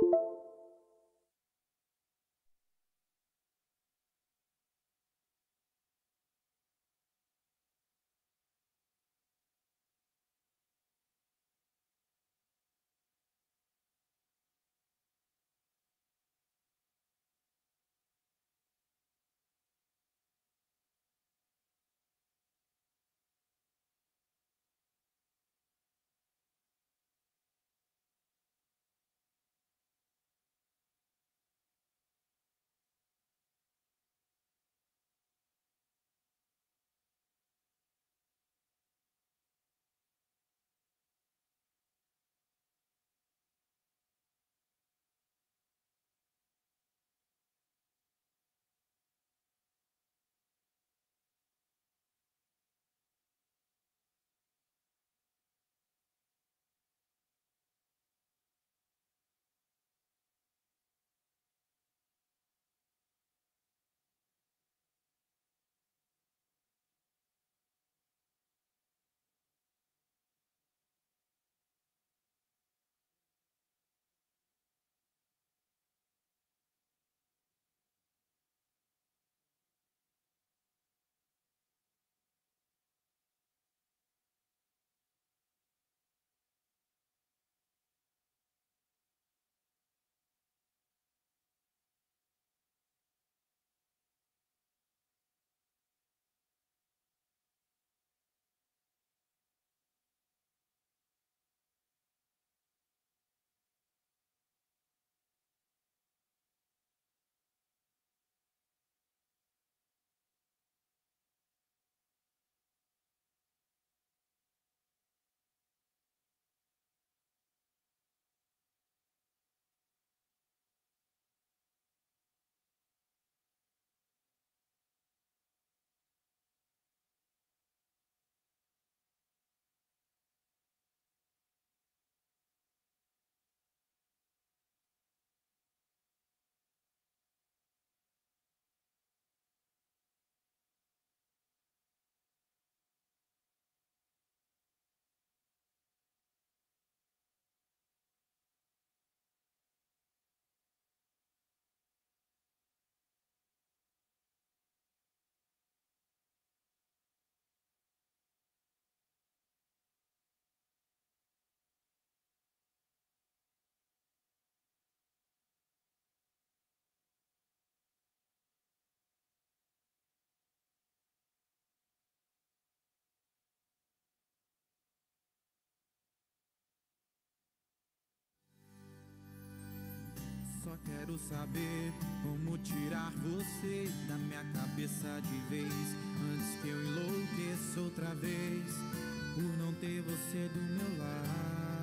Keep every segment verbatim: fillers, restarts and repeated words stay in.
Só quero saber como tirar você da minha cabeça de vez, antes que eu enlouqueça outra vez por não ter você do meu lado.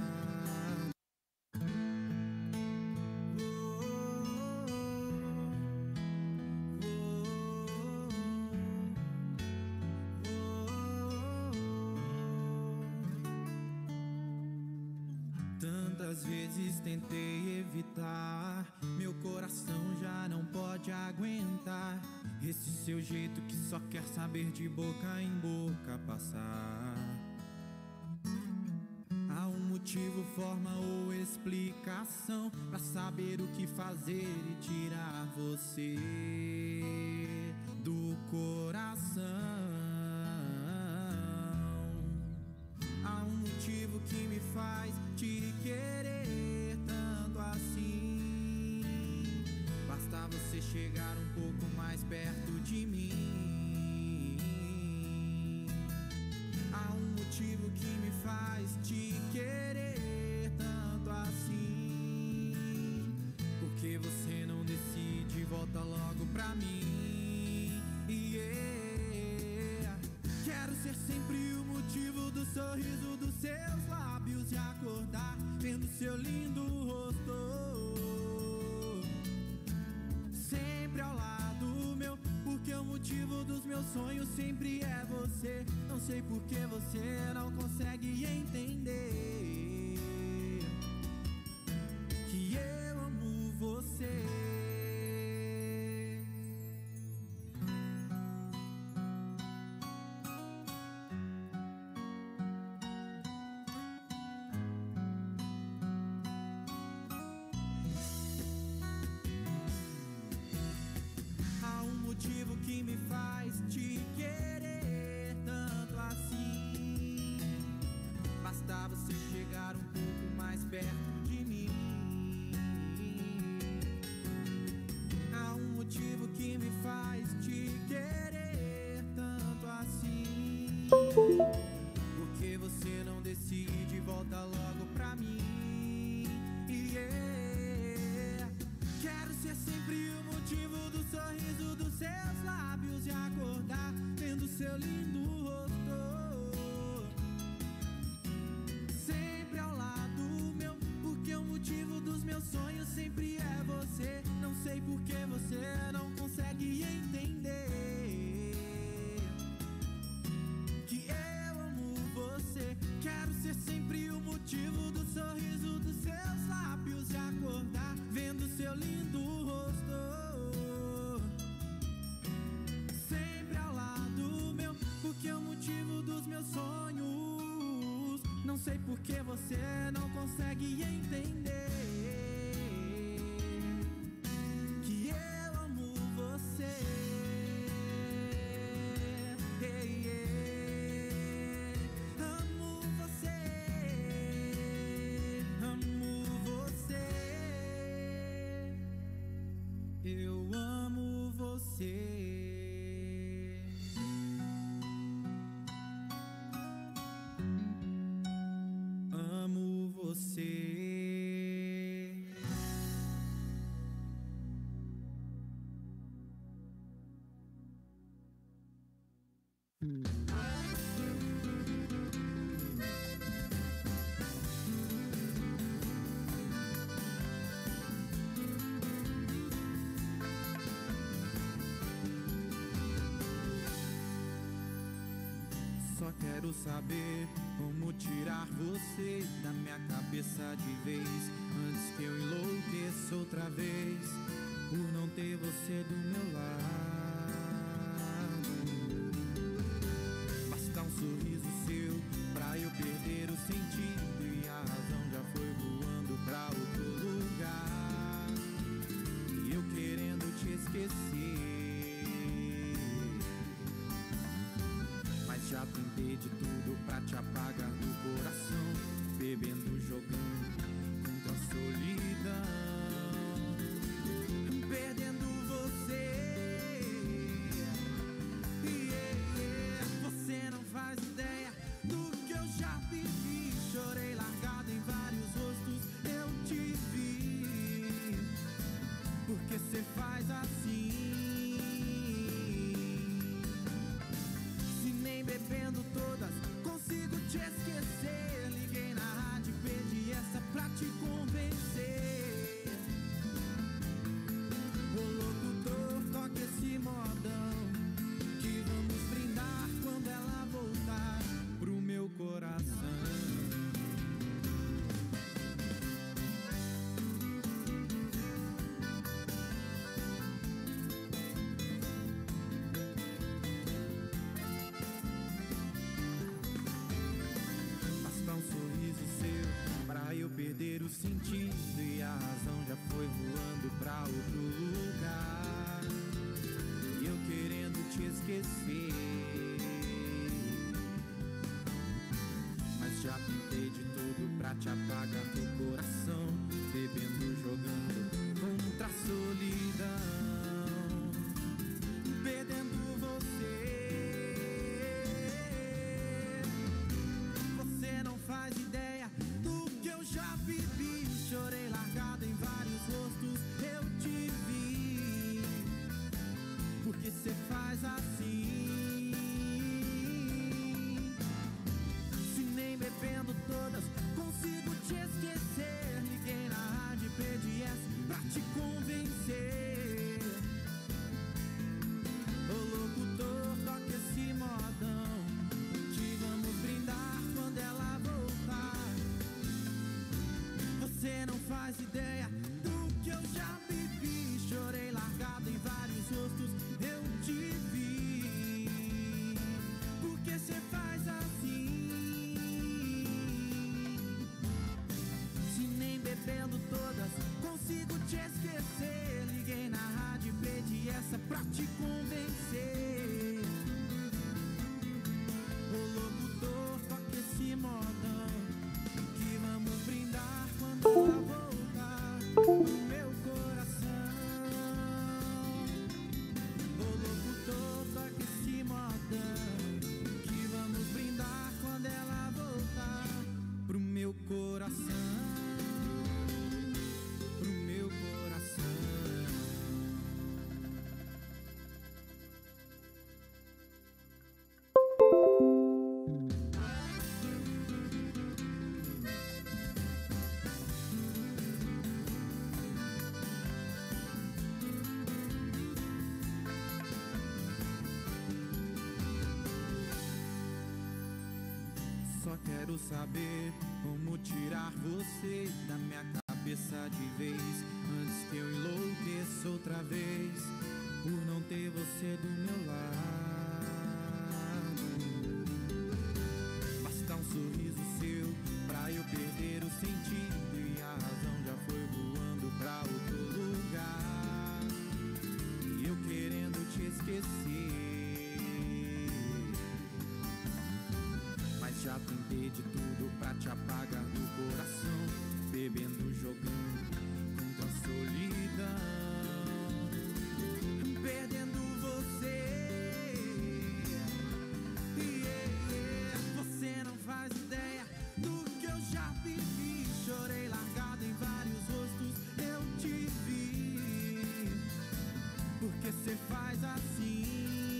Tantas vezes tentei evitar, meu coração já não pode aguentar esse seu jeito que só quer saber de boca em boca passar. Há um motivo, forma ou explicação pra saber o que fazer e tirar você do coração. Há um motivo que me faz te querer tanto assim. Basta você chegar um pouco mais perto de mim. Há um motivo que me faz te querer tanto assim. Porque você não decide, volta logo pra mim. Yeah. Quero ser sempre o motivo do sorriso dos seus lábios e acordar vendo seu lindo rosto sempre ao lado meu, porque o motivo dos meus sonhos sempre é você. Não sei por que você não consegue entender que eu amo você. me faz te querer tanto assim. Basta você chegar um pouco mais perto de mim. Há um motivo que me faz te querer tanto assim. Porque você não decide, volta logo pra mim. Yeah. Quero ser sempre o motivo do sorriso dos seus lábios e acordar vendo seu lindo rosto sempre ao lado meu. Porque o motivo dos meus sonhos sempre é você. Não sei por que você não consegue entender que eu amo você. Quero ser sempre o motivo do sorriso dos seus lábios e acordar vendo seu lindo rosto sempre ao lado meu. Porque o motivo dos meus sonhos, não sei por que você não consegue entender que eu amo você. Hey, yeah. Amo você, amo você. Eu amo você. Amo você. Só quero saber como tirar você da minha cabeça de vez, antes que eu enlouqueça outra vez por não ter você do meu lado. Basta um sorriso seu pra eu perder o sentido e a razão já foi voando pra outro lugar. E eu querendo te esquecer, já tentei de tudo pra te apagar do coração, bebendo, jogando contra a solidão, perdendo você. Yeah, yeah. Você não faz ideia do que eu já vivi. Chorei largado em vários rostos, eu te vi. Porque você faz assim? Bebendo todas, consigo te esquecer. Liguei na rádio, pedi essa pra te convencer. O locutor toca esse modão, que vamos brindar quando ela voltar pro meu coração. Eu perder o sentido e a razão já foi voando pra outro lugar. E eu querendo te esquecer, mas já tentei de tudo pra te apagar do coração, bebendo, jogando contra a solidão, perdendo você. Você não faz ideia do que eu já vivi. Chorei largado em vários rostos, eu te vi. Porque cê faz assim? Se nem bebendo todas consigo te esquecer. Liguei na rádio, pedi essa pra te convencer. O locutor toca esse modão, que vamos brindar quando ela voltar. Você não faz ideia do que eu já vivi. Chorei largado em vários rostos, eu te vi. Porque cê faz assim? Se nem bebendo todas consigo te esquecer. Liguei na rádio, pedi essa pra te convencer. pro meu coração. Só quero saber como tirar você da minha cabeça de vez, antes que eu enlouqueça outra vez, por não ter você do meu lado. Basta um sorriso seu pra eu perder o sentido, e a razão já foi voando pra outro lugar, e eu querendo te esquecer. Já tentei de tudo pra te apagar do coração, bebendo, jogando contra a solidão, perdendo você. Yeah, yeah. Você não faz ideia do que eu já vivi. Chorei largado em vários rostos, eu te vi. Porque você faz assim?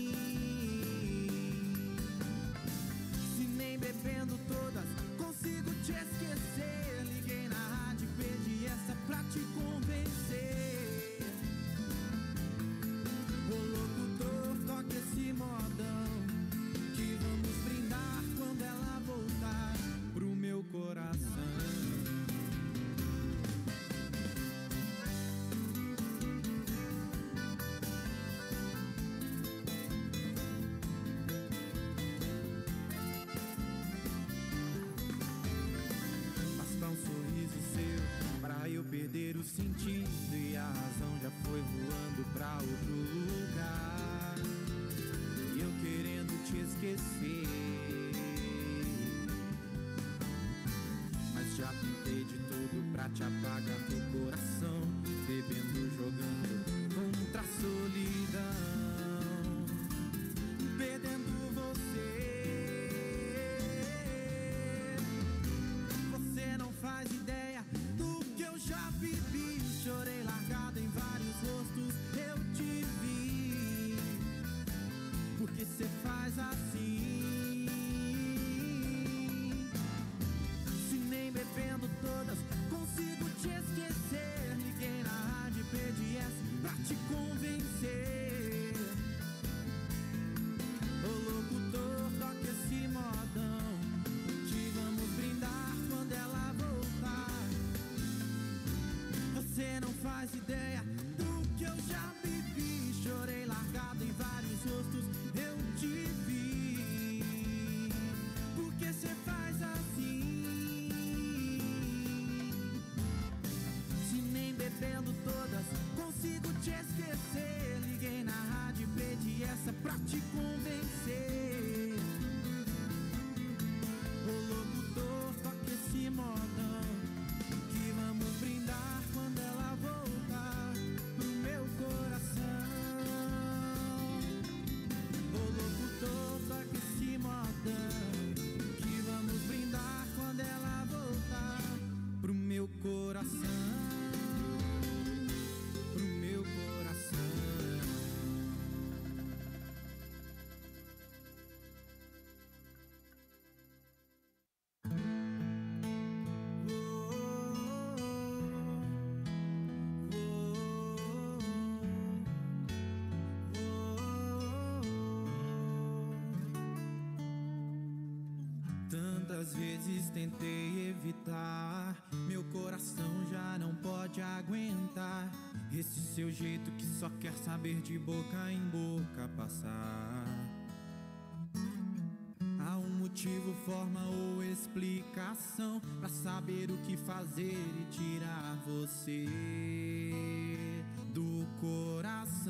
Bebendo todas, consigo te esquecer. Liguei na rádio, pedi essa pra te convencer. O locutor toca esse modão, que vamos brindar quando ela voltar pro meu coração. Perder o sentido, e a razão já foi voando pra outro lugar, e eu querendo te esquecer. Mas já tentei de tudo pra te apagar do coração, bebendo, jogando contra a solidão, perdendo você. Você não faz ideia do que eu já vivi. Chorei largado em vários rostos, eu te vi. Porque cê faz assim? Se nem bebendo todas consigo te esquecer. Liguei na rádio, pedi essa pra te convencer. O locutor toca esse modão, que vamos brindar quando ela voltar. Você não faz ideia do que eu já vivi. Chorei largado em vários rostos, eu te vi. Porque cê faz assim? Se nem bebendo todas consigo te esquecer. Liguei na rádio, pedi essa pra te convencer. O locutor toca esse modão, que vamos brindar quando ela voltar pro meu coração. O locutor toca esse modão, que vamos brindar quando ela voltar pro meu coração. Pro meu coração. Tantas vezes tentei evitar, meu coração já não pode aguentar esse seu jeito que só quer saber de boca em boca passar. Há um motivo, forma ou explicação pra saber o que fazer e tirar você do coração.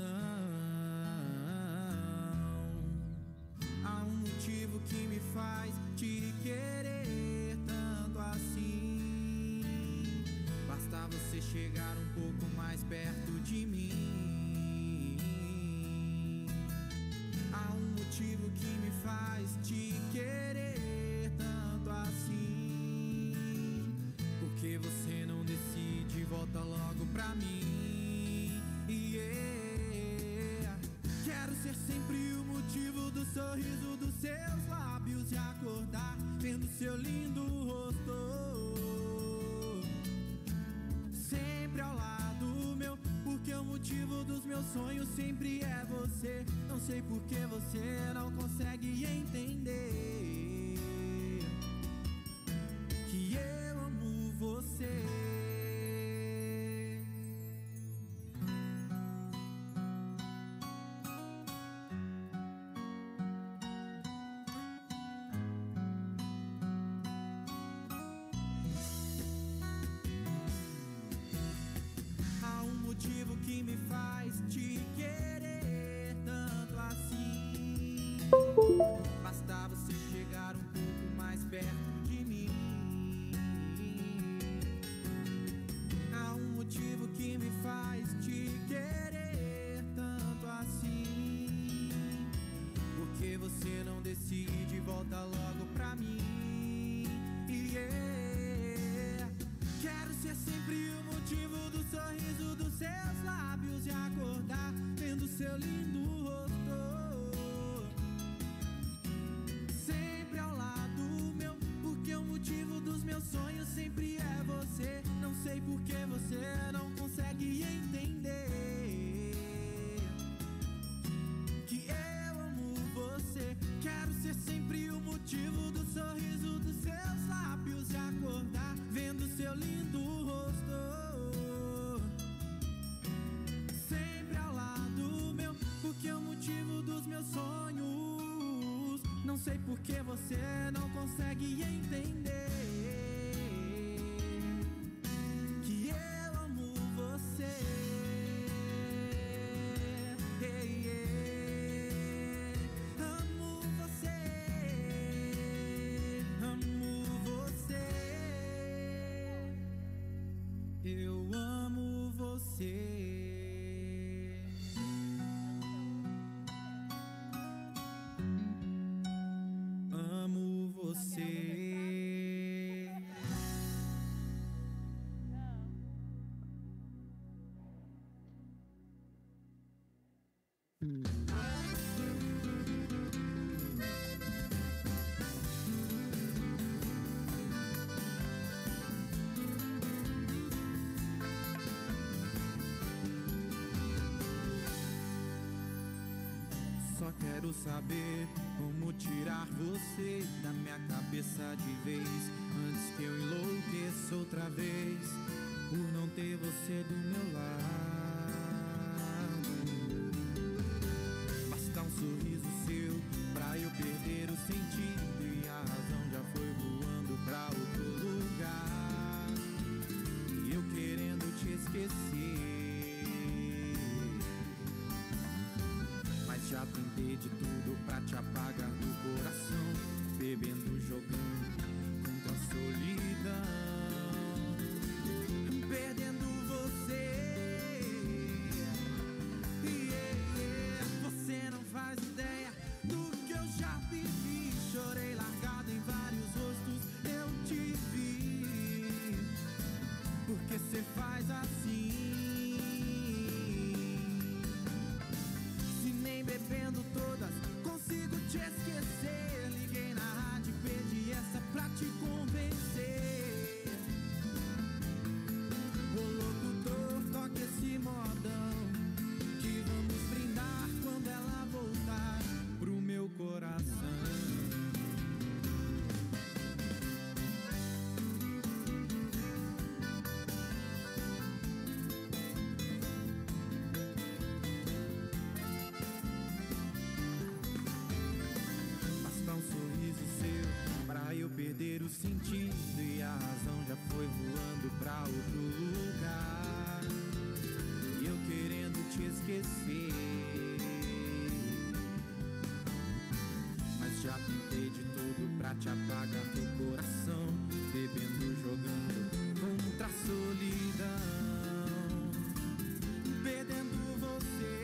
Há um motivo que me faz te querer tanto assim. Basta você chegar um pouco mais perto de mim. Há um motivo que me faz te querer tanto assim. Porque pra mim. Yeah. Quero ser sempre o motivo do sorriso dos seus lábios e acordar vendo seu lindo rosto sempre ao lado meu, porque o motivo dos meus sonhos sempre é você. Não sei por que você não consegue entender que eu amo você. Que me faz te querer tanto assim. Basta você chegar um pouco mais perto de mim. Há um motivo que me faz te querer tanto assim. Porque você não decide e volta logo pra mim. Yeah. Quero ser sempre o motivo do sorriso dos seus lábios e acordar vendo seu lindo rosto sempre ao lado meu, porque o motivo dos meus sonhos sempre é você. Não sei por que você não consegue entender que eu amo você. Quero ser sempre o motivo do sorriso dos seus lábios e acordar vendo seu lindo rosto sempre ao lado meu, porque o motivo dos meus sonhos. Não sei por que você não consegue entender que eu amo você. Yeah, yeah. Amo você, amo você. Eu amo você. Amo você. Só quero saber como tirar você da minha cabeça de vez, antes que eu enlouqueça outra vez por não ter você do meu lado. Basta um sorriso seu pra eu perder o sentido e a razão já foi voando pra outro lugar. E eu querendo te esquecer, já tentei de tudo pra te apagar do coração, bebendo, jogando contra a solidão, perdendo você. Yeah, yeah. Você não faz ideia do que eu já vivi. Chorei largado em vários rostos, eu te vi. Porque você faz assim? Bebendo todas, consigo te esquecer. Liguei na rádio, pedi essa pra te convencer. O locutor toca esse modão, que vamos brindar quando ela voltar pro meu coração. Perder o sentido e a razão já foi voando pra outro lugar. E eu querendo te esquecer, mas já tentei de tudo pra te apagar do coração, bebendo, jogando contra a solidão, perdendo você.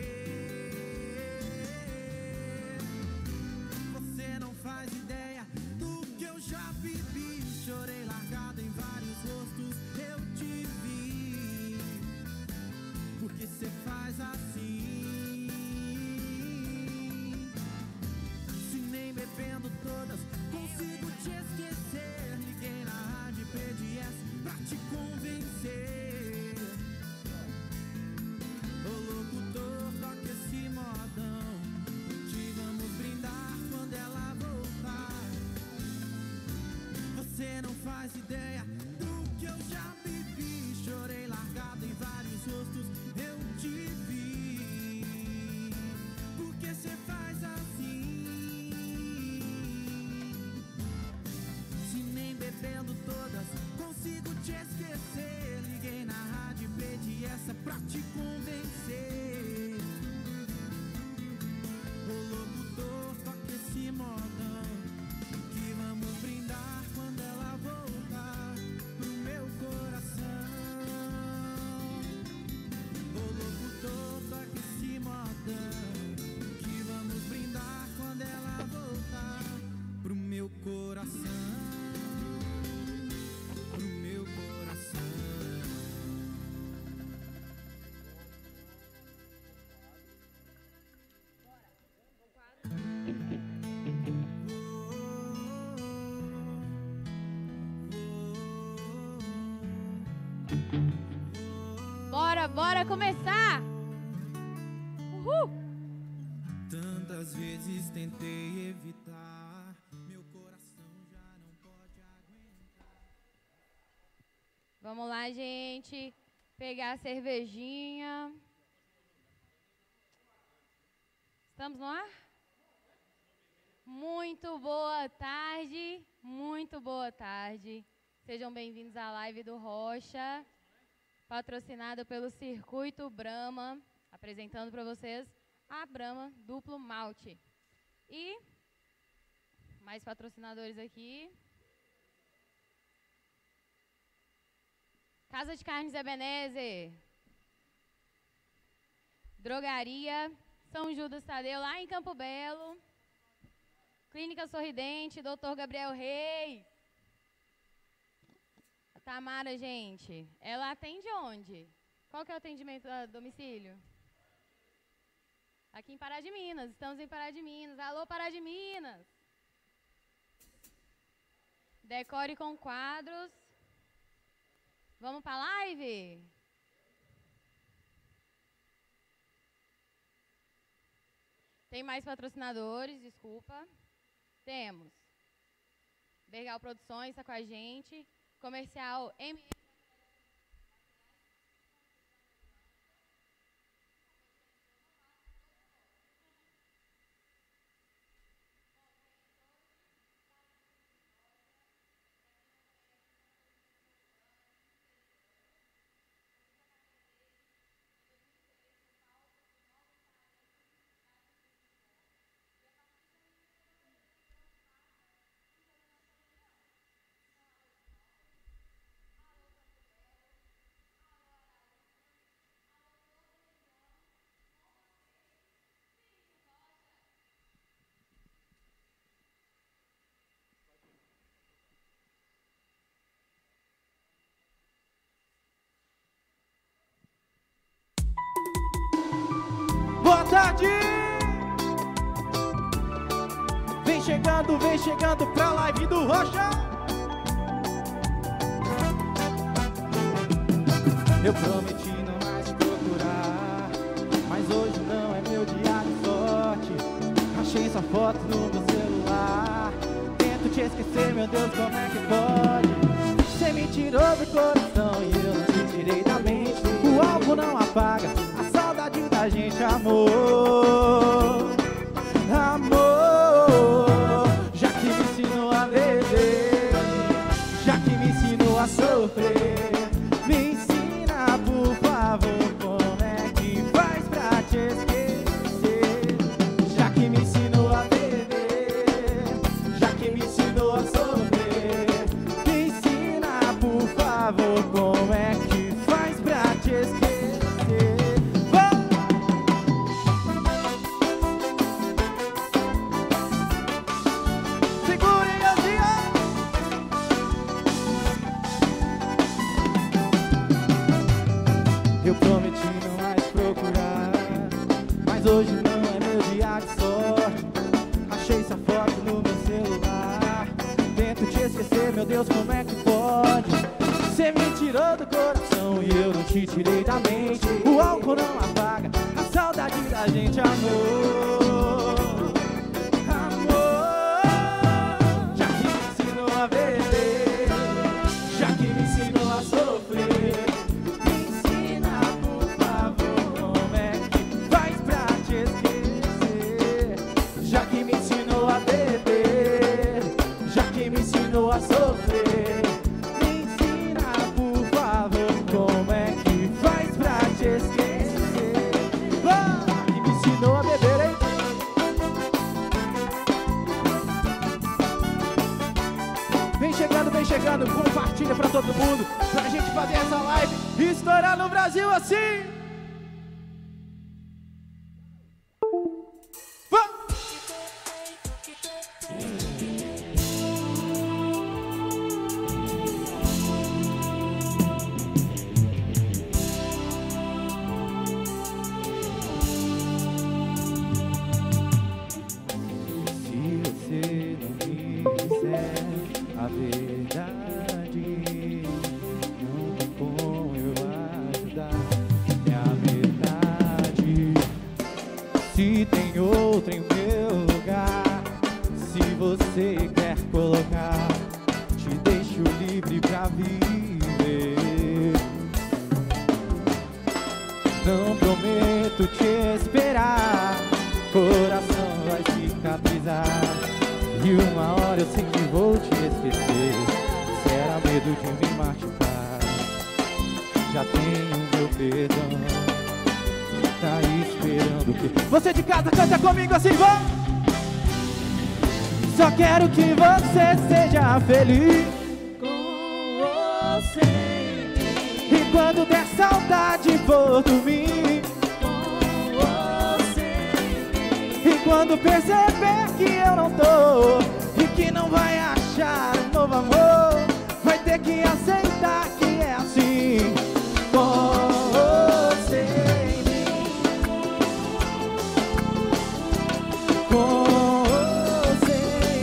Você não faz ideia do que eu já vivi. Chorei largado em vários rostos, eu te vi. faz ideia do que eu já vivi. Chorei largado em vários rostos, eu te vi. Por que cê faz assim? Se nem bebendo todas consigo te esquecer. Liguei na rádio e pedi essa pra te convencer. Ô locutor, toca esse modão, que vamos brindar quando ela voltar pro meu coração. Ô locutor, toca esse modão, que vamos brindar quando ela voltar pro meu coração. Pro meu coração. Bora, bora começar! Uhul! Tantas vezes tentei evitar, meu coração já não pode aguentar. Vamos lá, gente. Pegar a cervejinha. Estamos no ar? Muito boa tarde, muito boa tarde. Sejam bem-vindos à live do Rocha, patrocinado pelo Circuito Brahma, apresentando para vocês a Brahma Duplo Malte. E mais patrocinadores aqui. Casa de Carnes Ebenezer, Drogaria São Judas Tadeu, lá em Campo Belo, Clínica Sorridente, doutor Gabriel Reis. A Tamara, gente, ela atende onde? Qual que é o atendimento a domicílio? Aqui em Pará de Minas, estamos em Pará de Minas. Alô, Pará de Minas! Decore com quadros. Vamos para a live? Tem mais patrocinadores, desculpa. Temos Bergal Produções, está com a gente. Comercial M. Boa tarde! Vem chegando, vem chegando pra live do Rocha. Eu prometi não mais te procurar, mas hoje não é meu dia de sorte. Achei sua foto no meu celular, tento te esquecer, meu Deus, como é que pode? Você me tirou do coração e eu não te tirei da mente. O álcool não apaga a saudade da gente, amor, amor. Já que me ensinou a beber, já que me ensinou a sofrer, me ensina, por favor, como é que faz pra te esquecer. Já que me ensinou a beber, já que me ensinou a sofrer, me ensina, por favor, como é que faz pra te esquecer. Eu prometi não mais procurar, mas hoje não é meu dia de sorte. Achei sua foto no meu celular, tento te esquecer, meu Deus, como é que pode? Você me tirou do coração e eu não te tirei da mente. O álcool não apaga a saudade da gente, amor, amor. Já que me ensinou a beber, essa live e estourar no Brasil assim. Se tem outro em meu lugar, se você quer colocar, te deixo livre pra viver. Não prometo te esperar, coração vai cicatrizar, e uma hora eu sei que vou te esquecer. Será medo de me machucar, já tenho meu perdão. Tá esperando que você de casa canta comigo assim, vamos! Só quero que você seja feliz com você. E quando der saudade por dormir com você. E quando perceber que eu não tô e que não vai achar um novo amor, vai ter que aceitar que é assim com você. Com você.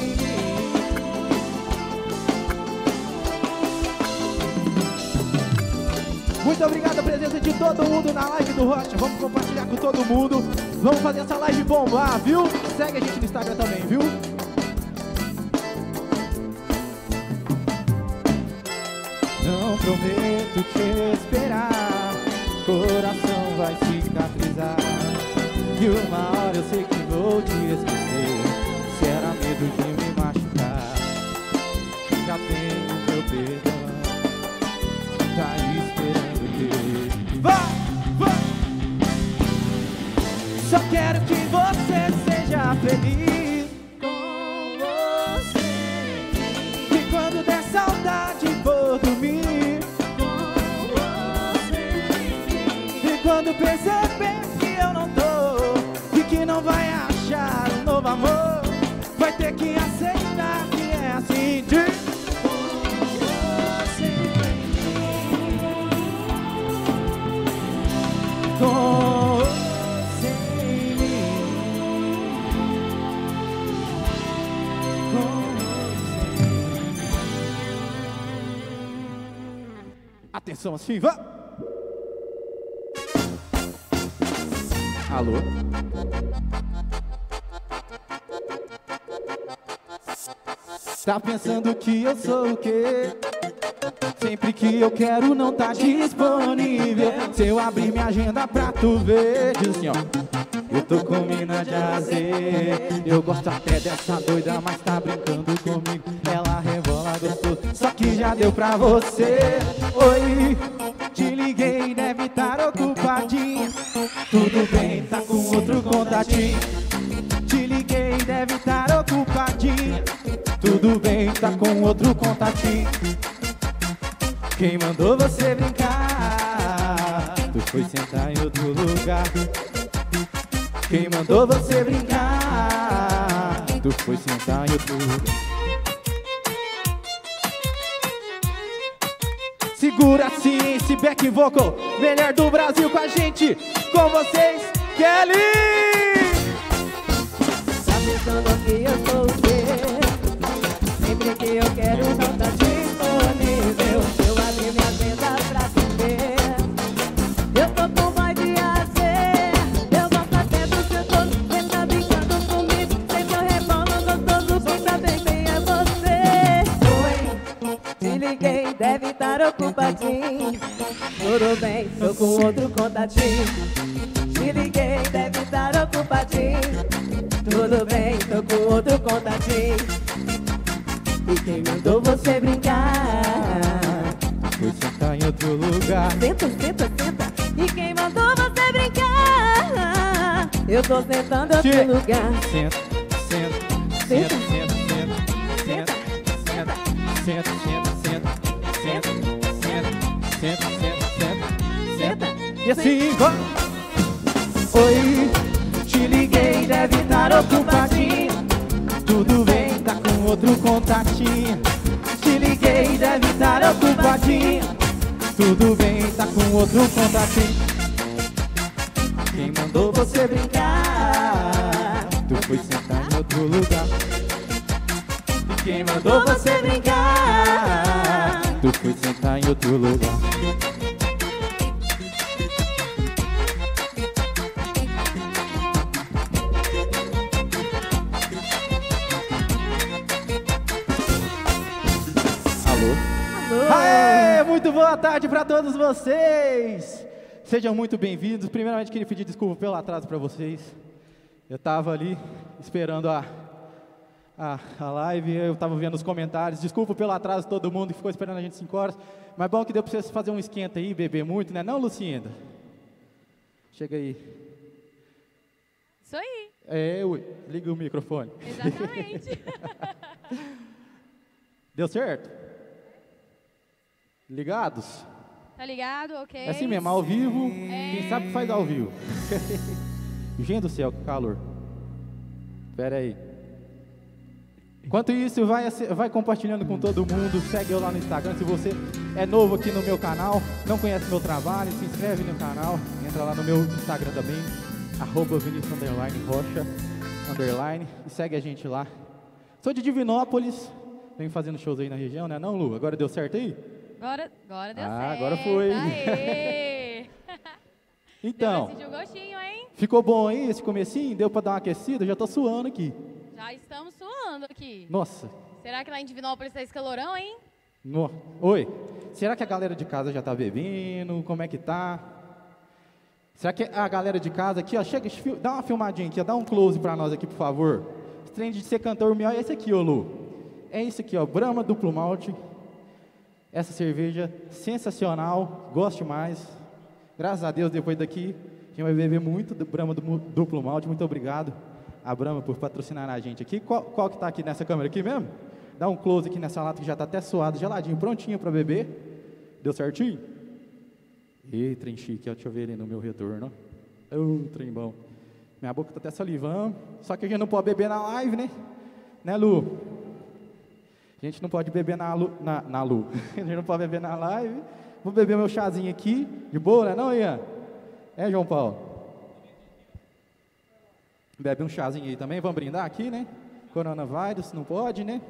Muito obrigado a presença de todo mundo na live do Rocha. Vamos compartilhar com todo mundo. Vamos fazer essa live bombar, viu? Segue a gente no Instagram também, viu? Não prometo te esperar, coração vai cicatrizar, e uma hora eu sei que vou te esquecer. Se era medo de me machucar, já tenho meu perdão. Tá esperando que vai, vai. Só quero que você seja feliz com você. E quando der saudade por dormir com você. E quando perceber que eu não tô e que não vai achar um novo amor, vai ter que aceitar que é assim de você. Com você em mim. Com você. Atenção assim, vá! Alô? Tá pensando que eu sou o quê? Sempre que eu quero não tá disponível. Se eu abrir minha agenda pra tu ver, diz assim, ó: eu tô com mina de azer. Eu gosto até dessa doida, mas tá brincando comigo. Ela rebola gostoso, só que já deu pra você. Oi, te liguei, deve estar ocupadinho. Tudo bem, tá com outro contatinho. Te liguei, deve estar ocupadinho. Tudo bem, tá com outro contatinho. Quem mandou você brincar? Tu foi sentar em outro lugar. Quem mandou você brincar? Tu foi sentar em outro lugar. Segura assim esse back vocal, melhor do Brasil com a gente. Com vocês, Kelly! Tá pensando que eu sou o quê? Sempre que eu quero não tá disponível. Eu abri minha agenda pra te ver. Eu tô com voz de azer. Eu gosto até do seu tono. Você tá brincando comigo. Sei que eu rebolo gostoso. Pensa bem quem é você. Oi, te liguei, deve estar ocupadinho. Tudo bem, tô com outro contatinho. Te liguei, deve estar ocupadinho. Tudo bem, tô com outro contatinho. E quem mandou você brincar? Foi sentar em outro lugar. Senta, senta, senta. E quem mandou você brincar? Eu tô sentando em outro lugar. Senta, senta, senta, senta, senta, senta, senta, senta, senta, senta, senta, senta, Senta, senta, senta, senta. E assim, vai. Oi, te liguei, deve estar ocupadinho. Tudo bem, tá com outro contatinho. Te liguei, deve estar ocupadinho. Tudo bem, tá com outro contatinho. Quem mandou você brincar? Tu foi sentar em outro lugar. E quem mandou você brincar? Tu foi sentar em outro lugar. Aê, muito boa tarde para todos vocês. Sejam muito bem-vindos. Primeiramente, queria pedir desculpa pelo atraso para vocês. Eu estava ali esperando a, a, a live, eu estava vendo os comentários. Desculpa pelo atraso todo mundo que ficou esperando a gente cinco horas. Mas bom que deu para vocês fazer um esquenta aí, beber muito, né? Não, Lucinda? Chega aí. Isso aí. É, ui, liga o microfone. Exatamente. Deu certo? Ligados? Tá ligado? Ok. É assim mesmo, ao vivo, É. quem sabe faz ao vivo. Gente do céu, que calor. Pera aí. Enquanto isso, vai, vai compartilhando com todo mundo, segue eu lá no Instagram. Se você é novo aqui no meu canal, não conhece meu trabalho, se inscreve no canal, entra lá no meu Instagram também, arroba Vinícius underline Rocha underline, e segue a gente lá. Sou de Divinópolis, venho fazendo shows aí na região, né não, Lu? Agora deu certo aí? Agora, agora deu Ah, certo. agora foi. Aê. Então, Deu pra sentir o gostinho, hein? ficou bom aí esse comecinho? Deu pra dar uma aquecida? Já tô suando aqui. Já estamos suando aqui. Nossa. Será que lá em Divinópolis tá esse calorão, hein? No... Oi, será que a galera de casa já tá bebendo? Como é que tá? Será que a galera de casa aqui, ó, chega, dá uma filmadinha aqui, ó, dá um close pra nós aqui, por favor. Esse trem de ser cantor miau é esse aqui, ô Lu. É esse aqui, ó, Brahma Duplo Malte. Essa cerveja sensacional, gosto mais. Graças a Deus, depois daqui, a gente vai beber muito do Brahma do Duplo Malte. Muito obrigado a Brahma por patrocinar a gente aqui. Qual, qual que tá aqui nessa câmera aqui mesmo? Dá um close aqui nessa lata que já tá até suado, geladinho, prontinho para beber. Deu certinho? Ih, trem chique, ó, deixa eu ver ali no meu retorno. Ô, trem bom. Minha boca tá até salivando. Só que a gente não pode beber na live, né? Né, Lu? A gente não pode beber na Lu, na, na Lu. A gente não pode beber na live. Vou beber meu chazinho aqui, de boa, né não, Ian? É, João Paulo? Bebe um chazinho aí também, vamos brindar aqui, né? Coronavírus, não pode, né?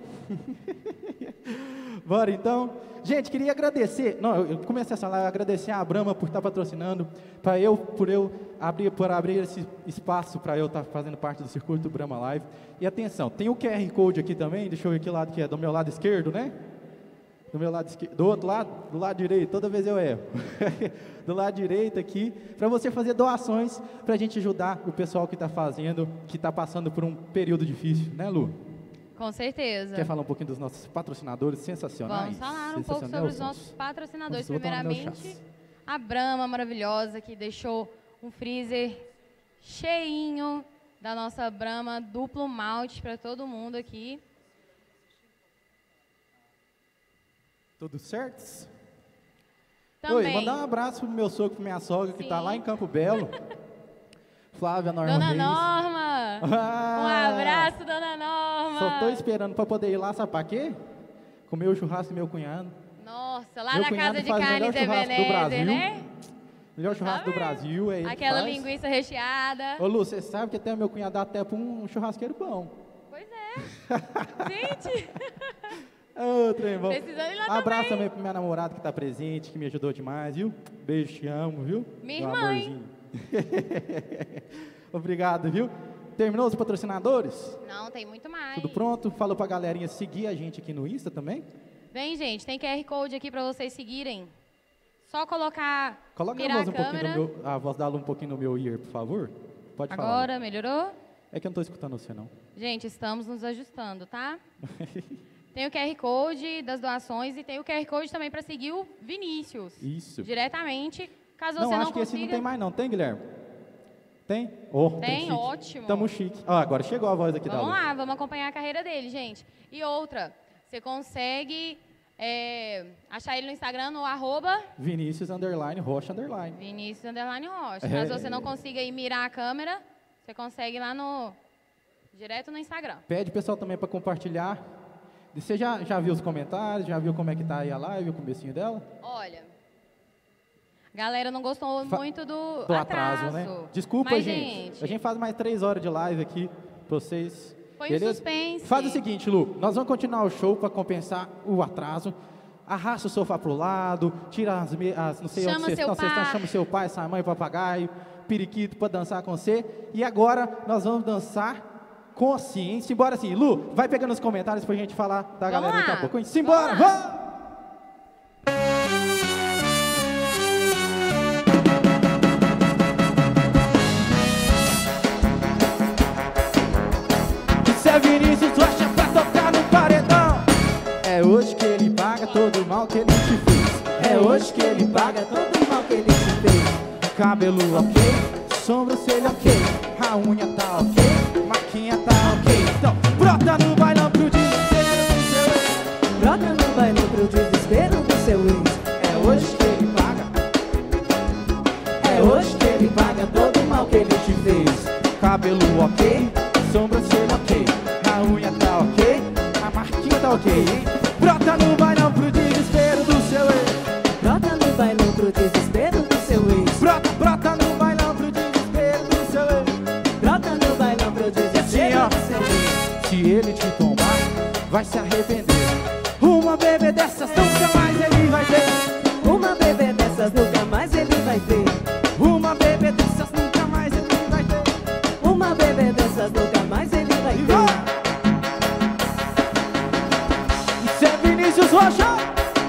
Bora então. Gente, queria agradecer, não, eu comecei essa live, agradecer a Brahma por estar patrocinando, para eu, por eu abrir, por abrir esse espaço para eu estar fazendo parte do circuito do Brahma Live. E atenção, tem o Q R Code aqui também, deixa eu ver que lado que é, do meu lado esquerdo, né? Do meu lado esquerdo, do outro lado, do lado direito, toda vez eu erro. Do lado direito aqui, para você fazer doações, para a gente ajudar o pessoal que está fazendo, que está passando por um período difícil, né, Lu? Com certeza. Quer falar um pouquinho dos nossos patrocinadores sensacionais? Vamos falar um pouco sobre os nossos patrocinadores. Vamos botar no meu Primeiramente, chás. a Brahma maravilhosa, que deixou um freezer cheinho da nossa Brahma duplo malte para todo mundo aqui. Tudo certo? Também, Oi, mandar um abraço pro meu sogro e pra minha sogra, que Sim. tá lá em Campo Belo. Flávia Norma Dona Reis. Norma! Ah, Um abraço, Dona Norma! Só tô esperando pra poder ir lá, sabe pra quê? Comer o churrasco do meu cunhado. Nossa, lá Meu na cunhado Casa de faz o Carnes melhor churrasco do Ebenezer, Brasil. né? Melhor churrasco do vendo? Brasil, é ele que Aquela faz. linguiça recheada. Ô Lu, você sabe que até meu cunhado dá até pra um churrasqueiro bom. Pois é. Gente, Ô, trem bom. precisando ir lá Abraço também. também pro meu namorado que tá presente, que me ajudou demais, viu? Beijo, te amo, viu? Minha Meu irmã, amorzinho. Obrigado, viu? Terminou os patrocinadores? Não, tem muito mais. Tudo pronto? Falou pra galerinha seguir a gente aqui no Insta também? Vem, gente, tem Q R Code aqui para vocês seguirem. Só colocar, Coloca a mirar voz, a um pouquinho câmera. no meu, a voz da Lu um pouquinho no meu ear, por favor. Pode falar. Agora, melhorou? É que eu não tô escutando você, não. Gente, estamos nos ajustando, tá? Tem o Q R Code das doações e tem o Q R Code também para seguir o Vinícius. Isso. Diretamente, caso Não, você acho não que esse consiga. não tem mais não. Tem, Guilherme? Tem? Oh, Tem, chique. ótimo. Tamo chique. Ó, agora chegou a voz aqui da Vamos Lu. lá, vamos acompanhar a carreira dele, gente. E outra, você consegue É, achar ele no Instagram, no arroba... Vinícius, underline, Rocha, underline. Vinícius, underline, Rocha. É. Caso você não consiga ir mirar a câmera, você consegue ir lá no... Direto no Instagram. Pede o pessoal também para compartilhar. Você já, já viu os comentários? Já viu como é que tá aí a live, o comecinho dela? Olha, a galera não gostou Fa muito do, do atraso, atraso, né? Desculpa, mas, gente. gente. A gente faz mais três horas de live aqui para vocês. Foi beleza? um suspense. Faz o seguinte, Lu. Nós vamos continuar o show para compensar o atraso. Arrasta o sofá pro lado, tira as, as não sei chama onde vocês seu estão, vocês estão, pai. chama seu pai, sua mãe, papagaio, periquito para dançar com você. E agora nós vamos dançar com a ciência. Simbora assim, Lu, vai pegando os comentários pra gente falar da Vamos galera lá. daqui a pouco. Simbora, Vamos lá. vamos! Isso é Vinícius Rocha pra tocar no paredão. É hoje que ele paga todo o mal que ele te fez. É hoje que ele paga todo o mal que ele te fez. Cabelo ok, sobrancelha ok, a unha tá ok, maquinha tá ok. Então, brota no bailão pro desespero do seu ex. Brota no bailão pro desespero do seu ex. É hoje que ele paga, É hoje que ele paga todo o mal que ele te fez. cabelo ok, sobrancelha ok, a unha tá ok, a marquinha tá ok. Brota no bailão pro desespero do seu ex. Brota no bailão pro desespero do seu ex. Brota, brota no bailão pro desespero do seu ex. Brota no bailão pro desespero ó. do seu ex. Se ele te tombar, vai se arrepender. Uma bebê dessas nunca mais ele vai ter. Uma bebê dessas nunca mais ele vai ter. Uma bebê dessas nunca mais ele vai ter. Uma bebê dessas nunca mais ele vai E ter. vai! Isso é Vinícius Rocha!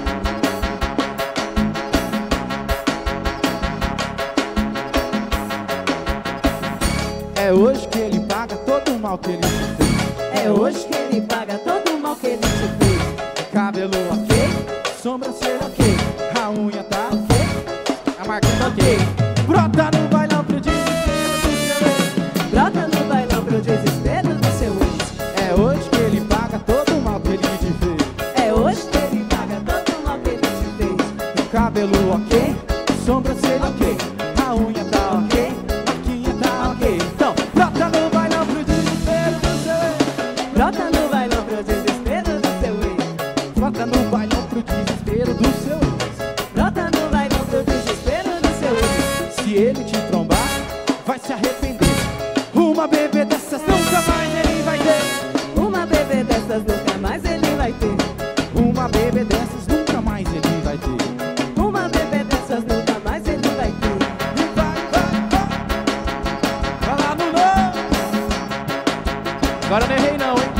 É hoje que ele paga todo o mal que ele te fez. É hoje que ele paga todo o mal que ele te fez. Cabelo ok, sobrancelha ok, a unha tá ok, a marca tá ok. Brota no bailão pro desespero do seu ex. Brota no bailão pro desespero do seu ex. É hoje que ele paga todo o mal que ele te fez. É hoje que ele paga todo o mal que ele te fez. Cabelo ok, sobrancelha ok, a unha tá ok, marquinha tá ok. Então, brota no bailão pro desespero do seu ex. Brota no bailão pro desespero do seu ex. Brota no bailão pro desespero do seu ex. Brota no bailão pro desespero do seu ex. Se ele te trombar, vai se arrepender. Uma bebê dessas nunca mais ele vai ter. Uma bebê dessas nunca mais ele vai ter. Uma bebê dessas nunca mais ele vai ter. Uma bebê dessas nunca mais ele vai ter. E vai, vai, vai. Vai lá no não. Agora eu não errei não, hein?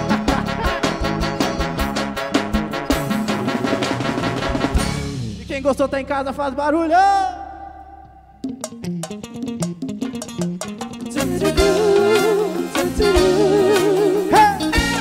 E quem gostou tá em casa, faz barulho. Hey!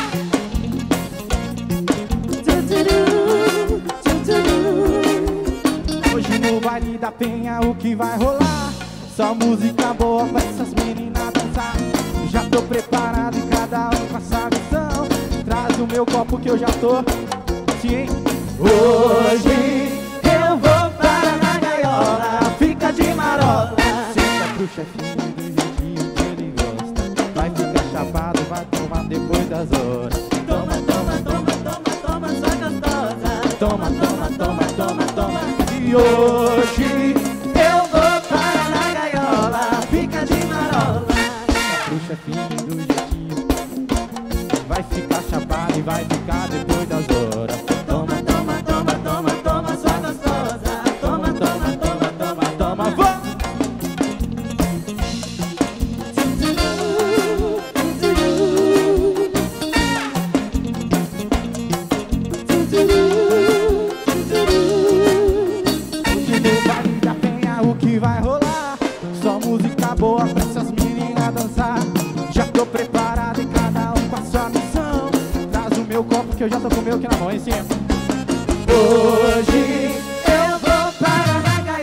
Hoje no baile da Penha o que vai rolar? Só música boa pra essas meninas dançar. Já tô preparado e cada um com a sua missão. Traz o meu copo que eu já tô ciente. Hoje eu vou para na gaiola, fica de marola. Senta pro chefinho do jeitinho que ele gosta. Vai ficar chapado, vai tomar depois das horas. Toma, toma, toma, toma, toma, sua gostosa. Toma, toma, toma, toma, toma. E hoje eu vou para na gaiola, fica de marola. Pro chefinho do jeitinho, vai ficar chapado e vai ficar depois das horas. Toma, toma, toma, toma, toma, sua gostosa. Toma, toma, toma, toma, Toma, vamos! Hoje no baile da Penha o que vai rolar? Só música boa pra essas meninas dançar. Já tô preparado e cada um com a sua missão. Traz o meu copo que eu já tô com o meu aqui na mão, em cima. Hoje eu vou para na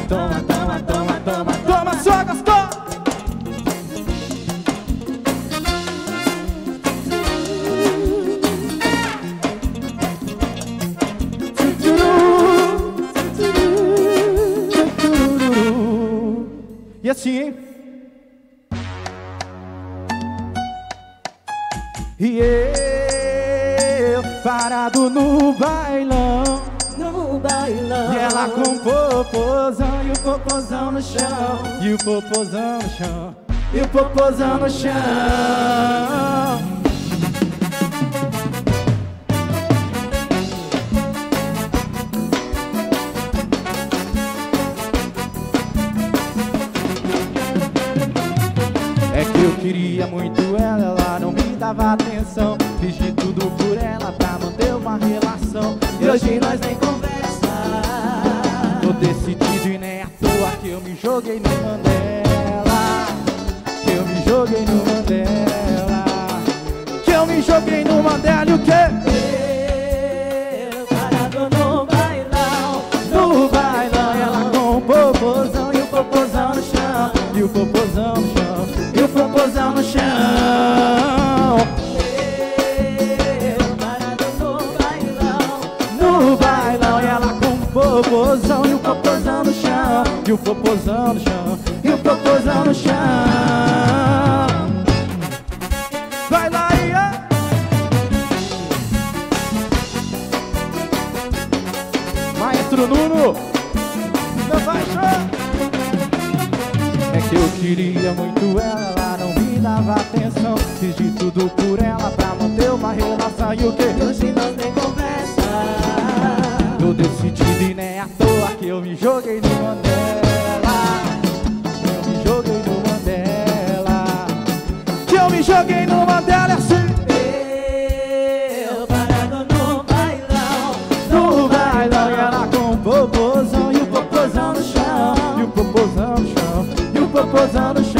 Toma, toma, toma, toma, toma, só gostou. E assim, hein? E eu parado no bailão, No bailão. e ela com o popozão e o popozão no chão, e o popozão no chão, e o popozão no chão. É que eu queria muito ela, ela não me dava atenção. Fiz de tudo por ela pra manter uma relação, E hoje nós nem conversa. tô decidido e nem à toa que eu me joguei no Mandela. Que eu me joguei no Mandela. Que eu me joguei no Mandela e o quê? Eu parado no bailão. No bailão, ela com o popozão e o popozão no chão, e o popozão no chão, e o popozão no chão. Eu parado no bailão. No bailão, e ela com o popozão e o popozão no chão, e o popozão no chão, e o popozão no chão. Vai lá, ia! Maestro Nuno, não vai chorar. É que eu queria muito ela, ela não me dava atenção. Fiz de tudo por ela pra manter uma relação, e o quê? E hoje nós nem conversa. Tô decidido e nem à toa que eu me joguei no Mandela. Eu me joguei no Mandela. Que eu me joguei no Mandela assim. Eu parado no bailão. No bailão, e ela com o popozão e o popozão no chão, e o popozão no chão, e o popozão no chão.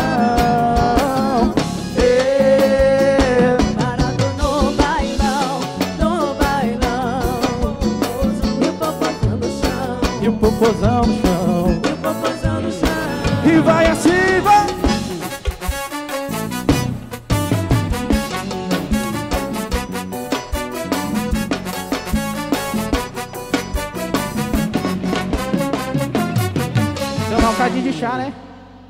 Ê, Parado no bailão. No bailão. E o popozão no chão. E o popozão no chão. E o popozão no chão. E vai assim, vai! Tomar um cadinho de chá, né?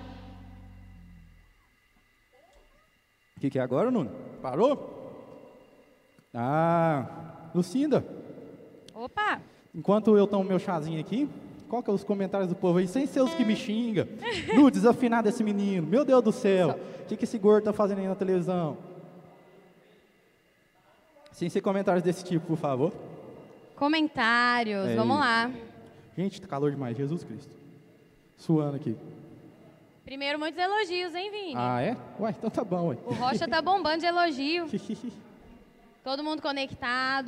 O que, que é agora, Nuno? Parou? Ah, Lucinda, Opa! enquanto eu tomo meu chazinho aqui, qual que é os comentários do povo aí, sem ser os que me xingam? Nu, desafinado esse menino, meu Deus do céu, o que, que esse gordo tá fazendo aí na televisão? Sem ser comentários desse tipo, por favor. Comentários, É vamos isso. lá. Gente, tá calor demais, Jesus Cristo. Suando aqui. Primeiro, muitos elogios, hein, Vini? Ah, é? Ué, então tá bom, ué. O Rocha tá bombando de elogio. Todo mundo conectado.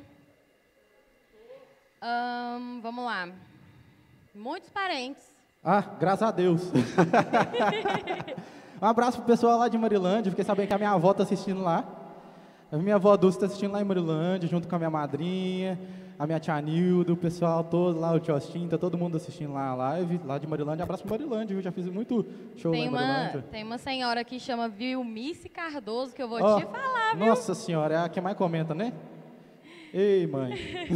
Ahn, vamos lá. Muitos parentes. Ah, graças a Deus. Um abraço pro pessoal lá de Marilândia. Fiquei sabendo que a minha avó tá assistindo lá. A minha avó Dulce tá assistindo lá em Marilândia, junto com a minha madrinha, a minha tia Nilda, o pessoal todo lá, o tio Austin, tá todo mundo assistindo lá a live, lá de Marilândia. Abraço pro Marilândia, viu? Já fiz muito show Tem lá em uma, Marilândia. tem uma senhora que chama Vilmice Cardoso, que eu vou Ó, te falar, viu? Nossa senhora, é a que mais comenta, né? Ei, mãe.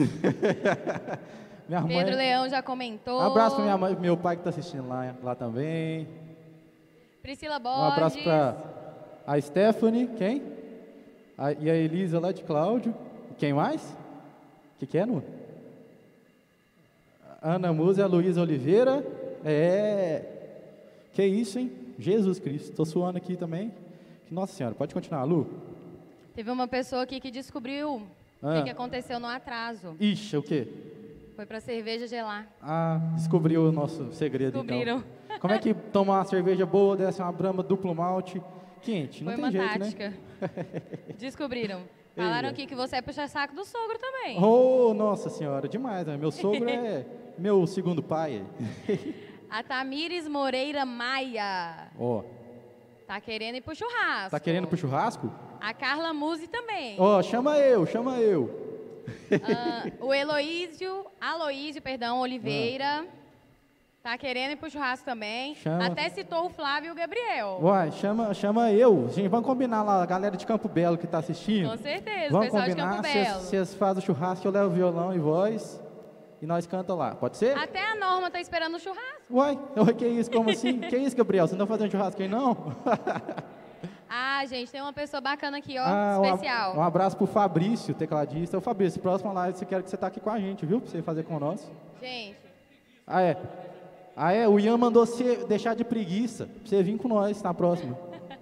Minha mãe. Pedro Leão já comentou. Abraço pra minha mãe, meu pai que tá assistindo lá, lá também. Priscila Um Borges. abraço pra a Stephanie, quem? A- e a Elisa lá de Cláudio. E quem mais? O que, que é, Nu? Ana Musa e a Luísa Oliveira. É. Que isso, hein? Jesus Cristo. Tô suando aqui também. Nossa Senhora, pode continuar, Lu? Teve uma pessoa aqui que descobriu o Ah. que, que aconteceu no atraso. Ixi, o quê? Foi pra cerveja gelar. Ah, descobriu o nosso segredo, Descobriram. então. Como é que toma uma cerveja boa, desce uma Brahma duplo malte, quente? Não Foi tem uma jeito, tática. né? Descobriram. Falaram Eia. aqui que você é puxa-saco do sogro também. Oh, nossa senhora, demais, né? Meu sogro é meu segundo pai. A Tamires Moreira Maia Ó, tá querendo ir pro churrasco. tá querendo pro churrasco? A Carla Musi também. Ó, chama eu, chama eu. Ah, o Heloísio, Aloísio, perdão, Oliveira. Tá querendo ir pro churrasco também. Chama. Até citou o Flávio e o Gabriel. Uai, chama, chama eu. Gente, vamos combinar lá, a galera de Campo Belo que tá assistindo. Com certeza, Vamos o pessoal combinar, de Campo Belo. vocês fazem o churrasco, eu levo o violão e voz e nós cantamos lá. Pode ser? Até a Norma tá esperando o churrasco. Uai, uai, que isso, como assim? Que isso, Gabriel? Você não tá fazendo churrasco aí, não? Ah, gente, tem uma pessoa bacana aqui, ó, Ah, um ab- especial. Um abraço pro Fabrício, tecladista. Ô, Fabrício, próxima live, você quer que você tá aqui com a gente, viu? Pra você fazer com nós. Gente, Ah, é. Ah, é, o Ian mandou você deixar de preguiça, pra você vir com nós na próxima.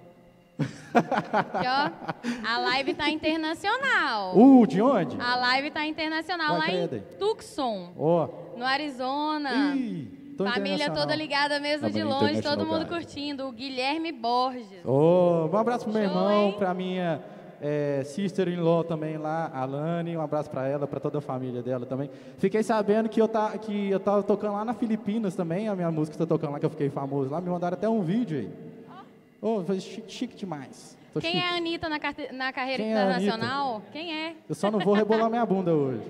aqui, ó, a live tá internacional. Uh, de onde? A live tá internacional Vai, lá em credo. Tucson, Ó. no Arizona. Ih, tô Família internacional. toda ligada mesmo Tá de bem, longe, international todo mundo guy. curtindo. O Guilherme Borges. Ô, um abraço pro meu Show, irmão, hein? pra minha é, sister-in-law também lá, a Lani, um abraço pra ela, pra toda a família dela também. Fiquei sabendo que eu, tá, que eu tava tocando lá na Filipinas também, a minha música tá tocando lá, que eu fiquei famoso lá, me mandaram até um vídeo aí. Ô, foi chique, chique demais. Tô Quem chique. é a Anitta na, carte- na carreira Quem é a internacional? Quem é? Eu só não vou rebolar minha bunda hoje.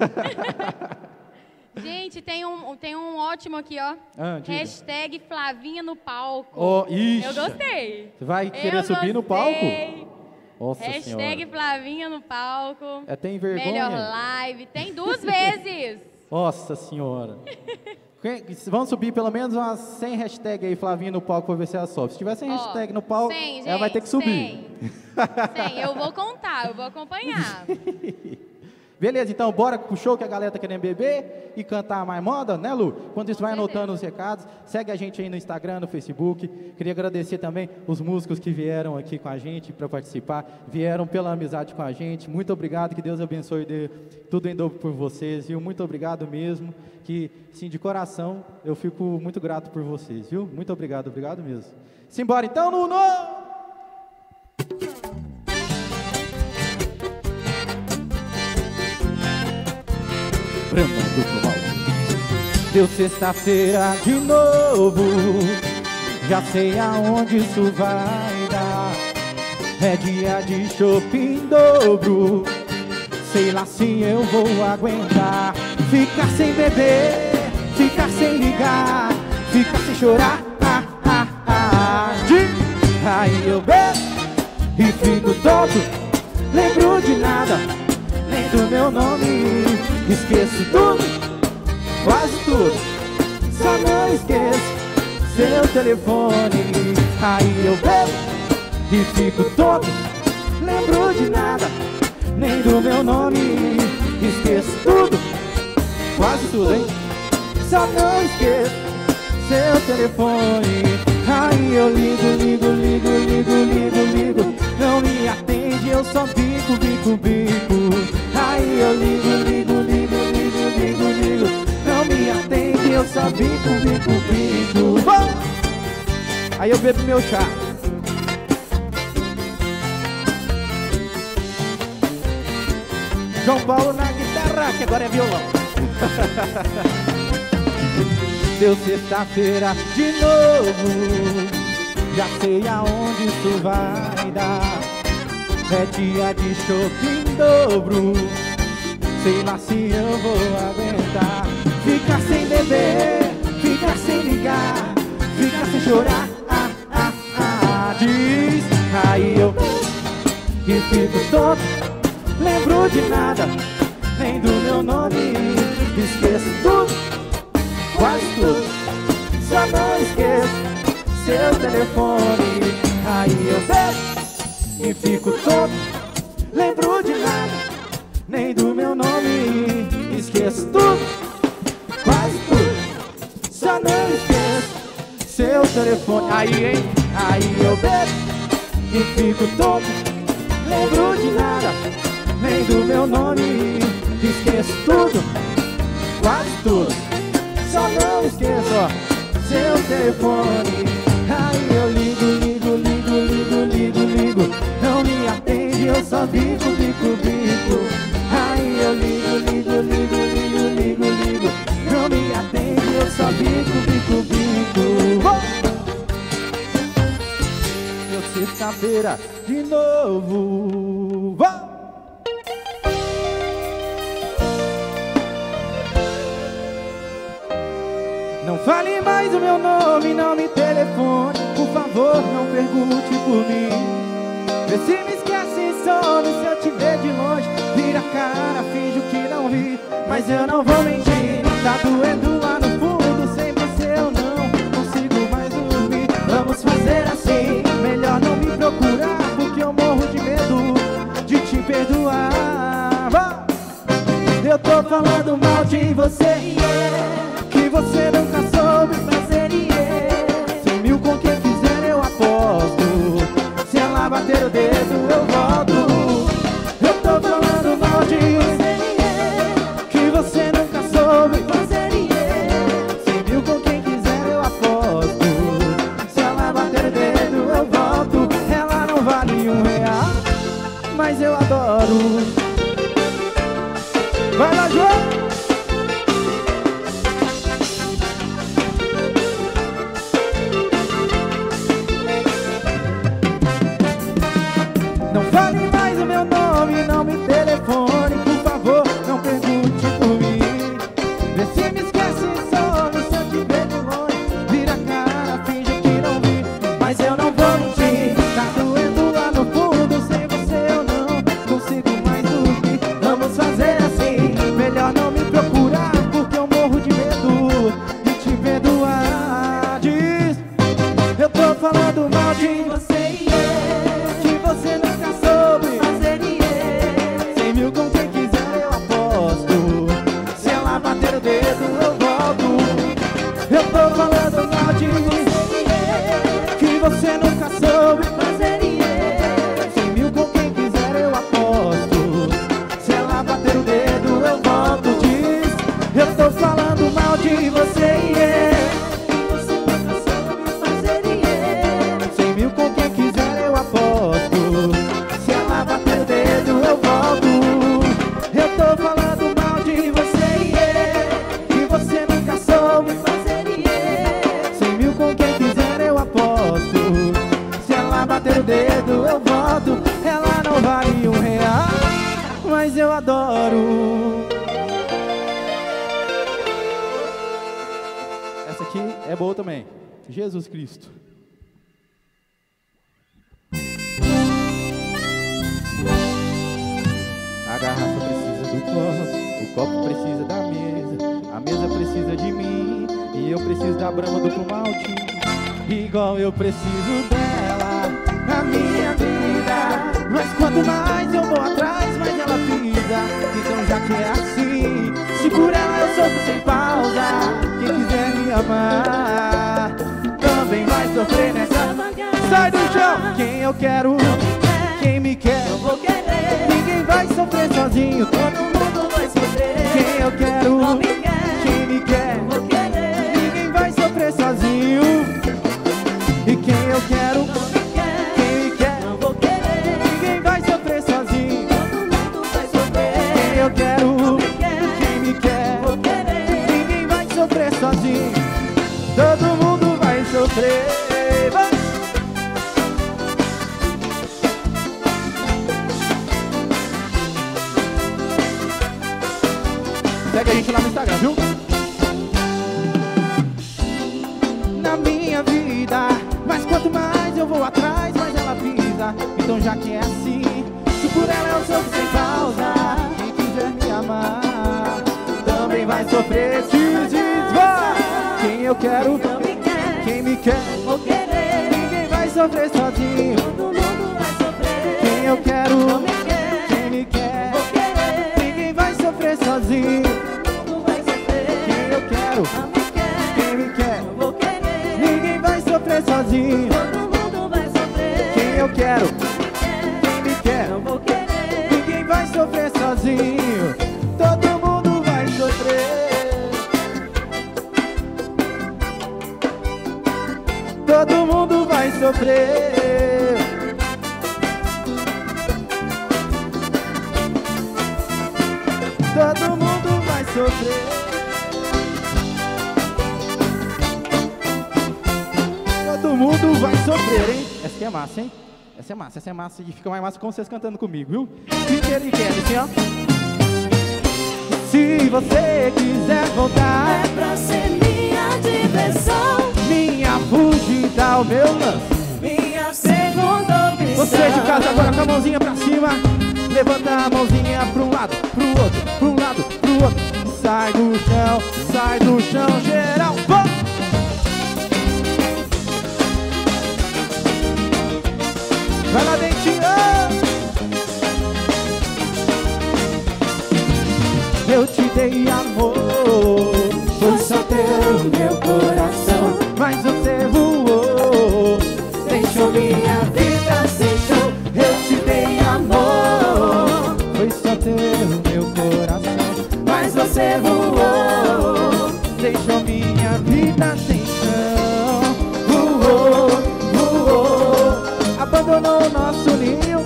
Gente, tem um, tem um ótimo aqui, ó. Ah, diga. Hashtag Flavinha no palco. Ó, ixi. Eu gostei. Você vai querer Eu subir no palco? gostei. Nossa Hashtag senhora. Flavinha no palco. É, tem vergonha? Melhor live. Tem duas vezes. Nossa senhora. Quem- Vamos subir pelo menos umas cem hashtags aí, Flavinha, no palco, pra ver se ela sobe. Se tiver cem Ó, hashtag no palco, cem, ela vai gente, ter que subir. cem. cem. Eu vou contar, eu vou acompanhar. Beleza, então bora pro show que a galera tá querendo beber e cantar mais moda, né, Lu? Quando isso vai certeza. anotando os recados, segue a gente aí no Instagram, no Facebook. Queria agradecer também os músicos que vieram aqui com a gente para participar, vieram pela amizade com a gente. Muito obrigado, que Deus abençoe e dê tudo em dobro por vocês, viu? Muito obrigado mesmo, que, sim, de coração, eu fico muito grato por vocês, viu? Muito obrigado, obrigado mesmo. Simbora então, Nuno! Deu sexta-feira de novo, já sei aonde isso vai dar. É dia de shopping em dobro, sei lá se eu vou aguentar. Ficar sem beber, ficar sem ligar, ficar sem chorar. Ah, ah, ah. De- Aí eu bebo e fico tonto, lembro de nada, nem do meu nome. Esqueço tudo, quase tudo, só não esqueço seu telefone. Aí eu bebo e fico todo, lembro de nada, nem do meu nome. Esqueço tudo, quase tudo, hein? Só não esqueço seu telefone. Aí eu ligo, ligo, ligo, ligo, ligo, ligo, não me atende, eu só bico, bico, bico. Aí eu ligo, ligo, ligo, ligo, ligo, ligo, não me atende, eu só bico, bico, bico. Bom! Aí eu bebo meu chá. João Paulo na guitarra, que agora é violão. Deu sexta-feira de novo, já sei aonde isso vai dar. É dia de shopping em dobro, sei lá se eu vou aguentar. Ficar sem beber, ficar sem ligar, ficar sem chorar. Ah, ah, ah. Diz, aí eu e fico todo, lembro de nada, nem do meu nome. Esqueço tudo, quase tudo, só não esqueço seu telefone. Aí eu bebo e fico todo, lembro de nada, nem do meu nome. Esqueço tudo, quase tudo, só não esqueço seu telefone. Aí, hein? Aí eu bebo e fico todo, lembro de nada, nem do meu nome. Esqueço tudo, quase tudo, só não esqueço, ó, seu telefone. Aí eu ligo, ligo, ligo, ligo, ligo, ligo, não me atende, eu só bico, bico, bico. Aí eu ligo, ligo, ligo, ligo, ligo, ligo, não me atende, eu só bico, bico, bico. Deu sexta-feira de novo. Vamos! Não Fale mais o meu nome, não me telefone. Por favor, não pergunte por mim. Vê se me esquece e some se eu te ver de longe. Vira a cara, finjo que não vi, mas eu não vou mentir. Tá doendo lá no fundo, sem você eu não consigo mais dormir. Vamos fazer assim, melhor não me procurar, porque eu morro de medo de te perdoar. Vai! Eu tô falando mal de você, yeah, que você nunca soube fazer, yeah. Cem mil com quem quiser eu aposto, se ela bater o dedo eu volto. Eu tô falando mal de você, yeah, que você nunca soube fazer, yeah. Cem mil com quem quiser eu aposto, se ela bater o dedo eu volto. Ela não vale um real, mas eu adoro. Vai lá, João! Não fale mais o meu nome, não me telefone. Por favor, não pergunte por mim. Vê se me esquece e some se eu te ver de longe. Vira a cara, finge que não vi, mas eu não vou mentir. Tá doendo lá no fundo, sem você eu não consigo mais dormir. Vamos fazer assim, melhor não me procurar, porque eu morro de medo de te perdoar. Diz, eu tô falando mal de você, yeah, que você nunca soube fazer, yeah. Cem mil com quem quiser eu aposto, se ela bater o dedo eu volto. Eu tô falando mal de você, yeah, que você nunca soube fazer, yeah. Cem mil com quem quiser eu aposto, se ela bater o dedo eu volto. Diz, eu tô falando mal de você, yeah, que você nunca soube fazer, yeah. Cem mil com quem quiser eu aposto, se ela bater o dedo eu volto. Eu tô falando mal de você, yeah, que você nunca soube fazer, yeah. Cem mil com quem quiser eu aposto, se ela bater o dedo eu volto. Ela não vale um real, mas eu adoro. Essa aqui é boa também. Jesus Cristo. A garrafa precisa do copo, o copo precisa da mesa, a mesa precisa de mim, e eu preciso da Brahma do malte, igual eu preciso dela na minha vida. Mas quanto mais eu vou atrás, mais ela pisa. Então já que é assim, se por ela eu sofro sem pausa, quem quiser me amar também vai sofrer nessa bagagem. Sai do chão! Quem eu quero, quem me quer, eu vou querer. Ninguém vai sofrer sozinho, todo mundo vai sofrer. Quem eu quero, quem me quer, eu vou querer. Ninguém vai sofrer sozinho. E quem eu quero, quem me quer, eu vou querer. Ninguém vai sofrer sozinho, todo mundo vai sofrer. Quem eu quero, quem me quer, eu vou querer. Ninguém vai sofrer sozinho, todo mundo vai sofrer. Vai! Segue a gente lá no Instagram, viu? Na minha vida, mas quanto mais eu vou atrás, mais ela pisa. Então já que é assim, se por ela eu sofro sem pausa, quem quiser me amar também vai sofrer. Diz, diz, vai! Quem eu quero, quem me quer, vou querer. Ninguém vai sofrer sozinho, todo mundo vai sofrer. Quem eu quero, quem me quer, vou querer. Ninguém vai sofrer sozinho. Quem me quer, vou querer. Ninguém vai sofrer sozinho, todo mundo vai sofrer. Quem eu quero, quem me quer, eu vou querer. Ninguém vai sofrer sozinho, todo mundo vai sofrer. Todo mundo vai sofrer. Todo mundo vai sofrer. Todo mundo vai sofrer, hein? Essa aqui é massa, hein? Essa é massa, essa é massa. E fica mais massa com vocês cantando comigo, viu? Fica ele quer, assim, ó. Se você quiser voltar, é pra ser minha diversão, minha fugida, o meu lance. minha segunda opção. Você de casa agora com a mãozinha pra cima. Levanta a mãozinha pra um lado, pro outro, pra um lado, pro outro. Sai do chão, sai do chão, geral. Vamos! Vai lá, dentinho! Eu te dei amor, Foi só teu meu coração, mas você voou. deixou minha vida sem chão. Eu te dei amor, Foi só teu meu coração, mas você voou. deixou minha vida sem chão. Voou, voou, Abandonou nosso ninho,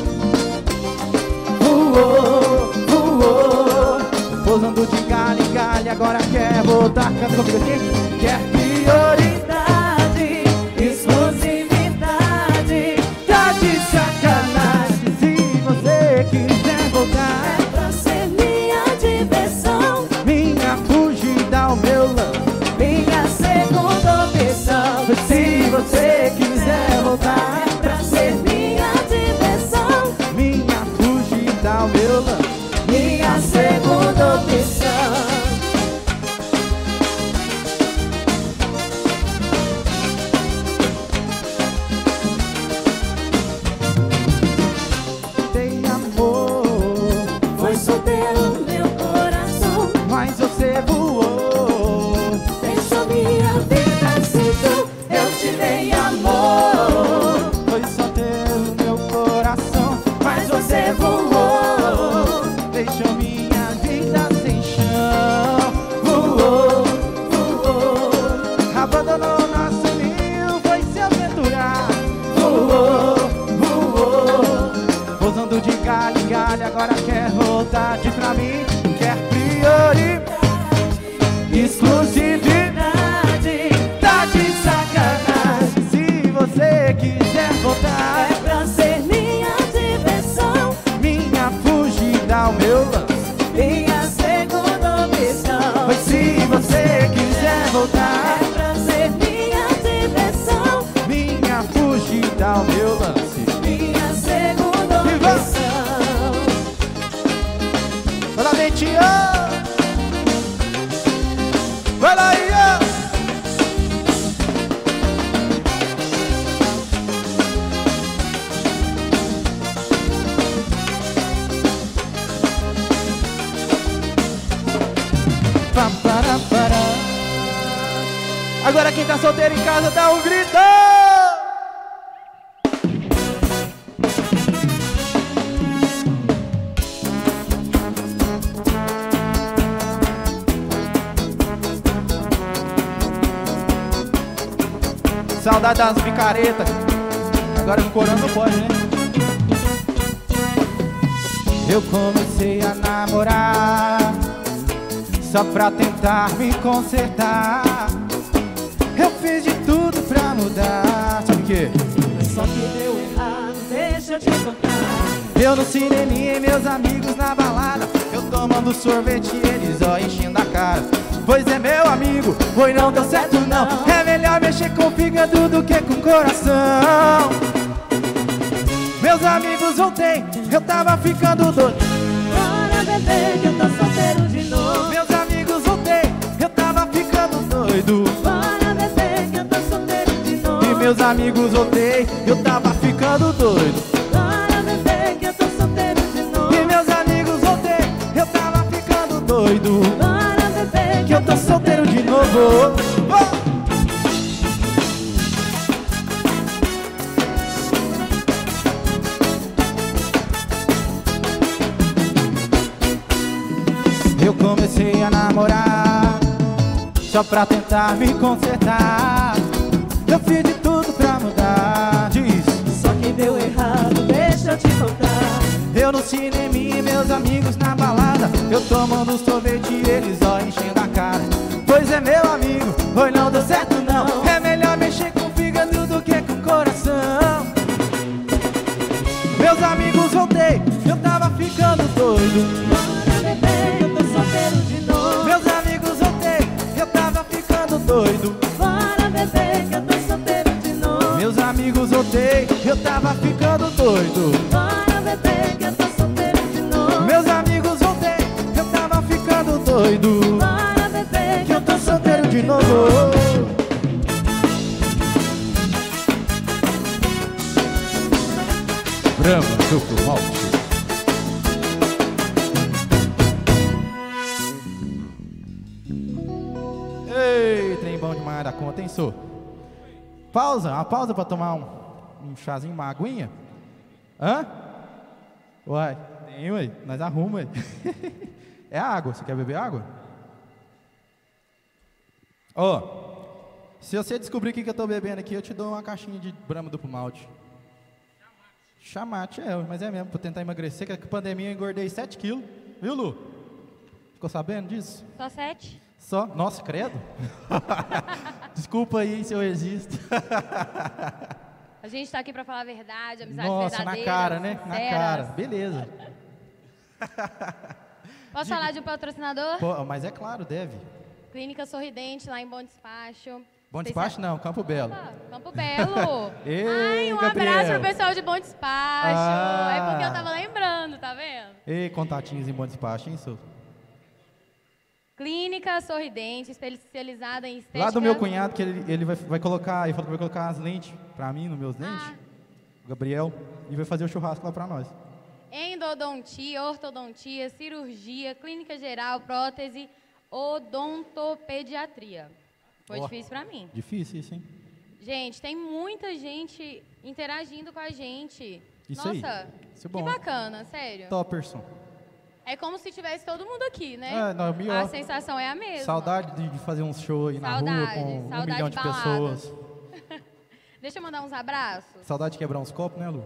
voou, voou. pousando de galho em galho, agora quer voltar. Canta comigo aqui. Quer prioridade, Exclusividade, tá de sacanagem. Se você quiser voltar, é pra ser minha diversão, minha fugida, o meu lance. minha segunda opção. Se você quiser voltar, É pra ser minha diversão, minha fugida, o meu lance. minha segunda opção. Dei amor, Foi só teu meu coração, mas você voou. deixou minha vida sem chão. Eu te dei amor, Foi só teu meu coração, mas você voou. deixou minha vida sem chão. Voou, voou, Abandonou nosso ninho, foi se aventurar. voou, voou. Pousando de galho em galho, agora quer voltar de pra mim. Quer prioridade, exclusividade, tá de sacanagem. Se você quiser voltar, É pra ser minha diversão, minha fugida, o meu lance. minha segunda opção. Pois se você quiser voltar, É pra ser minha diversão, minha fugida, o meu lance. minha segunda E vai. opção. Vai lá, dentinho! Vai lá, Ian! Pam, param, param. Agora quem tá solteiro em casa dá um grito! Saudade das picaretas. Agora o corão não pode, né? Eu comecei a namorar só pra tentar me consertar. Eu fiz de tudo pra mudar. Sabe o quê? Só que deu errado, deixa eu te contar. Eu no cineminha e meus amigos na balada, eu tomando sorvete e eles ó enchendo a cara. Pois é, meu amigo, foi não deu certo não. É melhor mexer com o fígado do que com o coração. Meus amigos voltei, eu tava ficando doido. Bora beber que eu tô solteiro de novo. Meus amigos voltei, eu tava ficando doido. Bora beber que eu tô solteiro de novo. E meus amigos voltei, eu tava ficando doido. Bora beber que eu tô solteiro de novo. E meus amigos voltei, eu tava ficando doido. Bora beber Que eu tô solteiro de novo. Oh! Eu comecei a namorar só pra tentar me consertar. Eu fiz de tudo pra mudar. Diz. Só que deu errado, deixa eu te contar. Eu no cinema e meus amigos na balada, eu tomando sorvete e eles ó enchendo a cara. Pois é, meu amigo, foi não deu certo não. É melhor mexer com o fígado do que com o coração. Meus amigos voltei, eu tava ficando doido. Bora beber, eu tô solteiro voltei, eu tava ficando doido. Bora beber que eu tô solteiro de novo. Meus amigos, voltei, eu tava ficando doido. Bora beber Que eu tô solteiro de novo. Brahma, duplo malte. Ei, trem bom demais da conta, hein, sô? Pausa, uma pausa pra tomar um, um chazinho, uma aguinha? Hã? Uai, tem, ué, nós arruma, ué. É água, você quer beber água? Ó, se você descobrir o que, que eu tô bebendo aqui, eu te dou uma caixinha de Brahma duplo malte. Chamate, é, mas é mesmo, pra tentar emagrecer, que a pandemia eu engordei sete quilos, viu, Lu? Ficou sabendo disso? Só sete? Só? Nossa, credo. Desculpa aí se eu existo. A gente tá aqui pra falar a verdade, amizade Nossa, verdadeira. na cara, né? Na sinceras. cara, beleza. Posso falar de um patrocinador? Pô, mas é claro, deve. Clínica Sorridente, lá em Bom Despacho. Bom Vocês Despacho sabem- não, Campo Belo. Opa, Campo Belo. Ei, Ai, um Gabriel. abraço pro pessoal de Bom Despacho. Ah. É porque eu tava lembrando, tá vendo? Ei, contatinhos em Bom Despacho, hein, Su? Clínica Sorridente, especializada em estética. Lá do meu cunhado, que ele, ele vai, vai colocar, ele falou que vai colocar as lentes pra mim, nos meus dentes. Ah. O Gabriel. E vai fazer o churrasco lá pra nós. Endodontia, ortodontia, cirurgia, clínica geral, prótese, odontopediatria. Foi Ó. difícil pra mim. Difícil isso, hein? Gente, tem muita gente interagindo com a gente. Isso aí. Nossa, Isso é que bom. bacana, sério. Topperson. É como se tivesse todo mundo aqui, né? É, não, melhor. A sensação é a mesma. Saudade de, de fazer uns shows aí na Saudade, rua com um saudade milhão de de balada. pessoas. Deixa eu mandar uns abraços. Saudade de quebrar uns copos, né, Lu?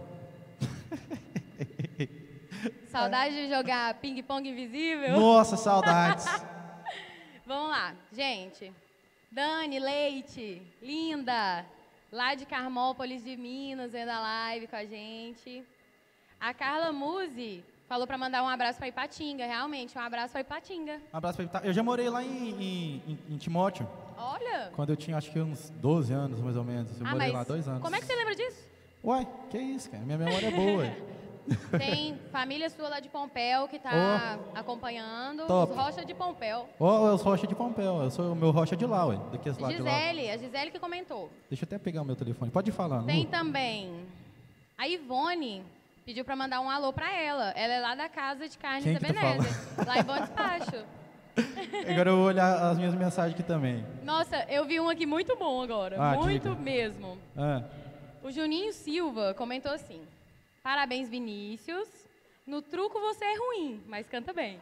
Saudade de jogar ping-pong invisível. Nossa, saudades. Vamos lá, gente. Dani, Leite, linda, lá de Carmópolis de Minas, vendo a live com a gente. A Carla Musi falou para mandar um abraço para Ipatinga, realmente, um abraço para Ipatinga. Um abraço pra Ita- Eu já morei lá em, em, em- em Timóteo, Olha! quando eu tinha acho que uns doze anos, mais ou menos. Eu Ah, morei mas lá dois anos. como é que você lembra disso? Uai, que isso, cara? Minha memória é boa. ué. Tem família sua lá de Pompéu que tá acompanhando. Top. Os Rocha de Pompéu. Ó, eu sou Rocha de Pompéu, eu sou o meu Rocha de lá, ué. Daqueles lá de lá. Gisele, a Gisele que comentou. Deixa eu até pegar o meu telefone. Pode ir falando. Tem Lu. também a Ivone, pediu para mandar um alô para ela. Ela é lá da Casa de Carnes Quem que tá Ebenezer, lá em Bom Despacho. Agora eu vou olhar as minhas mensagens aqui também. Nossa, eu vi um aqui muito bom agora. Ah, muito diga. mesmo. Ah, O Juninho Silva comentou assim: parabéns, Vinícius. No truco você é ruim, mas canta bem.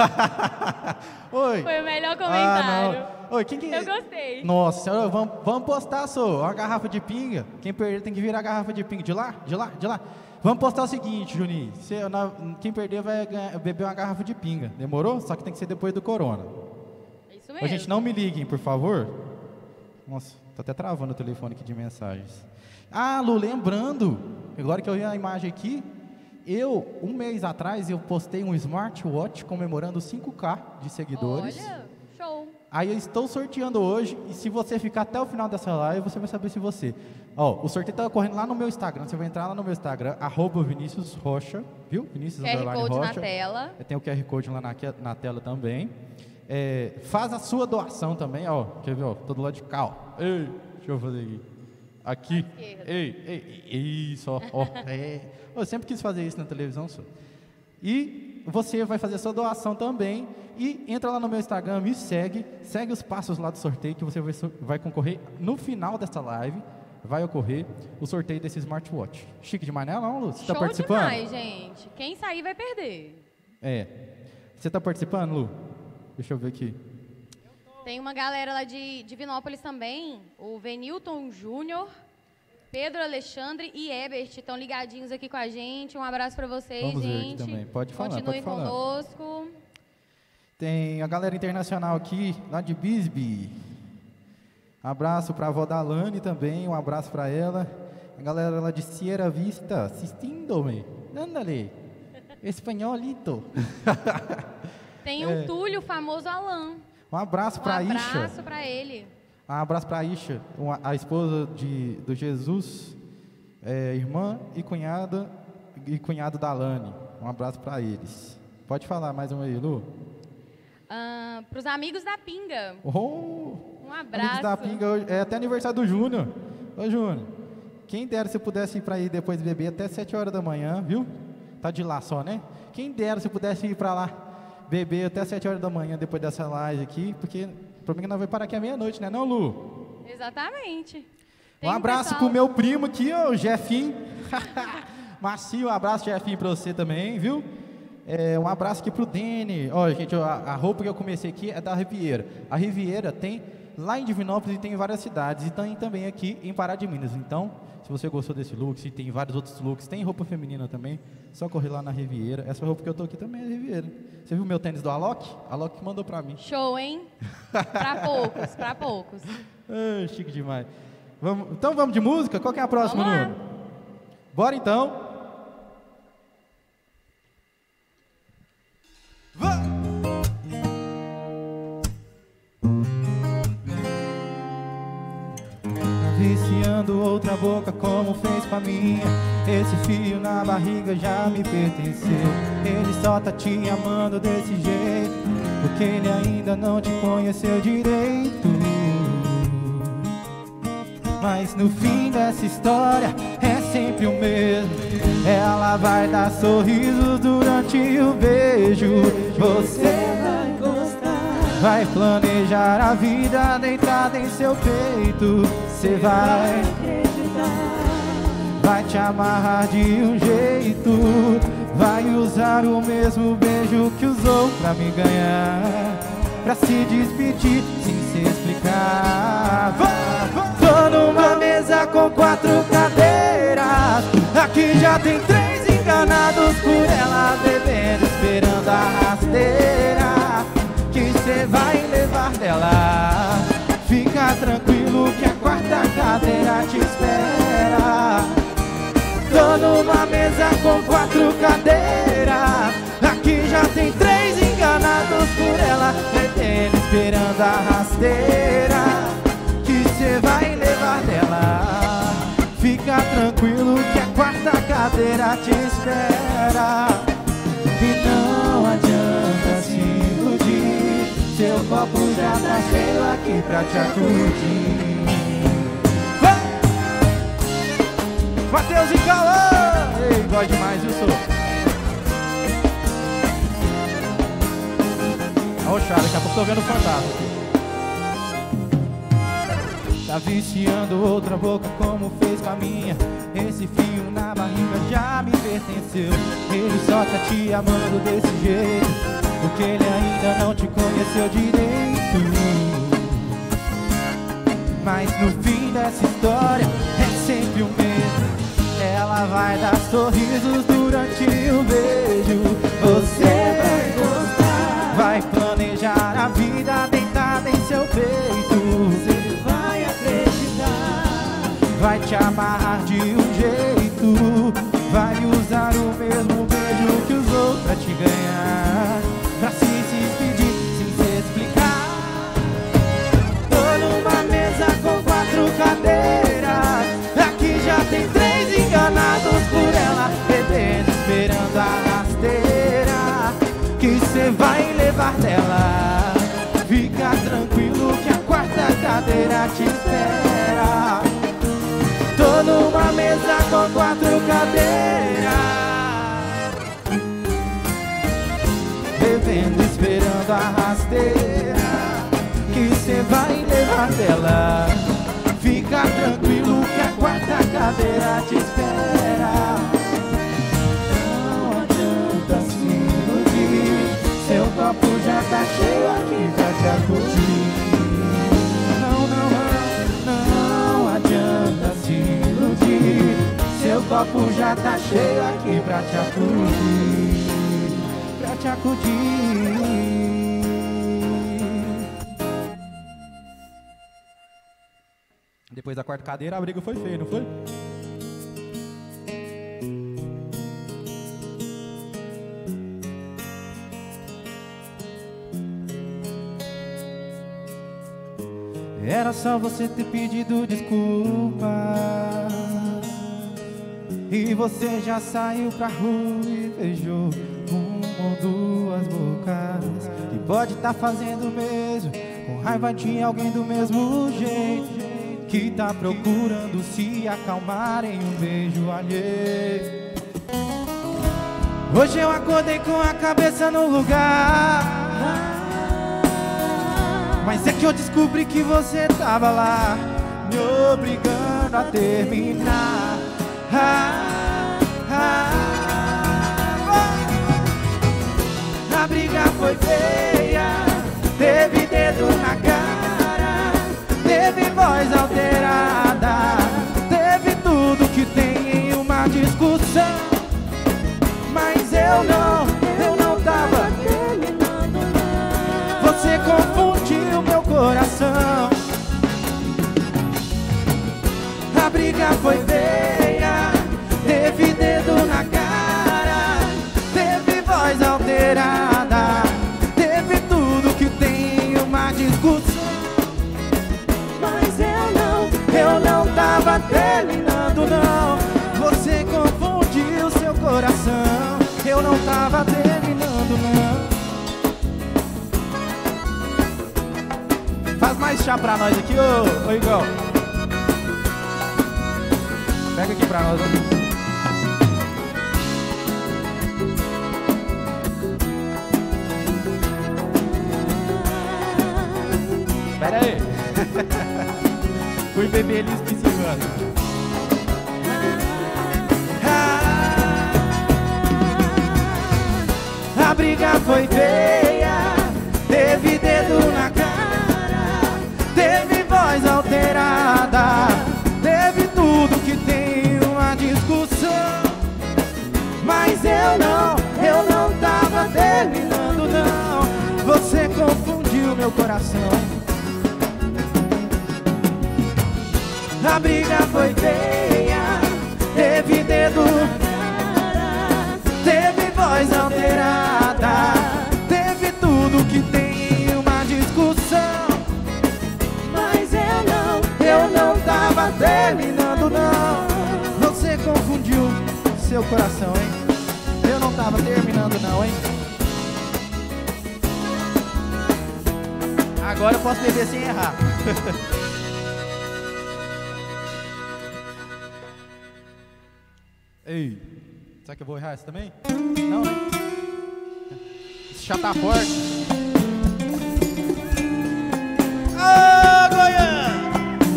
Oi. Foi o melhor comentário. Ah, não. Oi, quem que... Eu gostei. Nossa senhora, vamos, vamos postar, só uma garrafa de pinga. Quem perder tem que virar a garrafa de pinga. De lá, de lá, de lá. Vamos postar o seguinte, Juninho. Você, na- quem perder vai ganhar- beber uma garrafa de pinga. Demorou? Só que tem que ser depois do corona. Isso Ô, mesmo. gente, não me liguem, por favor. Nossa, tô até travando o telefone aqui de mensagens. Ah, Lu, lembrando, agora que eu vi a imagem aqui, eu, um mês atrás, eu postei um smartwatch comemorando cinco K de seguidores. Olha, show. Aí eu estou sorteando hoje, e se você ficar até o final dessa live, você vai saber se você... Ó, o sorteio está ocorrendo lá no meu Instagram, você vai entrar lá no meu Instagram, arroba Vinícius Rocha, viu? Vinícius Q R underline Code na Rocha. tela. Tem o Q R Code lá na, na tela também. É, faz a sua doação também, ó. Quer ver, ó? Todo lado de cá, ó. Ei, deixa eu fazer aqui. Aqui. esquerda. Ei, ei, ei, isso, ó. ó é. Eu sempre quis fazer isso na televisão, só. E você vai fazer a sua doação também. E entra lá no meu Instagram, me segue. Segue os passos lá do sorteio que você vai, so- vai concorrer no final dessa live. Vai ocorrer o sorteio desse smartwatch. Chique demais, né, não, Lu? Você Show tá participando? demais, gente. Quem sair vai perder. É. Você tá participando, Lu? Deixa eu ver aqui. Tem uma galera lá de Divinópolis também, o Venilton Júnior, Pedro Alexandre e Ebert estão ligadinhos aqui com a gente. Um abraço para vocês, Vamos ver aqui gente. também. Pode falar, Continuem pode falar. conosco. Tem a galera internacional aqui, lá de Bisbee. Abraço para a avó da Alane também, um abraço para ela. A galera lá de Sierra Vista, assistindo-me. Ándale, espanholito. Tem É. o Túlio, o famoso Alan. Um abraço Um para a Isha. abraço para ele. Um abraço para a Isha, uma- a esposa de, do Jesus. é, irmã e cunhada e cunhado da Lani. Um abraço para eles. Pode falar mais um aí, Lu. Ah, para os amigos da Pinga. Oh, um abraço. Amigos da Pinga, hoje, é até aniversário do Júnior. Ô, Júnior, quem dera se eu pudesse ir para aí depois beber até sete horas da manhã, viu? Tá de lá só, né? Quem dera se eu pudesse ir para lá beber até sete horas da manhã depois dessa live aqui, porque para mim nós vamos parar aqui à meia-noite, né, não, Lu? Exatamente. Tem um abraço pessoal... pro meu primo aqui, ó, o Jefinho. Macio, um abraço, Jefinho, para você também, viu? É, um abraço aqui pro Dene. Ó, gente, a, a roupa que eu comecei aqui é da Riviera. A Riviera tem lá em Divinópolis e tem em várias cidades. E tem também aqui em Pará de Minas. Então, se você gostou desse look, se tem vários outros looks, tem roupa feminina também, só correr lá na Riviera. Essa roupa que eu tô aqui também é Riviera. Você viu meu tênis do Alok? Alok que mandou pra mim. Show, hein? Pra poucos, pra poucos. Ah, chique demais. Vamos, então vamos de música? Qual que é a próxima, Nuno? Bora então. Viciando outra boca como fez com a minha. Esse fio na barriga já me pertenceu. Ele só tá te amando desse jeito porque ele ainda não te conheceu direito. Mas no fim dessa história é sempre o mesmo. Ela vai dar sorrisos durante o beijo. Você vai gostar, vai planejar a vida deitada em seu peito. Você vai acreditar, vai te amarrar de um jeito. Vai usar o mesmo beijo que usou pra me ganhar, pra se despedir sem se explicar. Tô numa mesa com quatro cadeiras, aqui já tem três enganados por ela, bebendo, esperando a rasteira que cê vai levar dela. Fica tranquilo que a quarta cadeira te espera. Tô numa mesa com quatro cadeiras, aqui já tem três enganados por ela, bebendo, esperando a rasteira que cê vai levar dela. Fica tranquilo que a quarta cadeira te espera. E não adianta se iludir, seu copo já tá cheio aqui pra te acudir. Matheus e Calã! Ei, gosto demais, eu sou. Ó, Chá, daqui a pouco tô vendo o fantasma aqui. Tá viciando outra boca como fez com a minha. Esse fio na barriga já me pertenceu. Ele só tá te amando desse jeito porque ele ainda não te conheceu direito. Mas no fim dessa história é sempre o mesmo. Ela vai dar sorrisos durante o beijo. Você vai gostar, vai planejar a vida deitada em seu peito. Você vai acreditar, vai te amarrar de um jeito. Vai usar o mesmo beijo que usou pra te ganhar, pra se despedir sem se explicar. Tô numa mesa com quatro cadeiras, aqui já tem três enganados por ela, bebendo, esperando a rasteira que cê vai levar dela. Fica tranquilo que a quarta cadeira te espera. Tô numa mesa com quatro cadeiras, bebendo, esperando a rasteira que cê vai levar dela. Fica tranquilo que a quarta cadeira te espera. Não adianta se iludir, seu copo já tá cheio aqui pra te acudir. Não, não, não, não adianta se iludir, seu copo já tá cheio aqui pra te acudir, pra te acudir. Depois da quarta cadeira, a briga foi feia, não foi? Era só você ter pedido desculpa. você já saiu pra rua e beijou uma ou duas bocas. E pode tá fazendo o mesmo, com raiva de alguém do mesmo jeito, que tá procurando se acalmar em um beijo alheio. Hoje eu acordei com a cabeça no lugar, mas é que eu descobri que você tava lá, me obrigando a terminar. ah, ah, oh. A briga foi feia, teve dedo na cara, teve voz alterada, teve tudo que tem em uma discussão. Mas eu não, eu não tava terminando não. Você confundiu meu coração. A briga foi feia, teve dedo na cara, teve voz alterada, teve tudo que tem em uma discussão. Mas eu não, eu não tava terminando não. Você confundiu seu coração. Eu não tava terminando não. Faz mais chá pra nós aqui, ô, ô Igor. Pega aqui pra nós. Pera aí. Fui beber ali, esqueci, mano. A briga foi feia, teve dedo na cara, teve voz alterada, teve tudo que tem uma discussão. Mas eu não, eu não tava terminando não. Você confundiu meu coração. A briga foi feia, teve dedo na cara, teve voz alterada, teve tudo que tem em uma discussão. Mas eu não, eu não tava terminando não. Você confundiu seu coração, hein? Eu não tava terminando não, hein? Agora eu posso beber sem errar. Ei, será que eu vou errar essa também? Não, né? Esse chá tá forte. Ô, Goiânia!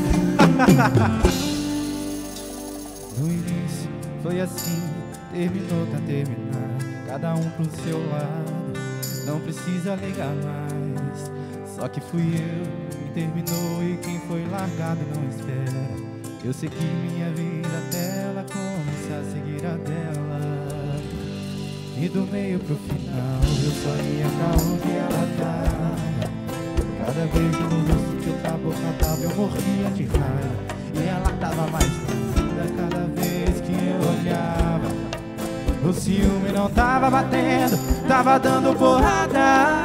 No início foi assim, terminou, tá terminar, cada um pro seu lado, não precisa ligar mais. Só que fui eu que terminou e quem foi largado não espera. Eu segui minha vida até ela começar a seguir a dela. E do meio pro final eu só ia pra onde ela tava. Cada vez no rosto que eu tava, eu tava, eu morria de raiva. E ela tava mais linda cada vez que eu olhava. O ciúme não tava batendo, tava dando porrada.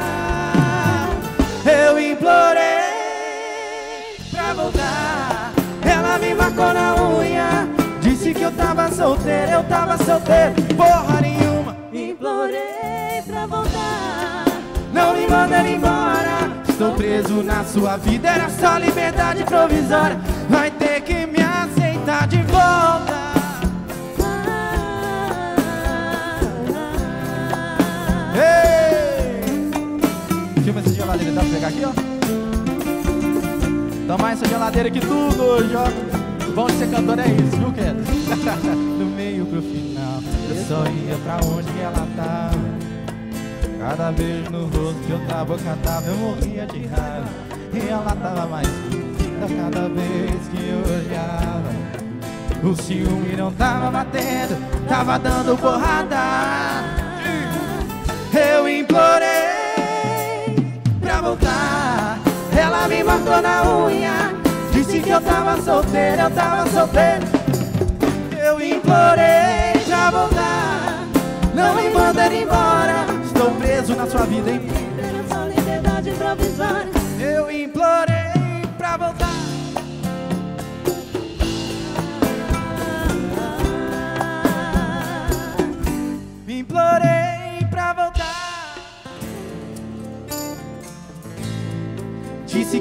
Eu implorei pra voltar, ela me marcou na unha, disse que eu tava solteiro, eu tava solteiro, porra nenhuma. Implorei pra voltar, não me manda embora, estou preso na sua vida, era só liberdade provisória, vai ter que me aceitar de volta. Ei! Filma essa geladeira, dá pra pegar aqui, ó? Toma essa geladeira aqui tudo hoje, ó. O bom de ser cantor é isso, viu, Keto? Do meio pro final, eu só ia pra onde ela tava. Cada beijo no rosto que eu tava, eu cantava, eu morria de raiva. E ela tava mais linda cada vez que eu olhava. O ciúme não tava batendo, tava dando porrada. Eu implorei pra voltar, ela me marcou na unha, disse que eu tava solteiro, eu tava solteiro. Eu implorei pra voltar, não me manda embora, estou preso na sua vida, hein? Era só liberdade provisória. Eu implorei pra voltar.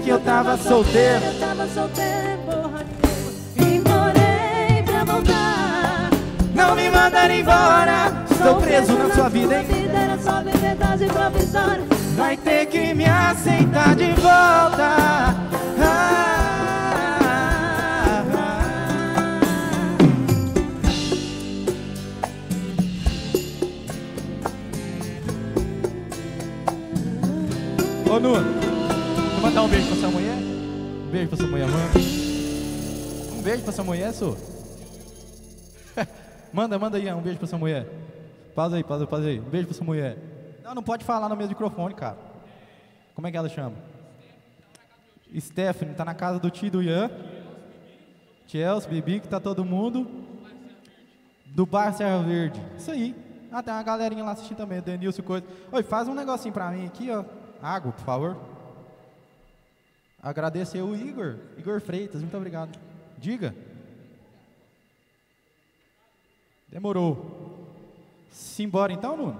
que eu tava solteiro. Eu tava solteiro, porra nenhuma. Implorei pra voltar. Não me mandaram embora. Estou preso na sua vida, hein? Era só liberdade provisória. Vai ter que me aceitar de volta. Ah, Ô Nuno, vou mandar um beijo pra sua mulher? Um beijo pra sua mulher, manda. Um beijo pra sua mulher, sô. Manda, manda aí, um beijo pra sua mulher. Pausa aí, pausa, pausa aí. Um beijo pra sua mulher. Não, não pode falar no mesmo microfone, cara. Como é que ela chama? Stephanie, tá na casa do tio do Ian. Chelsea, Bibi, que tá todo mundo. Do bar Serra Verde. Isso aí. Ah, tem uma galerinha lá assistindo também, Denilson e coisa. Oi, faz um negocinho pra mim aqui, ó. Água, por favor. Agradecer o Igor. Igor Freitas, muito obrigado. Diga. Demorou. Simbora então, Nuno?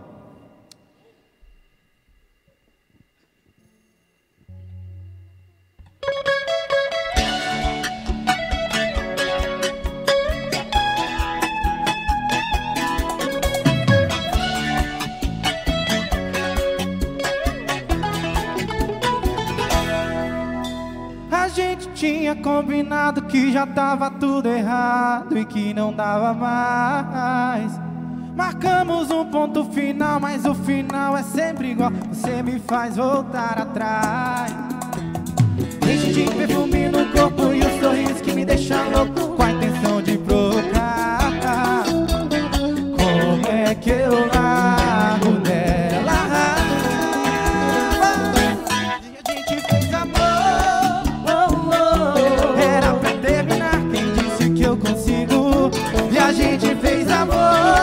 A gente tinha combinado que já tava tudo errado e que não dava mais. Marcamos um ponto final, mas o final é sempre igual. Você me faz voltar atrás. Enche de perfume no corpo e o sorriso que me deixa louco, com a intenção de provocar. Como é que eu largo dela? E a gente fez amor, oh, oh. Era pra terminar, quem disse que eu consigo? E a gente fez amor,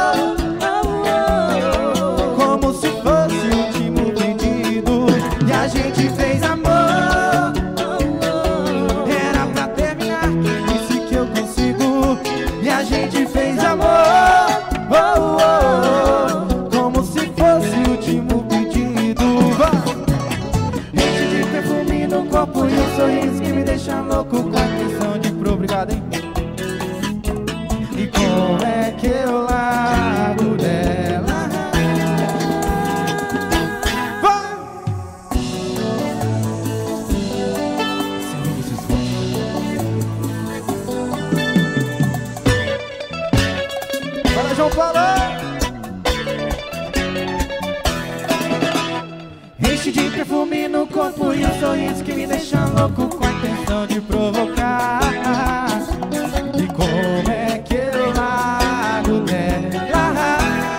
como se fosse o último pedido. E a gente fez amor, era pra terminar, quem disse que eu consigo? E a gente fez amor, oh, oh, como se fosse o último pedido. Enche de perfume no corpo e um sorriso que me deixa louco, com a intenção de pro. Obrigado, hein? E como é que eu largo dela? Fala, João Paulo! Enche de perfume no corpo e um sorriso que me deixa louco, com a intenção de provocar. E como é que eu largo dela?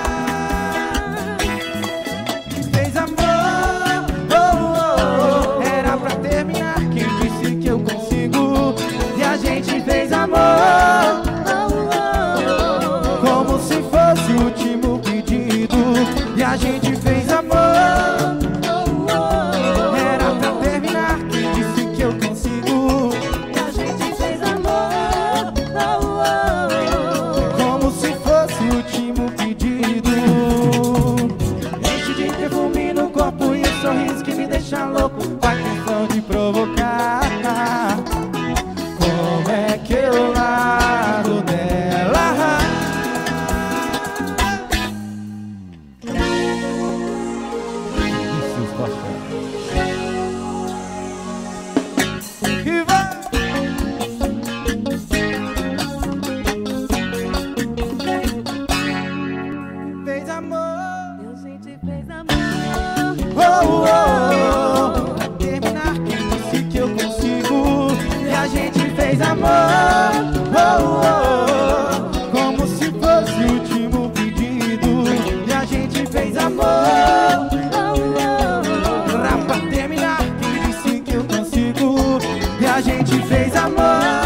Fez amor, oh, oh, era pra terminar, quem disse que eu consigo? E a gente fez amor, como se fosse o último pedido. E a gente fez amor, era pra terminar, quem disse que eu consigo? E a gente fez amor, como se fosse o último pedido. Enche de perfume no corpo e um sorriso que me deixa louco, com a intenção de provocar. Como é que eu largo dela? E vai! Fez amor, Eu senti fez amor, oh, oh, oh. Pra terminar, quem disse que eu consigo? E a gente fez amor, oh, oh, como se fosse o último pedido. E a gente fez amor, pra terminar, quem disse que eu consigo? E a gente fez amor,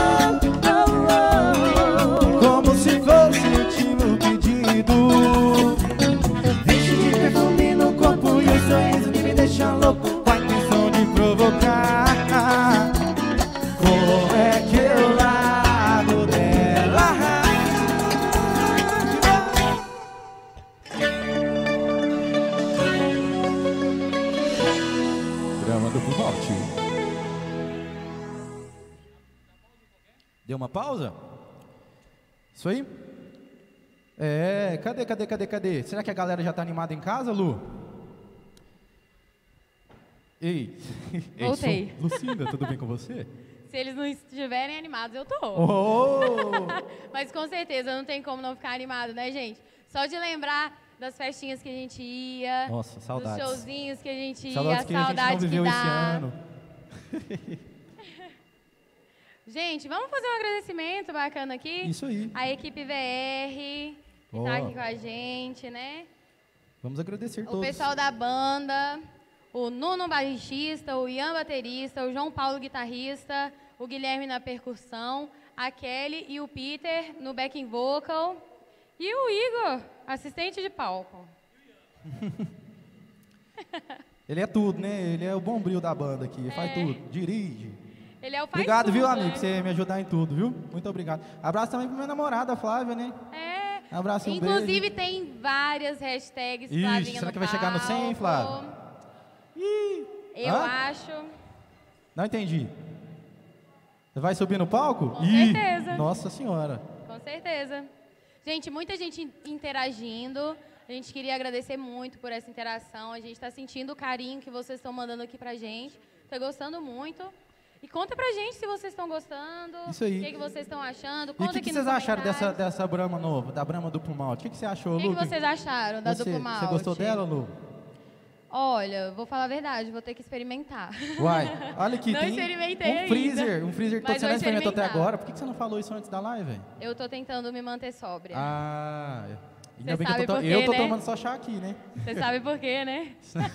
como se fosse o último pedido. Enche de perfume no corpo e um sorriso que me deixa louco, com a intenção de provocar. Como é que eu largo dela? Drama do Norte. Deu uma pausa? Isso aí? É, cadê, cadê, cadê, cadê? Será que a galera já tá animada em casa, Lu? Ei, Voltei. Ei, Lucinda, tudo bem com você? Se eles não estiverem animados, eu tô. Oh! Mas com certeza não tem como não ficar animado, né, gente? Só de lembrar das festinhas que a gente ia. Nossa, saudades. Dos showzinhos que a gente ia, saudades a que a gente saudade não viveu que esse dá. ano. Gente, vamos fazer um agradecimento bacana aqui? Isso aí. A equipe V R, que Oh. tá aqui com a gente, né? Vamos agradecer O todos. pessoal da banda, o Nuno baixista, o Ian baterista, o João Paulo guitarrista, o Guilherme na percussão, a Kelly e o Peter no backing vocal e o Igor, assistente de palco. Ele é tudo, né? Ele é o bombril da banda aqui, ele faz É. tudo, dirige. Ele é o faz Obrigado, tudo, viu, né? amigo, por você me ajudar em tudo, viu? Muito obrigado. Abraço também pro meu namorado, a Flávia, né? É. Abraço e um Inclusive beijo. tem várias hashtags Ixi, Flavinha será no que vai chegar no cem, palco. Flávio? Ih, Eu hã? acho. Não entendi. Você vai subir no palco? Com Ih, certeza. Nossa senhora. Com certeza. Gente, muita gente in- interagindo. A gente queria agradecer muito por essa interação. A gente está sentindo o carinho que vocês estão mandando aqui pra gente. Está gostando muito. E conta pra gente se vocês estão gostando. Isso aí. O que, que vocês estão achando. E Conta o que, aqui que nos vocês acharam dessa, comentários. dessa Brahma nova, da Brahma Duplo Malte? O que, que você achou, O que, Lu? que vocês acharam da você, Duplo Malte? Você gostou dela, Lu? Olha, vou falar a verdade, vou ter que experimentar. Uai, olha aqui, Não tem experimentei um ainda. freezer, um freezer que Mas você não vou experimentou até experimentar. agora. Por que, que você não falou isso antes da live? Eu tô tentando me manter sóbria. Ah, ainda Você bem que eu sabe tô, por quê, eu tô né? tomando só chá aqui, né? Você sabe por quê, né?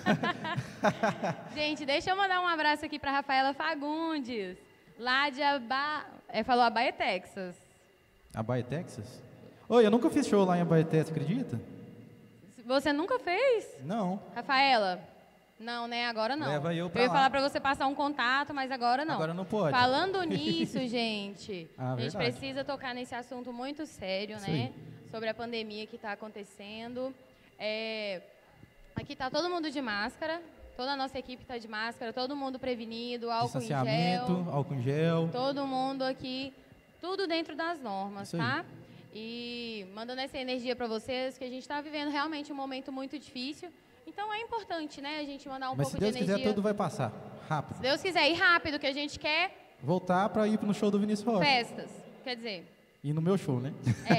Gente, deixa eu mandar um abraço aqui para Rafaela Fagundes, lá de Aba... É, falou Abaia, Texas. Abaia, Texas? Oi, eu nunca fiz show lá em Abaia, Texas, acredita? Você nunca fez? Não. Rafaela? Não, né? Agora não. Leva eu pra eu ia lá. falar para você passar um contato, mas agora não. Agora não pode. Falando nisso, gente, Ah, a gente verdade. precisa tocar nesse assunto muito sério, Isso né? aí. Sobre a pandemia que está acontecendo. É, Aqui tá todo mundo de máscara, toda a nossa equipe está de máscara, todo mundo prevenido, álcool em Distanciamento, gel, álcool em gel. todo mundo aqui, tudo dentro das normas, Isso aí. tá? E mandando essa energia para vocês, que a gente está vivendo realmente um momento muito difícil. Então é importante, né, a gente mandar um Mas se pouco Deus de quiser, energia. tudo vai passar. Rápido. Se Deus quiser ir rápido, que a gente quer Voltar pra ir no show do Vinícius Rocha. festas. Quer dizer, E no meu show, né?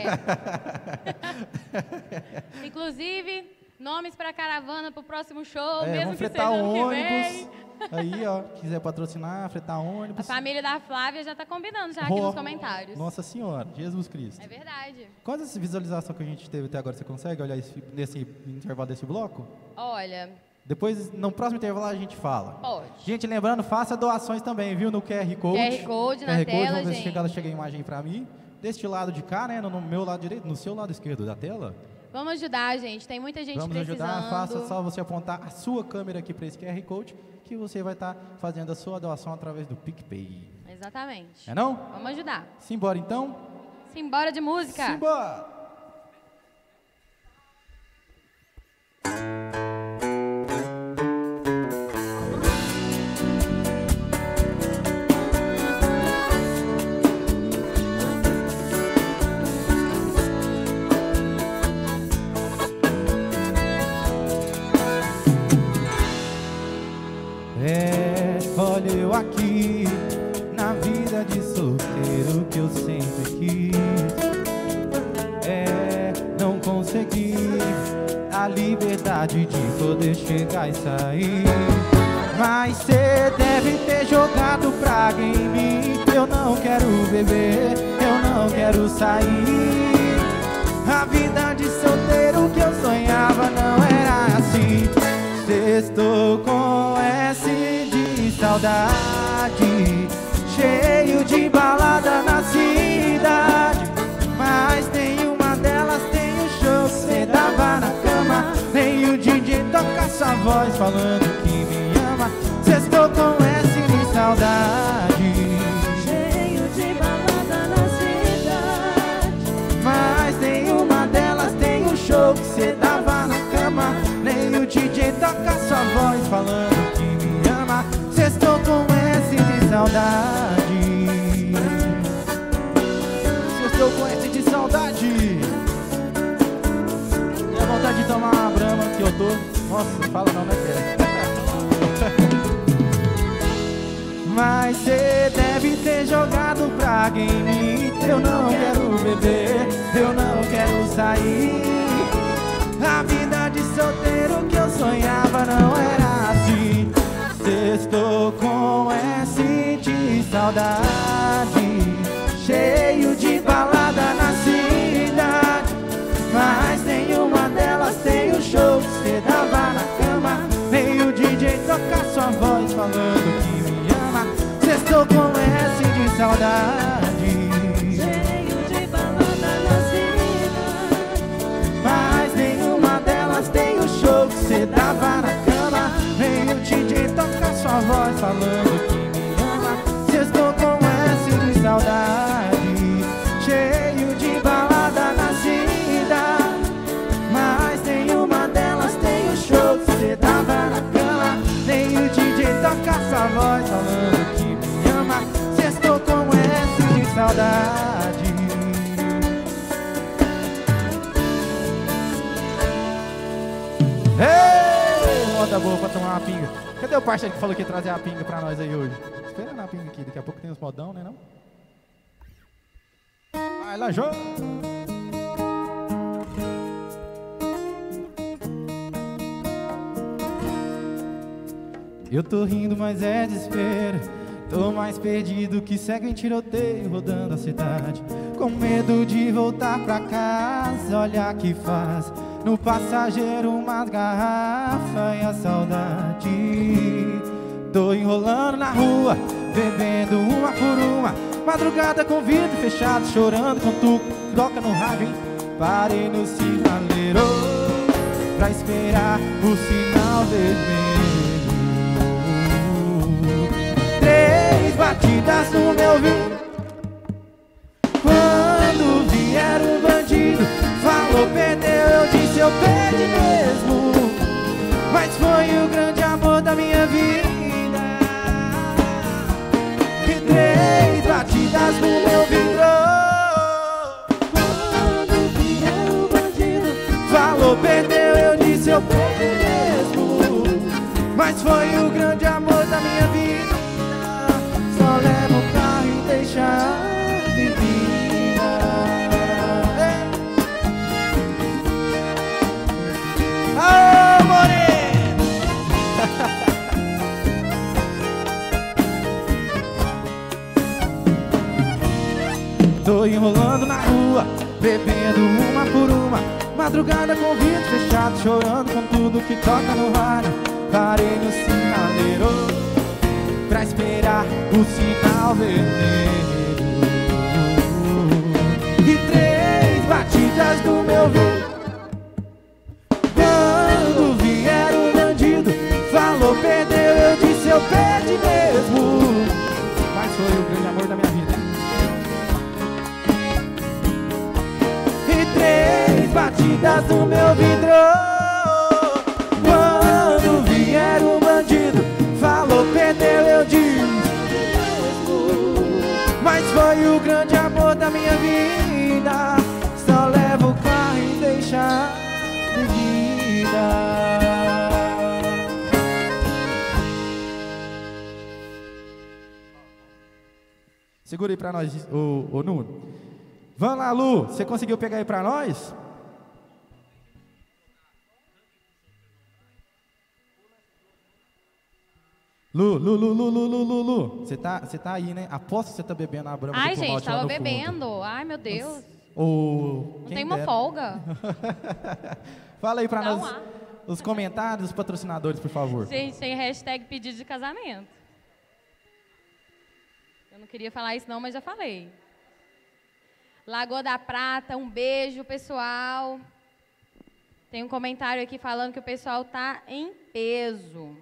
é. Inclusive, nomes para caravana para o próximo show, É, mesmo vamos que fretar seja ano que ônibus. vem. Aí, ó, quiser patrocinar, fretar A ônibus. família da Flávia já está combinando já aqui Ro- nos comentários. Nossa Senhora, Jesus Cristo. É verdade. Quantas visualizações que a gente teve até agora? Você consegue olhar esse, nesse intervalo desse bloco? Olha, Depois, no próximo intervalo, a gente fala. pode. Gente, lembrando, faça doações também, viu? No Q R Code. Q R Code na tela, vamos ver se gente. chega, ela chega a imagem pra mim. Deste lado de cá, né? No, no meu lado direito, no seu lado esquerdo da tela. Vamos ajudar, gente. Tem muita gente Vamos precisando. ajudar, faça só você apontar a sua câmera aqui para esse Q R Code, que você vai estar fazendo a sua doação através do PicPay. Exatamente. É não? Vamos ajudar. Simbora então? Simbora de música. Simbora! É, olha eu aqui, na vida de solteiro que eu sempre quis. É, não consegui a liberdade de poder chegar e sair. Mas cê deve ter jogado praga em mim. Eu não quero beber, eu não quero sair. A vida de solteiro que eu sonhava não era assim. Estou com S de saudade, cheio de balada na cidade. Mas nenhuma delas tem o show que cê dava na cama. Nem o D J toca sua voz falando que me ama. Cê estou com S de saudade, Cheio de balada na cidade. mas nenhuma delas tem o show que cê dava na cama. Nem o D J toca sua voz falando que me ama. Cê estou com S de saudade. saudade. Minha vontade de tomar uma brama que eu tô. Nossa, fala não, né, cara? Mas cê deve ter jogado praga em mim. Eu não quero beber, eu não quero sair. A vida de solteiro que eu sonhava não era assim. Estou com S de saudade, cheio de balada na cidade. Mas nenhuma delas tem o show que cê dava na cama. Nem o D J tocar sua voz falando que me ama. Estou com S de saudade, cheio de balada na cidade. mas nenhuma delas tem o show que cê dava na cama. Nem o D J tocar sua voz falando que me ama. Se estou com S de saudade, cheio de balada na cidade, mas nenhuma delas tem o show que cê dava na cama. Nem o D J tocar sua voz falando que me ama. Se estou com S de saudade. Ei, moda boa pra tomar uma pinga. Cadê o parceiro que falou que ia trazer a pinga pra nós aí hoje? Esperando a pinga aqui, daqui a pouco tem uns modão, né não? Vai lá, Jô! Eu tô rindo, mas é desespero. Tô mais perdido que cego em tiroteio, rodando a cidade, com medo de voltar pra casa. Olha que faz no passageiro umas garrafas e a saudade. Tô enrolando na rua, bebendo uma por uma. Madrugada com vidro fechado, chorando com tu. Toca no rádio, hein? Parei no sinaleiro pra esperar o sinal vermelho. Três batidas no meu vidro. Quando vier um bandido, falou, perdeu, eu disse eu perdi mesmo. Mas foi o grande amor da minha vida. E três batidas no meu vidro. Quando vier o bandido, Falou, perdeu, eu disse eu perdi mesmo. Mas foi o grande amor da minha vida. Só leva o carro e deixa a bebida. Aô, moreno! Tô enrolando na rua, bebendo uma por uma. Madrugada com vidro fechado, chorando com tudo que toca no rádio. Parei no sinaleiro pra esperar o sinal vermelho. E três batidas do meu vidro. Quando vier um bandido, falou, perdeu, eu disse eu perdi mesmo. Mas foi o grande amor da minha vida. E três batidas no meu vidro. Quando vier um bandido, falou, perdeu, eu disse mas foi o grande amor da minha vida. Só leva o carro e deixa a bebida. Segura aí pra nós, ô, ô Nuno. Vamos lá, Lu, você conseguiu pegar aí pra nós? Lu, Lu, Lu, Lu, Lu, Lu, Lu, Lu, você tá, você tá aí, né? Aposto que você tá bebendo a brama Ai, do gente, Tomate lá tava no bebendo. fundo. Ai, meu Deus. Ô, Não quem tem uma dera. folga. Fala aí pra Dá um nós ar. os comentários, os patrocinadores, por favor. Gente, tem hashtag pedido de casamento. Eu não queria falar isso não, mas já falei. Lagoa da Prata, um beijo, pessoal. Tem um comentário aqui falando que o pessoal tá em peso.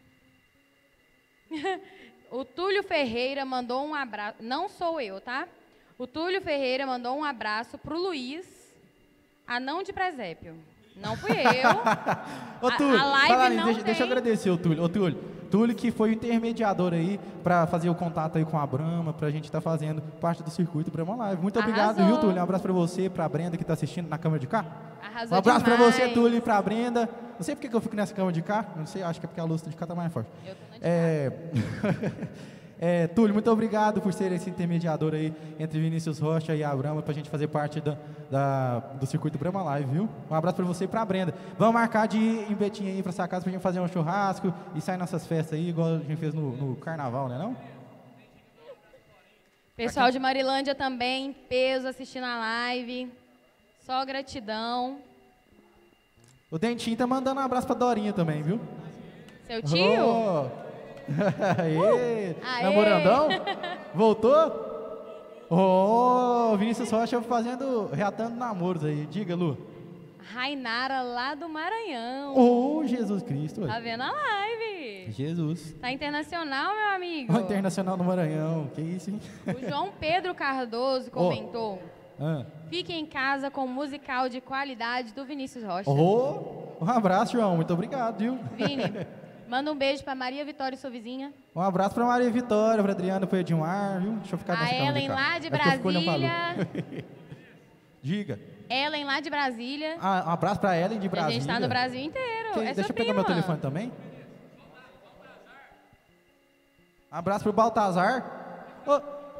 O Túlio Ferreira mandou um abraço. Não sou eu, tá? O Túlio Ferreira mandou um abraço pro Luiz, anão de presépio. Não fui eu. Ô, Túlio, a, a live fala aí, não deixa, tem. deixa eu agradecer o Túlio. Ô, Túlio, Túlio que foi o intermediador aí para fazer o contato aí com a Brahma, pra gente estar tá fazendo parte do circuito Brahma Live. Muito obrigado, Arrasou. viu, Túlio? Um abraço pra você, pra Brenda que tá assistindo na câmera de cá. Arrasou Um abraço demais. pra você, Túlio, e pra Brenda. Não sei porque que eu fico nessa câmera de cá, não sei, acho que é porque a luz de cá tá mais forte. Eu tô na de É... é, Túlio, muito obrigado por ser esse intermediador aí entre Vinícius Rocha e a Brahma pra gente fazer parte da, da- do circuito Brahma Live, viu? Um abraço pra você e pra Brenda. Vamos marcar de ir em Betim aí pra sua casa pra gente fazer um churrasco e sair nessas festas aí, igual a gente fez no, no carnaval, né não? Pessoal de Marilândia também, em peso, assistindo a live. Só gratidão. O Dentinho tá mandando um abraço pra Dorinha também, viu? Seu tio? Oh. Aê. Aê. Namorandão? Voltou? Oh, Vinícius Rocha fazendo, reatando namoros aí. Diga, Lu. Rainara, lá do Maranhão. Oh, Jesus Cristo. ué. Tá vendo a live? Jesus. Tá internacional, meu amigo. O Internacional do Maranhão. Que isso, hein? O João Pedro Cardoso comentou. Ah. Fique em casa com o musical de qualidade do Vinícius Rocha. Oh, um abraço, João. Muito obrigado, viu? Vini, manda um beijo pra Maria Vitória e sua vizinha. Um abraço pra Maria Vitória, pra Adriana, pro Edmar, viu? Deixa eu ficar A nessa câmera Ellen cá. lá de É porque eu fico olhando pra Lu. Brasília. Diga. Ellen lá de Brasília. Ah, um abraço pra Ellen de A Brasília. gente tá no Brasil inteiro. Quem- é deixa sua eu pegar prima. meu telefone também. Abraço pro Baltazar. Ô,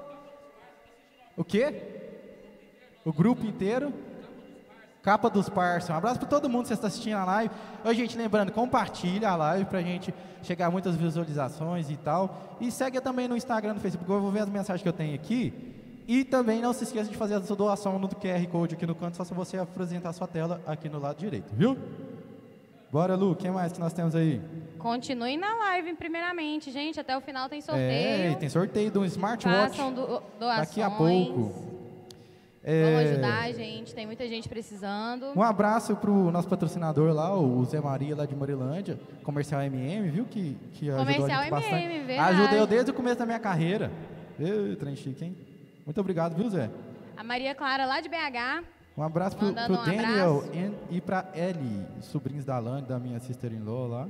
o quê? O grupo inteiro. Capa dos Parça. Um abraço para todo mundo que está assistindo a live. Ô, gente, lembrando, compartilha a live pra gente chegar a muitas visualizações e tal. E segue também no Instagram, no Facebook. Eu vou ver as mensagens que eu tenho aqui. E também não se esqueça de fazer a sua doação no Q R Code aqui no canto, só se você apresentar a sua tela aqui no lado direito, viu? Bora, Lu, o que mais que nós temos aí? Continue na live, primeiramente, gente. Até o final tem sorteio. É, e tem sorteio de um smartwatch Façam do, doações. daqui a pouco. É, Vamos ajudar, gente. Tem muita gente precisando. Um abraço pro nosso patrocinador lá, o Zé Maria, lá de Marilândia, Comercial M M, viu? Que, que ajudou Comercial a gente M M, bastante. verdade. Ajudei eu desde o começo da minha carreira. Ê, trem chique, hein? Muito obrigado, viu, Zé? A Maria Clara, lá de B H. Um abraço pro, Mandando pro um Daniel abraço. e, e pra Ellie, sobrinhos da Lani, da minha sister-in-law lá.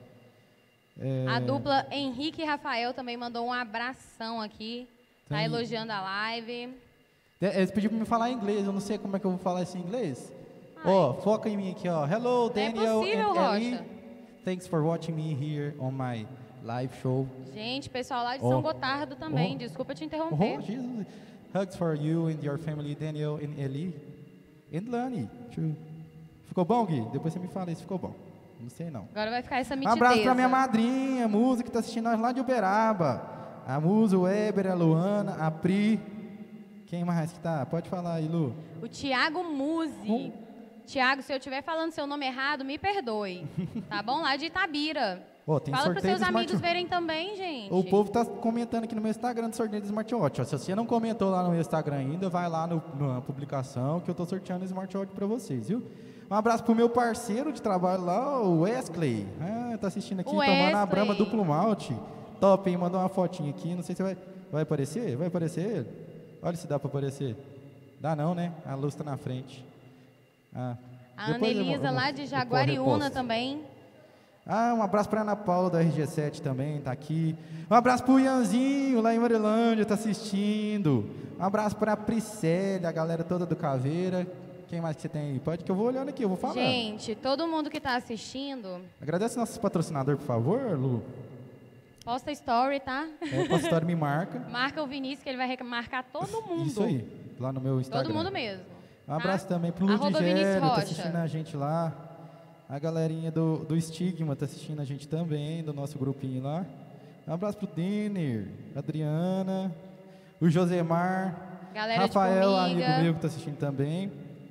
É, A dupla Henrique e Rafael também mandou um abração aqui. Tá Tem- elogiando a live. de- Eles pediram pra me falar em inglês, eu não sei como é que eu vou falar isso em inglês. Ó, foca em mim aqui, ó. Hello, Não é Daniel possível, and Ellie. Rocha. Thanks for watching me here on my live show. Gente, pessoal lá de Oh. São Gotardo também. Oh. Desculpa te Oh, interromper. Jesus. Hugs for you and your family, Daniel and Eli. And Lani. too. Ficou bom, Gui? Depois você me fala isso, ficou bom. Não sei não. Agora vai ficar essa Um mitideza. abraço pra minha madrinha, a Musa, que tá assistindo nós lá de Uberaba. A Musa, o Weber, a Luana, a Pri. Quem mais que tá? Pode falar aí, Lu. O Tiago Muzi. Tiago, se eu estiver falando seu nome errado, me perdoe. Tá bom? Lá de Itabira. Ó, tem Fala pros sorteio seus do amigos Smart- verem também, gente. O povo tá comentando aqui no meu Instagram do sorteio do Smartwatch. Ó, se você não comentou lá no meu Instagram ainda, vai lá no, na publicação que eu tô sorteando o Smartwatch pra vocês, viu? Um abraço pro meu parceiro de trabalho lá, o Wesley. Ah, tá assistindo aqui, O tomando a Wesley. Brahma duplo malte. Top, hein? Mandou uma fotinha aqui. Não sei se vai, vai aparecer. Vai aparecer? Olha se dá pra aparecer. Dá não, né? A luz tá na frente. Ah, A depois eu vou- Anelisa, eu vou- lá de depois eu Jaguariúna reposto. também. Ah, um abraço pra Ana Paula da R G sete também, tá aqui. Um abraço pro Ianzinho, lá em Marilândia, tá assistindo. Um abraço pra Priscélia, a galera toda do Caveira. Quem mais que você tem aí? Pode que eu vou olhando aqui, eu vou falando. Gente, todo mundo que tá assistindo, Agradece nossos patrocinadores, por favor, Lu. posta story, tá? É, posta história me marca. Marca o Vinícius, que ele vai marcar todo mundo. Isso aí, lá no meu Instagram. Todo mundo mesmo. Um abraço tá? também pro Arroba Vinícius Ludigério, tá Rocha. assistindo a gente lá. A galerinha do, do Estigma tá assistindo a gente também, do nosso grupinho lá. Um abraço pro Denner, Adriana, o Josemar, Galera Rafael, de Formiga. amigo meu que tá assistindo também.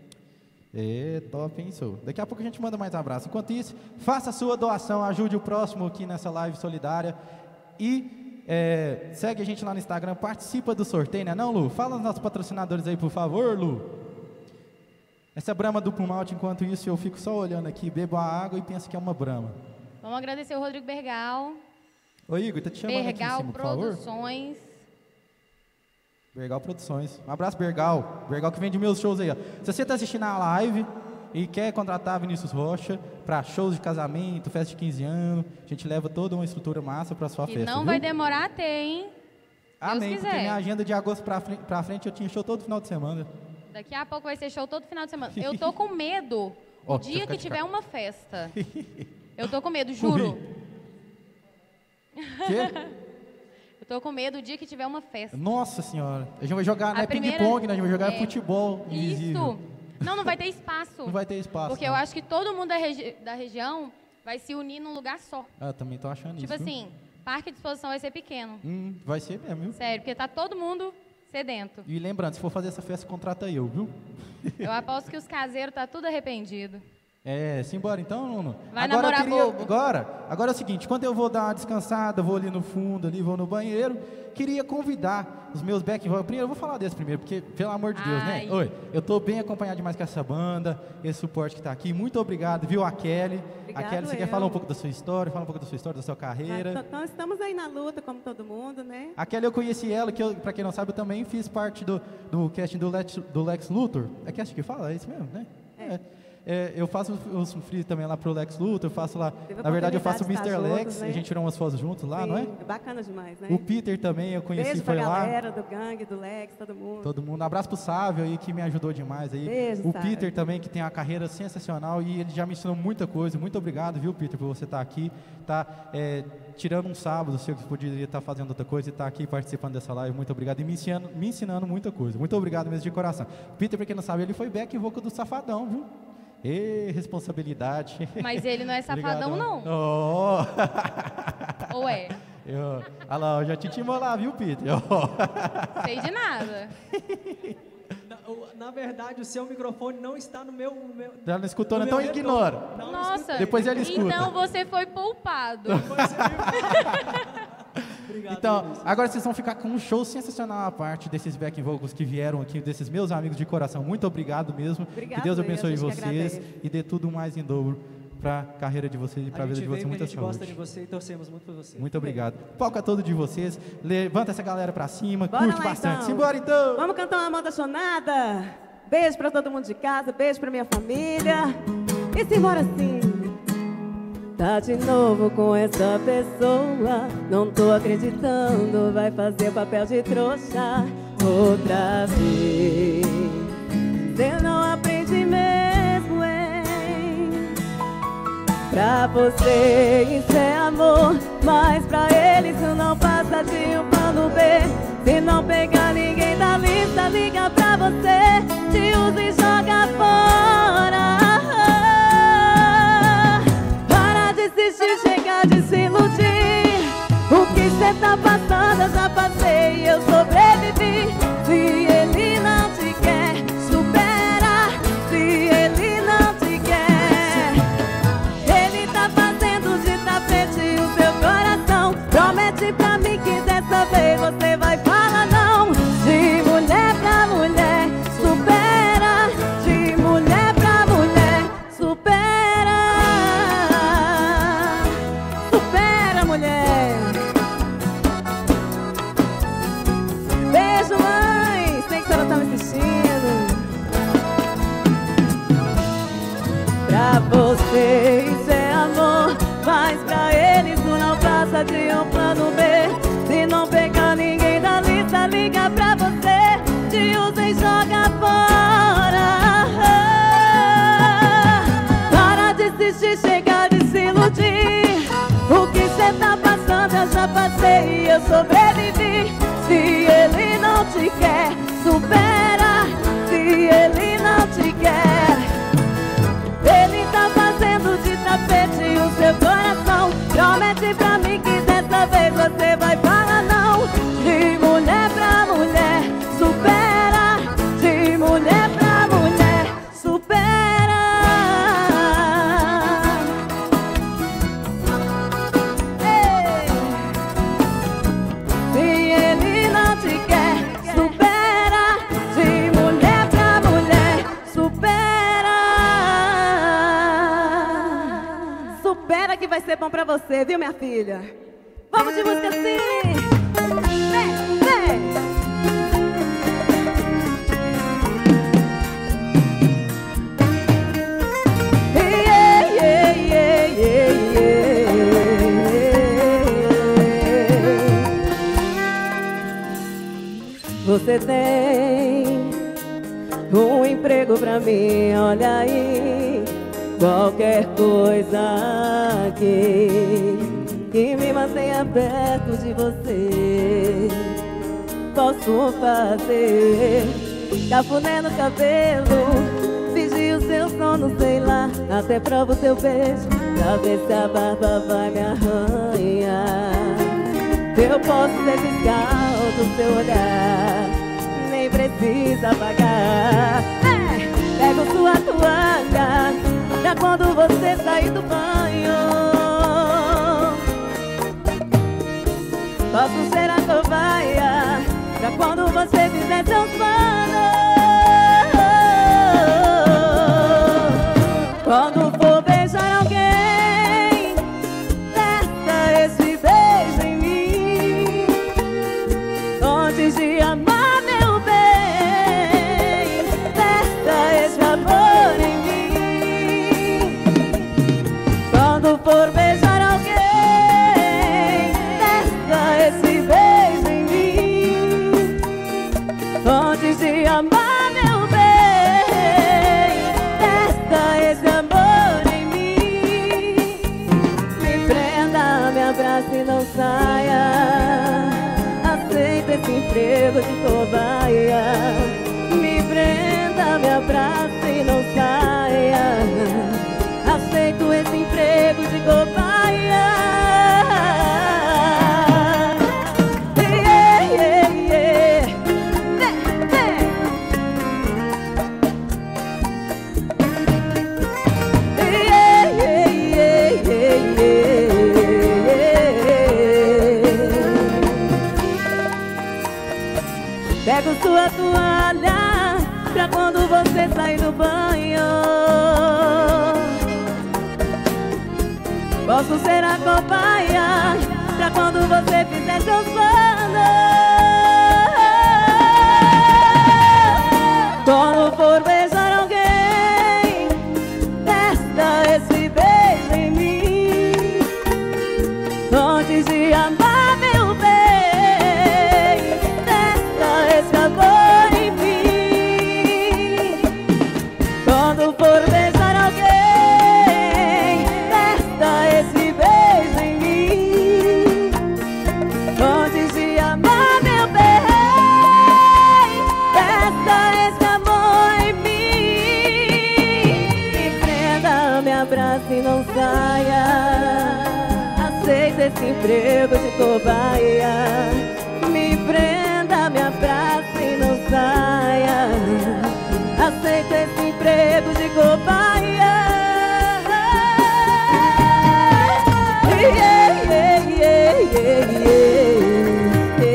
É, top, hein, sou. Daqui a pouco a gente manda mais abraço. Enquanto isso, faça a sua doação, ajude o próximo aqui nessa live solidária. E é, segue a gente lá no Instagram, participa do sorteio, né não, Lu? Fala os nossos patrocinadores aí, por favor, Lu. Essa é Brahma duplo malte, enquanto isso eu fico só olhando aqui, bebo a água e penso que é uma Brahma. Vamos agradecer o Rodrigo Bergal. Ô Igor, tá te chamando aqui em Bergal cima, por favor. Produções. Bergal Produções. Um abraço, Bergal. Bergal que vende meus shows aí, ó. Se você tá assistindo a live, e quer contratar Vinícius Rocha para shows de casamento, festa de quinze anos, a gente leva toda uma estrutura massa para sua E festa, não viu? vai demorar a ter, hein? Amém, Deus porque minha quiser. agenda de agosto pra frente, pra frente eu tinha show todo final de semana. Daqui a pouco vai ser show todo final de semana. Eu tô com medo Ó, o deixa eu dia ficar que de tiver cá. uma festa. Eu tô com medo, juro. Quê? Eu tô com medo o dia que tiver uma festa. Nossa senhora, a gente vai jogar, A não é primeira- ping-pong, né? A gente vai jogar é, futebol invisível. Isso. Não, não vai ter espaço. Não vai ter espaço. Porque não. eu acho que todo mundo da, regi da região vai se unir num lugar só. Ah, eu também tô achando Tipo isso. viu? assim, parque de exposição vai ser pequeno. Hum, vai ser mesmo, viu? Sério, porque tá todo mundo sedento. E lembrando, se for fazer essa festa, contrata eu, viu? Eu aposto que os caseiros tá tudo arrependido. É, simbora então, Nuno. Vai agora namorar eu queria, bobo. Agora, agora é o seguinte, quando eu vou dar uma descansada, vou ali no fundo, ali, vou no banheiro, queria convidar os meus back vocals. Primeiro, eu vou falar desse primeiro, porque, pelo amor de Deus, Ai. né? Oi, eu tô bem acompanhado demais com essa banda, esse suporte que tá aqui. Muito obrigado, viu, a Kelly? Obrigado, a Kelly, você eu. quer falar um pouco da sua história, falar um pouco da sua história, da sua Ah, carreira? então- Então estamos aí na luta, como todo mundo, né? A Kelly, eu conheci ela, que eu, pra quem não sabe, eu também fiz parte do, do casting do Lex, do Lex Luthor. É casting que fala? É isso mesmo, né? É. É, eu faço os free também lá pro Lex Luthor, eu faço lá, Teve a na verdade eu faço o oportunidade mister de estar Lex, juntos, né? a gente tirou umas fotos juntos lá, Sim, não é? Bacana demais, né? O Peter também eu conheci, Beijo foi pra lá. galera do gangue, do Lex, todo mundo. Todo mundo. Um abraço pro Sávio aí, que me ajudou demais aí. Beijo, o Sávio. Peter também, que tem uma carreira sensacional e ele já me ensinou muita coisa. Muito obrigado, viu, Peter, por você estar aqui. Tá, é, tirando um sábado, seu que poderia estar fazendo outra coisa e estar aqui participando dessa live. Muito obrigado e me ensinando, me ensinando muita coisa. Muito obrigado mesmo de coração. Peter, pra quem não sabe, ele foi back vocal do Safadão, viu? Ê, responsabilidade. Mas ele não é safadão, Obrigadão. não. Oh. Ou é? Eu, olha lá, eu já te intimou lá, viu, Peter? Oh. Sei de nada. Na, o- na verdade, o seu microfone não está no meu... no meu Já não escutou, no então meu retorno. ignora. Não, não Nossa. escutei. Depois ele escuta. Então você foi poupado. Depois você viu. Obrigado, Então, Vinícius. agora vocês vão ficar com um show sensacional à parte desses back vocals que vieram aqui, desses meus amigos de coração. Muito obrigado mesmo. Obrigado, que Deus eu, abençoe a gente que vocês agradece. e dê tudo mais em dobro para a carreira de vocês e para a A vida gente de veio vocês. porque Muita a gente gosta de saúde. você e torcemos muito por você. Muito obrigado. Palco a todo de vocês. Levanta essa galera para cima, Bora curte lá, bastante. então. Simbora então! Vamos cantar uma moda chonada? Beijo pra todo mundo de casa, beijo pra minha família. E simbora assim. Tá de novo com essa pessoa, não tô acreditando, vai fazer papel de trouxa outra vez. Cê não aprende mesmo, hein? Pra você isso é amor, mas pra ele isso não passa de um plano B. Se não pegar ninguém da lista, liga pra você, te usa e joga fora. Para de insistir, chega de se iludir. O que cê tá passando eu já passei e eu sobrevivi. Se ele não te quer, supera. Se ele não te quer, ele tá fazendo de tapete o seu coração. Promete pra mim que dessa vez você vai falar não. De mulher pra mulher, supera. De mulher pra mulher, supera. Supera, mulher. Beijo, mãe. Sei que você não tá me assistindo. Pra você isso é amor, mas pra ele isso não passa de um plano B. Se não pegar ninguém da lista, liga pra você, te usa e joga fora. Para de insistir, chega de se iludir. O que cê tá passando eu já passei e eu sobrevivi. Se ele não te quer, supera. Se ele não te quer, ele tá fazendo de tapete o seu coração. Promete pra mim que dessa vez você vai falar não. De mulher pra mulher, supera. De mulher pra mulher, supera. Ei. Se ele não te quer, supera. De mulher pra mulher, supera. Supera que vai ser bom pra você, viu, minha filha? Vamos de música assim. Vem, vem. pra mim, olha aí. Qualquer coisa que, que me mantenha perto de você, posso fazer. Cafuné no cabelo, fingir o seu sono, sei lá. Até provo teu beijo, pra ver se a barba vai me arranhar. Eu posso ser fiscal do seu olhar, nem precisa pagar. É, pego sua toalha pra quando você sair do banho. Posso ser a cobaia pra quando você fizer seus planos. Quando for beijar alguém, testa esse beijo em mim. Antes de amar meu bem, testa esse amor em mim. Quando for beijar alguém, testa esse beijo em mim. Antes de amar meu bem, testa esse amor em mim. Me prenda, me abrace e não saia. Aceita esse emprego de cobaia. Me prenda, me abrace e não saia. Aceito esse emprego de cobaia. Yeah, yeah, yeah. Vem, vem. Yeah, yeah, yeah, yeah, yeah. Pego sua toalha pra quando você sair do banho. Posso ser a cobaia pra quando você fizer seus planos. Quando for beijar alguém, testa esse beijo em mim. Antes de amar meu bem, testa esse amor em mim. Quando for beijar alguém, testa esse beijo em mim. Antes de amar meu bem, testa esse amor em mim. Me prenda, me abrace e não saia. Aceita esse emprego de cobaia. Me prenda, me abrace e não saia. Aceita esse emprego de cobaia. Yeah, yeah, yeah, yeah, yeah,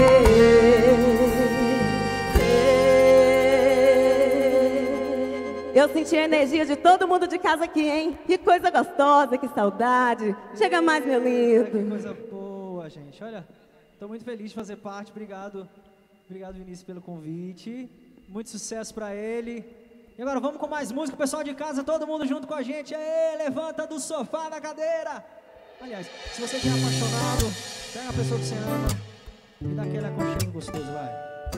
yeah. Eu senti a energia de todo mundo de casa aqui, hein? Que coisa gostosa, que saudade. Chega mais, meu lindo. Que coisa boa, gente. Olha, estou muito feliz de fazer parte. Obrigado, obrigado, Vinícius, pelo convite. Muito sucesso para ele. E agora vamos com mais música. Pessoal de casa, todo mundo junto com a gente. Aê, levanta do sofá, da cadeira. Aliás, se você estiver apaixonado, pega a pessoa que você ama e dá aquele aconchego gostoso, vai.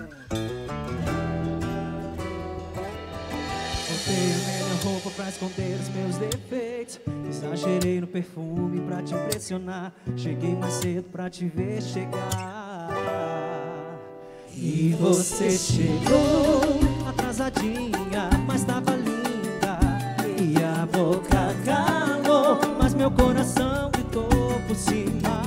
Botei a melhor roupa pra esconder os meus defeitos. Exagerei no perfume pra te impressionar. Cheguei mais cedo pra te ver chegar. E você chegou atrasadinha, mas tava linda. E a boca calou, mas meu coração gritou por cima.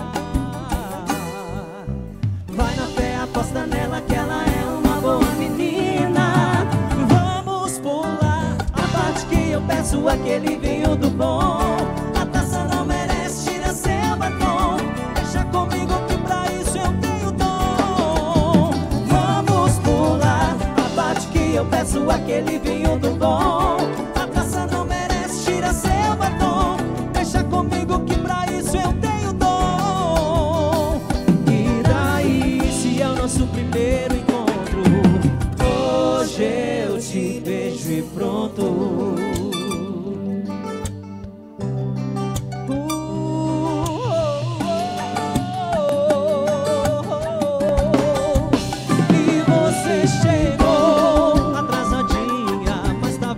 Vai na fé, aposta nela que ela é uma boa menina. Vamos pular a parte que eu peço aquele vinho do bom. A taça não merece, tira seu batom. Deixa comigo que pra isso eu tenho dom. Vamos pular a parte que eu peço aquele vinho do bom. A taça não merece, tira seu batom. Deixa comigo que pra isso eu tenho dom. E daí se é o nosso primeiro encontro, hoje eu te beijo e pronto. E você chegou atrasadinha, mas tava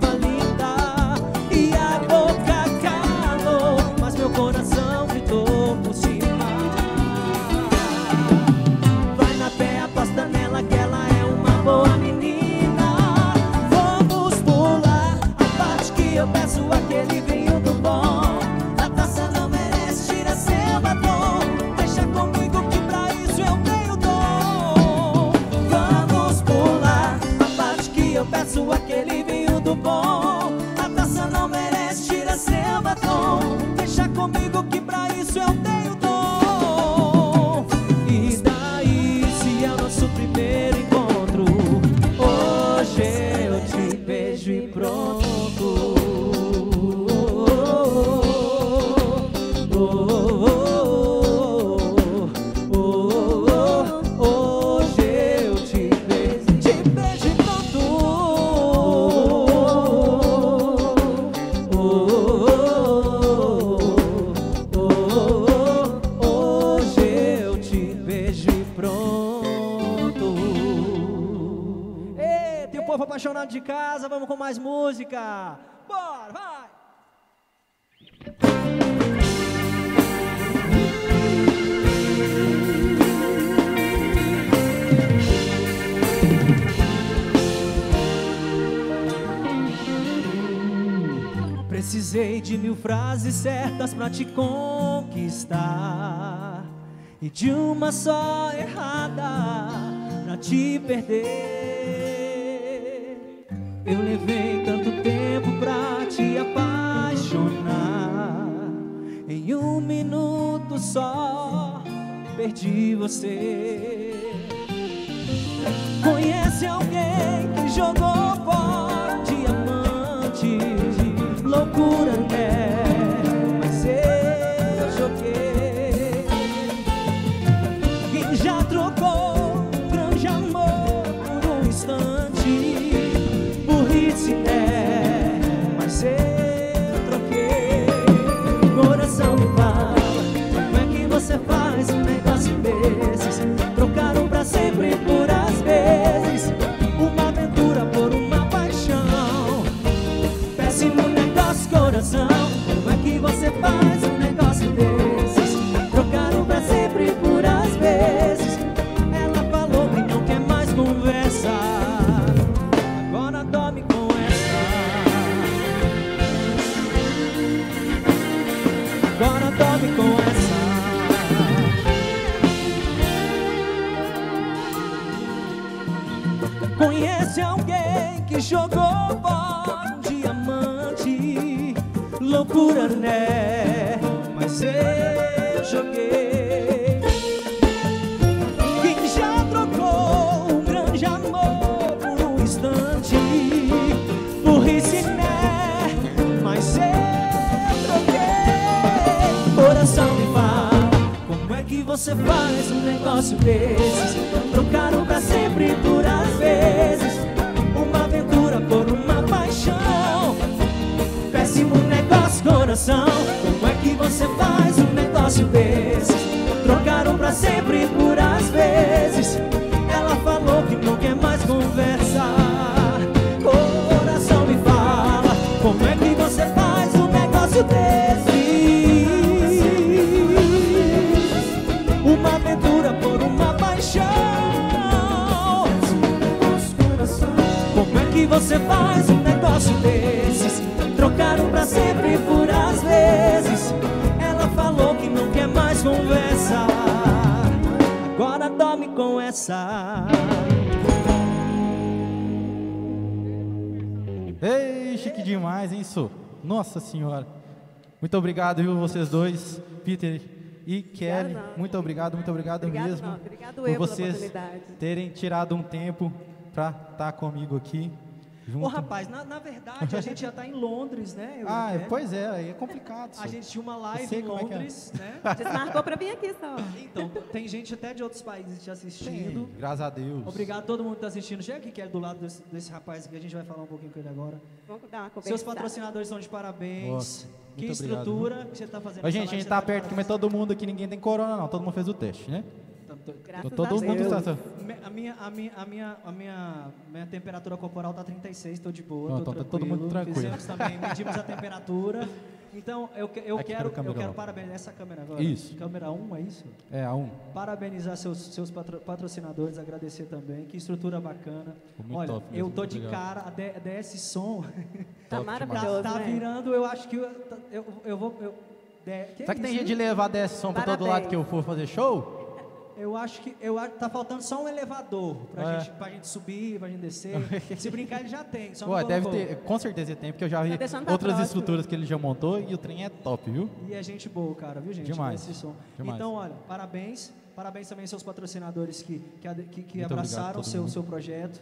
vem pronto. Apaixonado de casa, vamos com mais música. Bora, vai! Precisei de mil frases certas pra te conquistar e de uma só errada pra te perder. Eu levei tanto tempo pra te apaixonar, em um minuto só perdi você. Conhece alguém que jogou fora diamante? Loucura, né? Mas eu joguei. Quem já trocou um grande amor por um instante? Burrice, né? Mas eu troquei. Coração me fala, como é que você faz um negócio desses? Trocaram pra sempre por às vezes, uma aventura por uma paixão. Péssimo negócio, coração. Como é que você faz um negócio desses? Trocaram pra sempre por às vezes. Ela falou que não quer mais conversar. Dorme com essa. Agora dorme com essa. Conhece alguém que jogou fora um diamante? Loucura, né? Mas eu joguei. Quem já trocou um grande amor por um instante? Burrice, né? Mas eu troquei. Coração me fala, como é que você faz um negócio desses? Trocaram pra sempre por às vezes, uma aventura por uma paixão. Péssimo negócio, coração. Como é que você faz um negócio desses? Trocaram pra sempre por às vezes. Ela falou que não quer mais conversar. Coração me fala, como é que você faz um negócio desse? Uma aventura por uma paixão. Como é que você faz um negócio desses? Trocaram pra sempre por às vezes. Ela falou que não quer mais conversar. Agora dorme com essa. Ei, chique demais, hein, Sô? Nossa senhora. Muito obrigado, viu, vocês dois, Peter e Kelly. Obrigado, muito obrigado, muito obrigado, obrigado mesmo. Não. Obrigado por eu vocês pela oportunidade. terem tirado um tempo para estar comigo aqui. Junto. Ô rapaz, na, na verdade a gente já tá em Londres, né? Eu, Ah, né? pois é, aí é complicado. A Sô. gente tinha uma Eu live sei em como é que é. Londres, né? Desmarcou pra vir aqui só. Então, tem gente até de outros países te assistindo. Sim, graças a Deus. Obrigado a todo mundo que está assistindo. Chega aqui, que é do lado desse, desse rapaz aqui, a gente vai falar um pouquinho com ele agora. Vamos dar uma conversa. Seus patrocinadores estão de parabéns. Nossa, que muito estrutura obrigado, que você está fazendo. Ô, gente, Essa a live gente você tá de perto aqui, mas parabéns. todo mundo aqui, ninguém tem corona não, todo mundo fez o teste, né? Então, tô- Graças todo a mundo Deus. está... Me- A minha, a minha, a minha, a minha, minha temperatura corporal tá trinta e seis, tô de boa, Não, tô então tá tranquilo. todo mundo tranquilo. Fizemos também, medimos a temperatura. Então, eu, que- eu Aqui quero, pra câmera eu quero lá. parabenizar essa câmera agora. Isso. Câmera um, é isso? É, a um. Parabenizar seus, seus patro- patrocinadores, agradecer também. Que estrutura bacana. Ficou muito Olha, top mesmo, eu tô muito de obrigado. cara, a D- a D S Som Tá Top maravilhoso, tá, tá né? virando, eu acho que eu, eu, eu vou... Eu, D- que Será que tem isso, gente de hein? levar dessa som pra todo Parabéns. lado que eu for fazer show? Eu acho que eu, acho que tá faltando só um elevador pra, É. gente, pra gente subir, pra gente descer. Se brincar, ele já tem. Só Ué, não deve colocou. ter, com certeza tem, porque eu já vi Tá deixando pra outras próxima. estruturas que ele já montou e o trem é top, viu? E é gente boa, cara, viu, gente? Demais, Esse som. demais. Então, olha, parabéns. Parabéns também aos seus patrocinadores que, que, ade- que, que Muito obrigado a abraçaram o todo seu, mundo. seu projeto.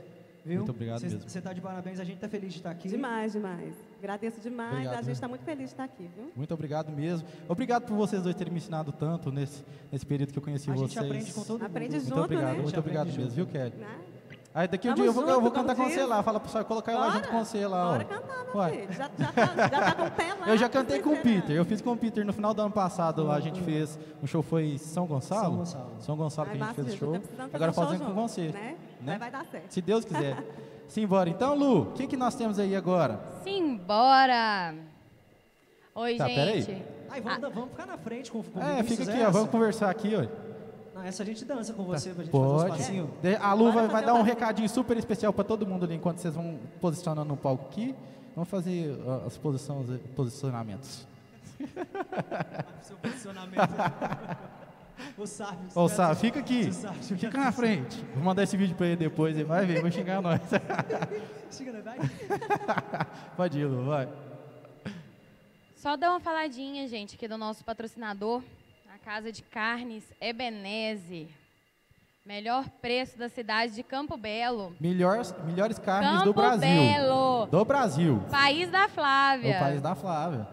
Viu? Muito obrigado Cê, mesmo. Você está de parabéns, a gente está feliz de estar aqui. Demais, demais. Agradeço demais. Obrigado, a gente viu? está muito feliz de estar aqui, viu? Muito obrigado mesmo. Obrigado por vocês dois terem me ensinado tanto nesse, nesse período que eu conheci A vocês. gente aprende com todo mundo. Aprende Muito junto, obrigado, né? muito obrigado aprende mesmo, viu, Kelly? Né? Aí daqui um Tamo dia eu vou, eu vou junto, cantar com como você diz. lá. Fala pro pessoal colocar eu lá Bora. junto com você lá, ó. Bora cantar, meu Ué. filho. Já, já, tá, já tá com o pé lá. Eu já tô cantei com o esperando. Peter. Eu fiz com o Peter no final do ano passado lá. A gente fez um show, foi em São Gonçalo? São Gonçalo. São Gonçalo que Ai, a gente fez o Márcio, show. tá precisando fazer Agora um show fazendo com junto, você. Né? né? Vai, vai dar certo. Se Deus quiser. Simbora. Então, Lu, o que, que nós temos aí agora? Simbora! Oi, Tá, gente. peraí. Ai, vamos, dar- vamos ficar na frente com, com o É, Vinícius, fica aqui, é ó. essa? Vamos conversar aqui, ó. Não, essa a gente dança com você pra gente fazer Pode. uns passinhos. De- A Lu Bora vai, vai fazer dar o um passinho. recadinho super especial para todo mundo ali enquanto vocês vão posicionando no palco aqui. Vamos fazer ó, as posições, posicionamentos. Seu posicionamento. O sábio. Ô, Sá, fica aqui. O sábio. Fica na frente. Vou mandar esse vídeo para ele depois. Ele vai ver, vai xingar nós. Chega, né? Vai. Pode ir, Lu, vai. Só dar uma faladinha, gente, aqui do nosso patrocinador, a Casa de Carnes Ebenezer. Melhor preço da cidade de Campo Belo. Melhores, melhores carnes Campo do Brasil. Belo. Do Brasil. País da Flávia. O país da Flávia.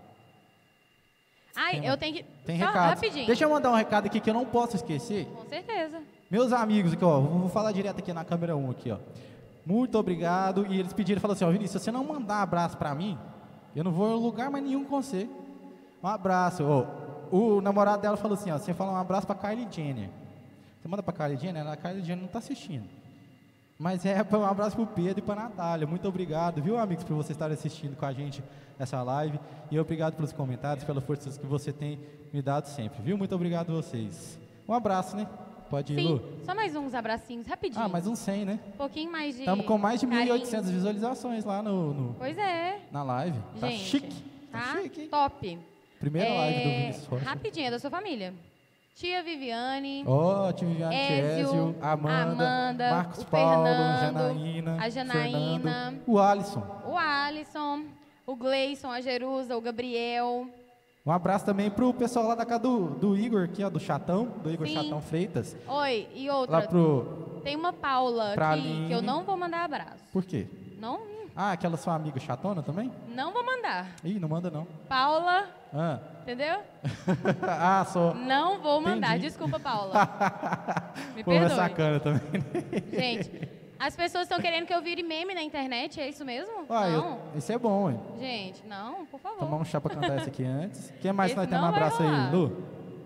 Ai, Tem- eu tenho que... Tem só recado. rapidinho. Deixa eu mandar um recado aqui que eu não posso esquecer. Com certeza. Meus amigos aqui, ó, vou falar direto aqui na câmera um aqui, ó. Muito obrigado. E eles pediram, falaram assim, ó, Vinícius, se você não mandar um abraço pra mim, eu não vou em lugar mais nenhum com você. Um abraço. Ó, o namorado dela falou assim, ó, você fala um abraço pra Kylie Jenner. Você manda pra Kylie Jenner, a Kylie Jenner não tá assistindo. Mas é um abraço pro Pedro e pra Natália. Muito obrigado, viu, amigos, por vocês estarem assistindo com a gente essa live. E obrigado pelos comentários, pelas forças que você tem me dado sempre, viu? Muito obrigado a vocês. Um abraço, né? Pode ir, Sim, Lu. só mais uns abracinhos, rapidinho. Ah, mais uns cem, né? Um pouquinho mais de Estamos com mais de mil e carinho. oitocentas visualizações lá no, no- Pois é, na live. Tá gente. chique. Tá, Tá chique, hein? top. Primeira É, live do Vinícius Rocha. Rapidinho, é da sua família. Tia Viviane, Ó, Tio Viviane, Ézio, Tiésio, Amanda, Amanda, Marcos o Paulo, Fernando, Janaína, a Janaína, Fernando, o Alisson. o Alisson, o Gleison, a Jerusa, o Gabriel. Um abraço também pro pessoal lá da casa do, do Igor aqui, ó, do Chatão, do Igor Sim. Chatão Freitas. Oi, e Lá outra, pro... tem uma Paula pra aqui que eu Aline. não vou mandar abraço. Por quê? Não, Ah, aquela sua amiga chatona também? não vou mandar. Ih, não manda não. Paula, Ah, entendeu? ah só. Não vou mandar. Entendi. Desculpa, Paula. Me Pô, é perdoe. sacana também. Gente, as pessoas estão querendo que eu vire meme na internet, é isso mesmo? Ah, eu- não. isso é bom, hein? Gente, não, por favor. Tomar um chá pra cantar esse aqui antes. Quem mais Esse nós temos um não vai abraço aí, rolar. Lu?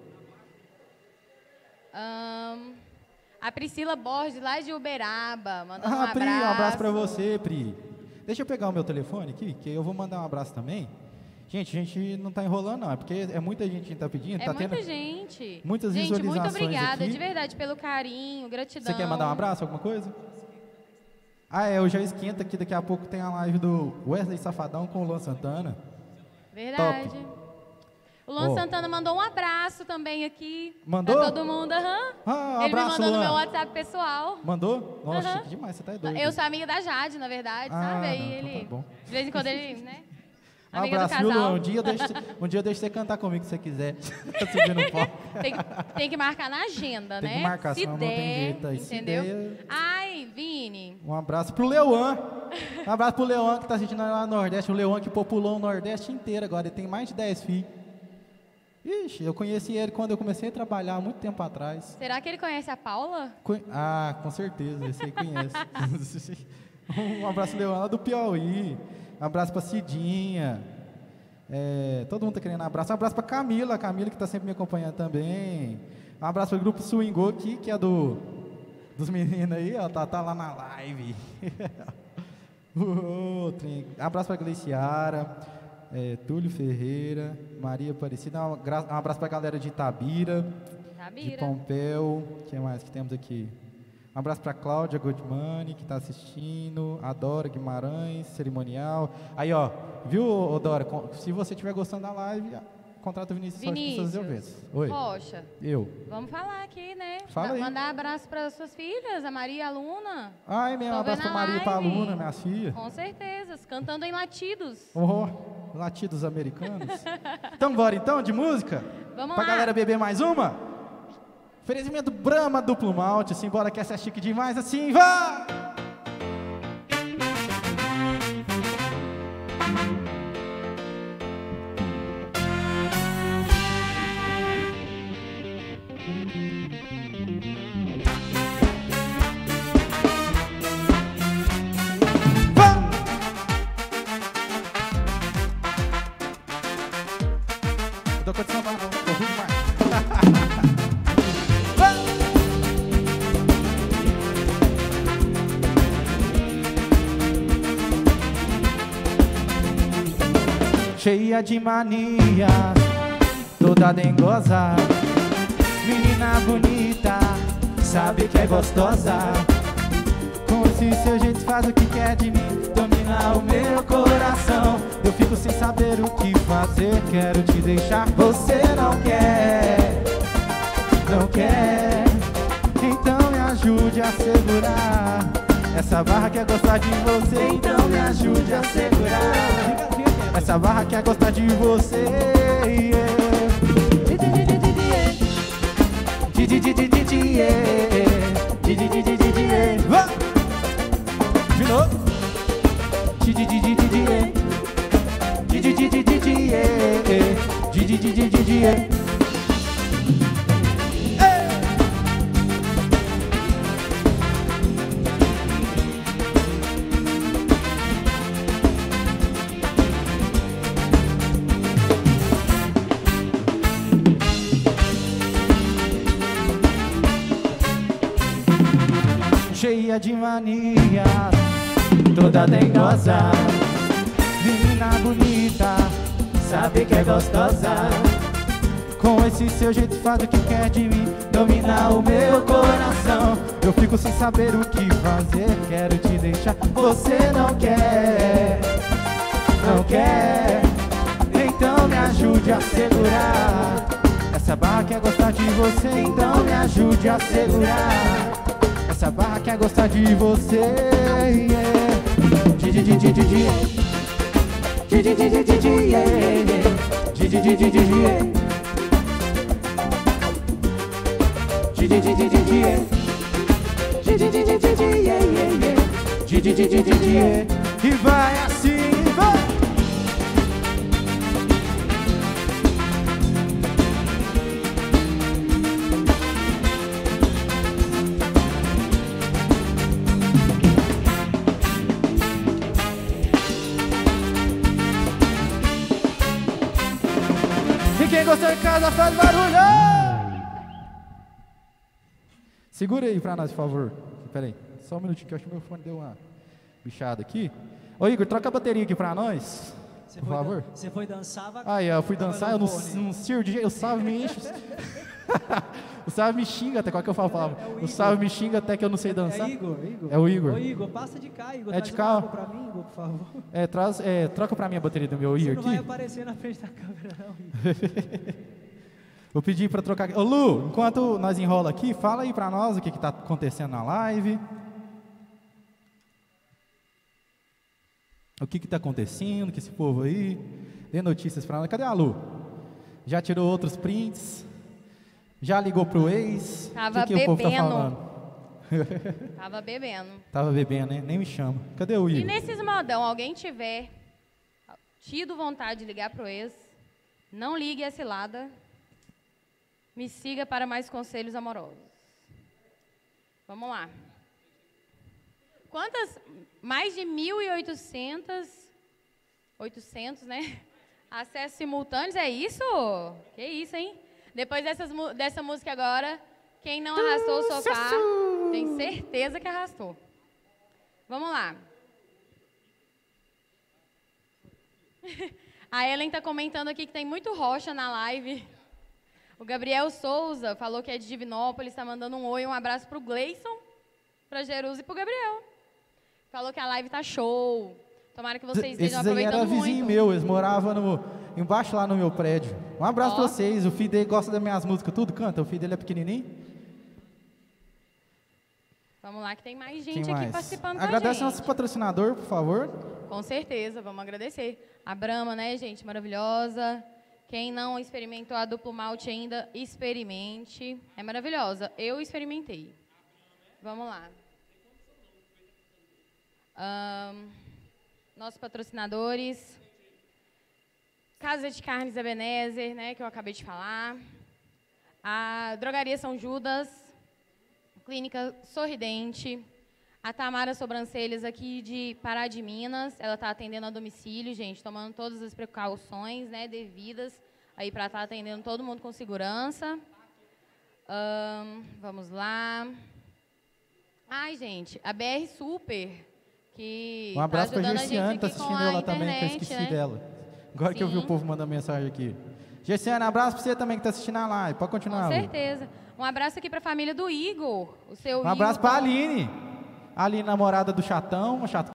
Ahn, a Priscila Borges, lá de Uberaba, mandando um Ah, Pri, abraço. um abraço pra você, Pri. Deixa eu pegar o meu telefone aqui, que eu vou mandar um abraço também. Gente, a gente não tá enrolando, não. É porque é muita gente que tá pedindo. É tá muita tendo... gente. muitas gente, muito visualizações obrigada, aqui. de verdade, pelo carinho, gratidão. Você quer mandar um abraço, alguma coisa? Ah, é, eu já esquenta aqui. Daqui a pouco tem a live do Wesley Safadão com o Luan Santana. Verdade. O Luan Ó. Santana mandou um abraço também aqui. Mandou? Pra todo mundo, aham. Ah, um Ele me abraço, mandou no meu Luan. WhatsApp pessoal. Mandou? Nossa, Aham. chique demais, você tá doido. Eu sou amiga da Jade, na verdade, Ah, sabe? Aí não, então ele, tá bom. de vez em quando ele, né? Um Amiga abraço, do viu, casal. Luan? Um dia, eu deixo, um dia eu deixo você cantar comigo se você quiser. Subir no palco. Tem, tem que marcar na agenda, Tem né? que marcar, se senão der, não tem jeito. Aí, se entendeu? der- Ai, Vini, Um abraço pro Leuan. Um abraço pro Leuan que tá assistindo lá no Nordeste. O Leuan que populou o Nordeste inteiro agora. Ele tem mais de dez filhos. Ixi, eu conheci ele quando eu comecei a trabalhar há muito tempo atrás. será que ele conhece a Paula? Co- Ah, com certeza, esse aí conhece. Um abraço, Leuan, lá do Piauí. Um abraço pra Cidinha. É, todo mundo tá querendo um abraço. Um abraço pra Camila, a Camila que tá sempre me acompanhando também. Um abraço pro grupo Swingô aqui, que é do, dos meninos aí, ó, tá, tá lá na live. Outro, hein? Abraço pra Gleiciara, é, Túlio Ferreira, Maria Aparecida. Um, gra- um abraço pra galera de Itabira, de Tabira. Pompéu. O que mais que temos aqui? Um abraço para Cláudia Godmani, que está assistindo. A Dora Guimarães, cerimonial. Aí, ó, viu, ô, Dora? com- Se você estiver gostando da live, contrata o Vinícius Rocha para fazer o Vinícius, vez. Oi, Rocha, eu. vamos falar aqui, né? Fala Ma- aí. Mandar abraço para as suas filhas, a Maria e a Luna. Ai, meu, um Tô abraço vendo para a Maria e para a live. Luna, minhas filhas. Com certeza, cantando em latidos. Oh, latidos americanos. Então, bora então, de música? Vamos Pra lá. galera beber mais uma? Oferecimento Brahma Duplo Malte, assim, bora que essa é chique demais, assim, vá! Não tô condição não, tô ruim demais. Cheia de mania, toda dengosa, menina bonita, sabe que é gostosa. Com esse seu jeito faz o que quer de mim, domina o meu coração. Eu fico sem saber o que fazer, quero te deixar, você não quer, não quer. Então me ajude a segurar essa barra que é gostar de você, então me ajude a segurar essa barra que é gostar de você. De novo. Cheia de mania, toda dengosa, menina bonita, sabe que é gostosa. Com esse seu jeito faz o que quer de mim, domina o meu coração. Eu fico sem saber o que fazer, quero te deixar, você não quer, não quer. Então me ajude a segurar essa barra que é gostar de você, então me ajude a segurar essa barra quer gostar de você. E vai assim, vai! Quem gostou em casa faz barulho! Segura aí pra nós, por favor. Pera aí, só um minutinho que eu acho que meu fone deu uma bichada aqui. Ô Igor, troca a bateria aqui pra nós, Você por foi favor. Dan você foi dançar, vai... Aí, eu fui dançar, eu não, não sirvo de jeito, o Salve me enche. O Salve me xinga até, qual que eu falo a palavra? É o O Salve me xinga até que eu não sei dançar. É Igor, Igor. É o Igor. Ô Igor, passa de cá, Igor. É Traz de uma cá. água pra mim, Igor, por favor. É, traz, é, troca pra mim a bateria do meu Você Igor não vai aqui. aparecer na frente da câmera, não, Igor. Vou pedir pra trocar aqui. Ô Lu, enquanto nós enrola aqui, fala aí pra nós o que que tá acontecendo na live. O que que tá acontecendo com esse povo aí? Dê notícias pra nós. Cadê a Lu? Já tirou outros prints? Já ligou pro ex? Tava o que, que o povo tá bebendo. falando? Tava bebendo. Tava bebendo, né? Nem me chama. Cadê o E Igor? nesses modão, alguém tiver tido vontade de ligar pro ex, não ligue a cilada. Me siga para mais conselhos amorosos. Vamos lá. Quantas? Mais de mil e oitocentos, oitocentos, né? Acessos simultâneos, é isso? Que isso, hein? Depois dessas, dessa música agora, quem não arrastou o sofá, tem certeza que arrastou. Vamos lá. A Ellen está comentando aqui que tem muito rocha na live. O Gabriel Souza falou que é de Divinópolis, está mandando um oi, um abraço para o Gleison, para Jerusa e para o Gabriel. Falou que a live tá show. Tomara que vocês estejam Esses aí aproveitando era vizinho muito. meu, eles moravam no, embaixo lá no meu prédio. Um abraço Ó. pra vocês, o filho dele gosta das minhas músicas, tudo canta, o filho dele é pequenininho. Vamos lá que tem mais Quem gente aqui mais? participando com Agradece a gente. nosso patrocinador, por favor. Com certeza, vamos agradecer. A Brahma, né, gente, maravilhosa. Quem não experimentou a duplo malte ainda, experimente. É maravilhosa. Eu experimentei. Vamos lá. Um, nossos patrocinadores. Casa de Carnes Ebenezer, né, que eu acabei de falar. A Drogaria São Judas. Clínica Sorridente. A Tamara Sobrancelhas aqui de Pará de Minas. Ela está atendendo a domicílio, gente, tomando todas as precauções, né, devidas aí para estar atendendo todo mundo com segurança. Ahn, vamos lá. Ai, gente, a B R Super, que Um abraço tá pra ajudando a gente Gerciane, tá aqui com assistindo a ela também, que eu internet, esqueci né? dela. Agora que eu vi o Sim. povo mandando mensagem aqui. Gerciane, abraço pra você também que tá assistindo a live. Pode continuar, Com Lu. certeza. Um abraço aqui para a família do Igor, o seu Um abraço Igor. pra Aline. A Aline, namorada do Chatão. O Chatão.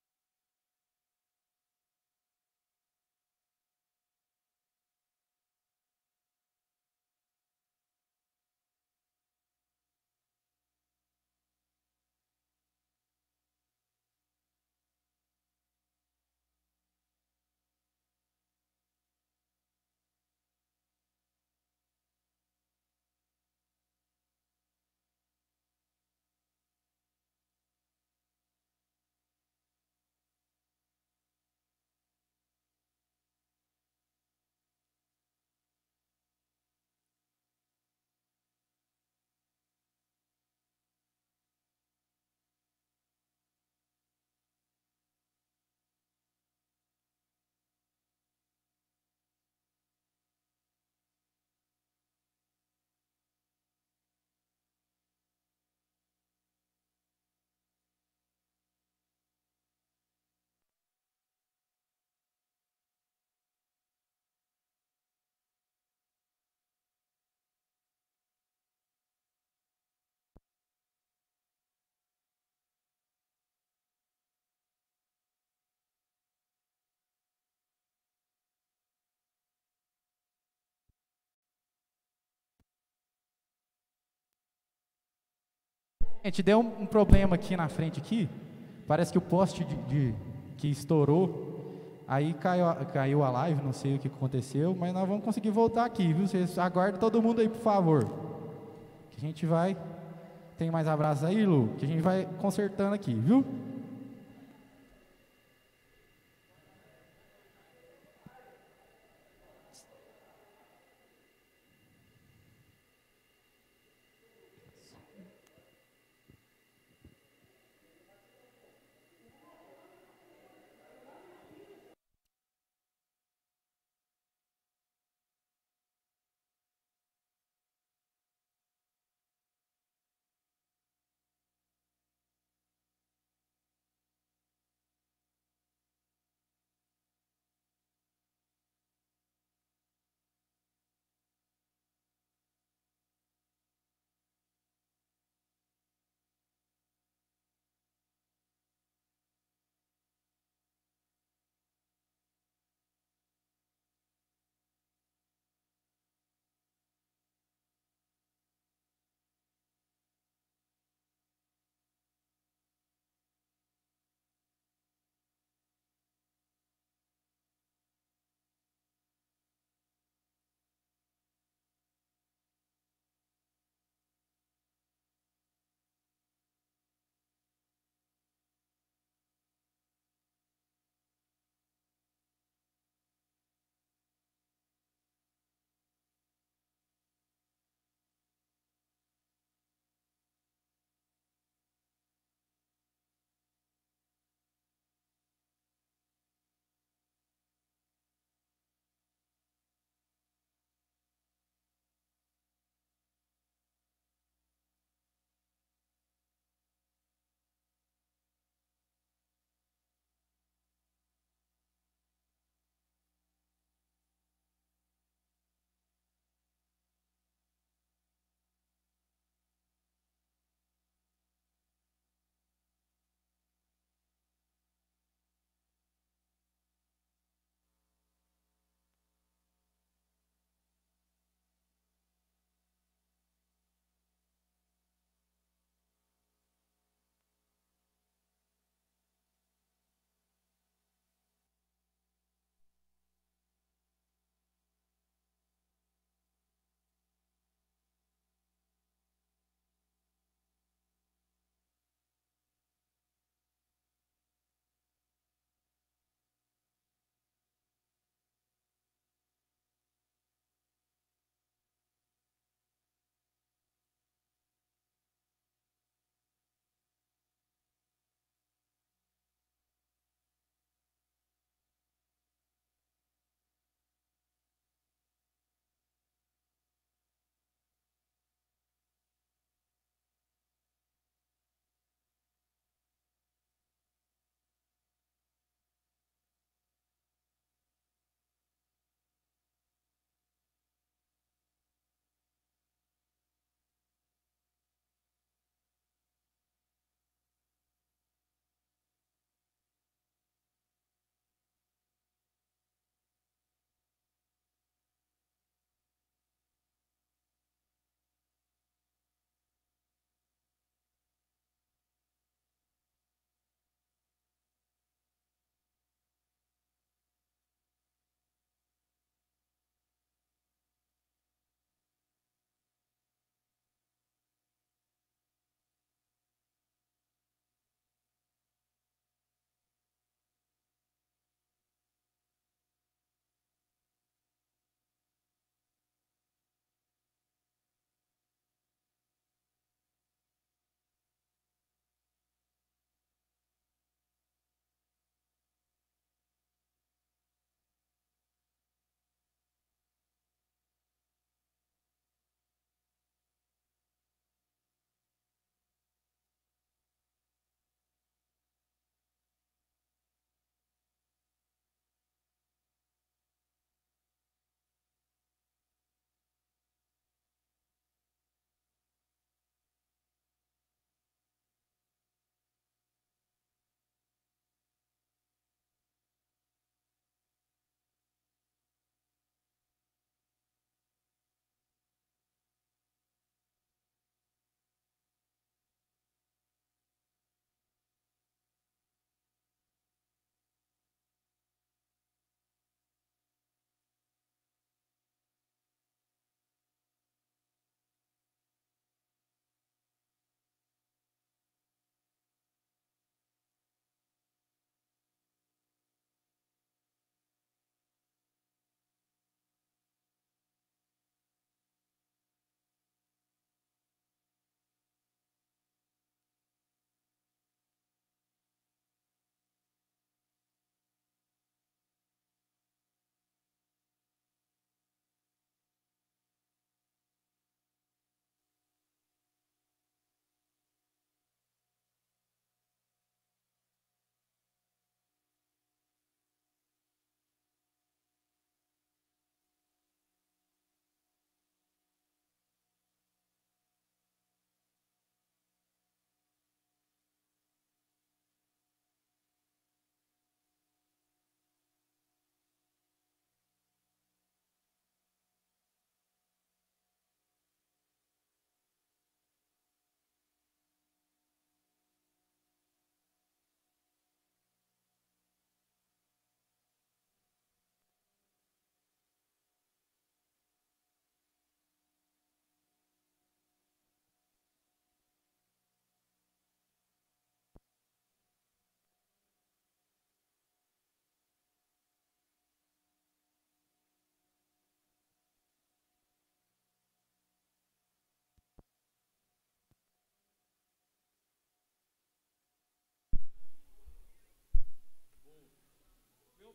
Gente, deu um, um problema aqui na frente aqui. Parece que o poste de, de- que estourou. Aí caiu, a- caiu a live, não sei o que aconteceu, mas nós vamos conseguir voltar aqui, viu? Vocês aguardem todo mundo aí, por favor. Que a gente vai. Tem mais abraços aí, Lu? Que a gente vai consertando aqui, viu?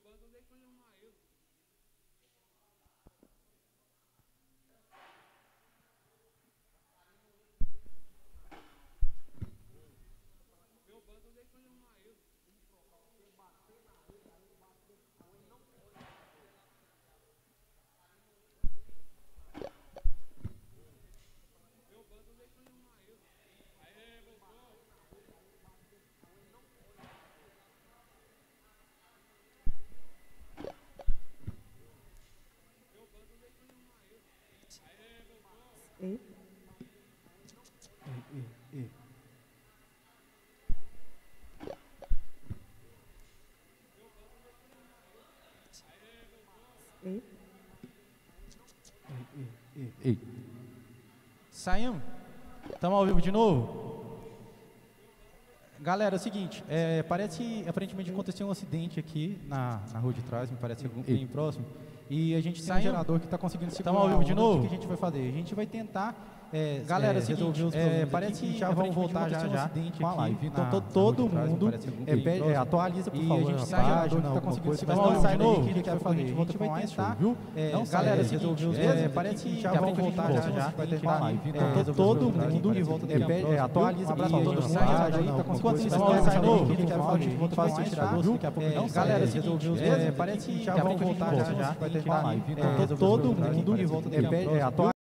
Ei. Ei, ei. Ei. Ei, ei. Saímos? Estamos ao vivo de novo? Galera, é o seguinte, é, parece que aparentemente aconteceu um acidente aqui na, na rua de trás, me parece bem próximo. E a gente tem um gerador que está conseguindo segurar. Estamos ao vivo de novo? O que a gente vai fazer? A gente vai tentar... É, Galera, é, é o seguinte, resolver os é, problemas parece aqui, que já vão aparentemente voltar já aconteceu um já acidente com a aqui live. na- Então to- na todo rua de trás, me mundo parece é, bem pede- é, próximo. atualiza, por E favor, a gente a tem um gerador página, que tá alguma conseguindo coisa. segurar Mas não o sai áudio novo, aí, o que a gente vai fazer? A gente vai mais tentar, show, viu? é, Não sai, galera, é, resolver os seguinte, problemas é, aqui, parece que já daqui a vão pouco a gente voltar volta, já já vai vai tentar tentar live. live. Então, Então todo todo mundo mundo e volta é, daqui a pede- pouco, é, atualiza, viu? por Um favor, abraço a a todos, página, aí, alguma tá coisa. conseguindo Mas segurar não o sai áudio novo, aí, o que a gente vai fazer? A gente volta vai mais tirar, show, viu? daqui a pouco a É, gente galera, sai, resolver os é, problemas, parece que já daqui a vão pouco a gente voltar já volta, já vai vai tentar tentar live. live. Então Então, todo resolver os mundo problemas e aqui, volta daqui a daqui a pouco, pouco.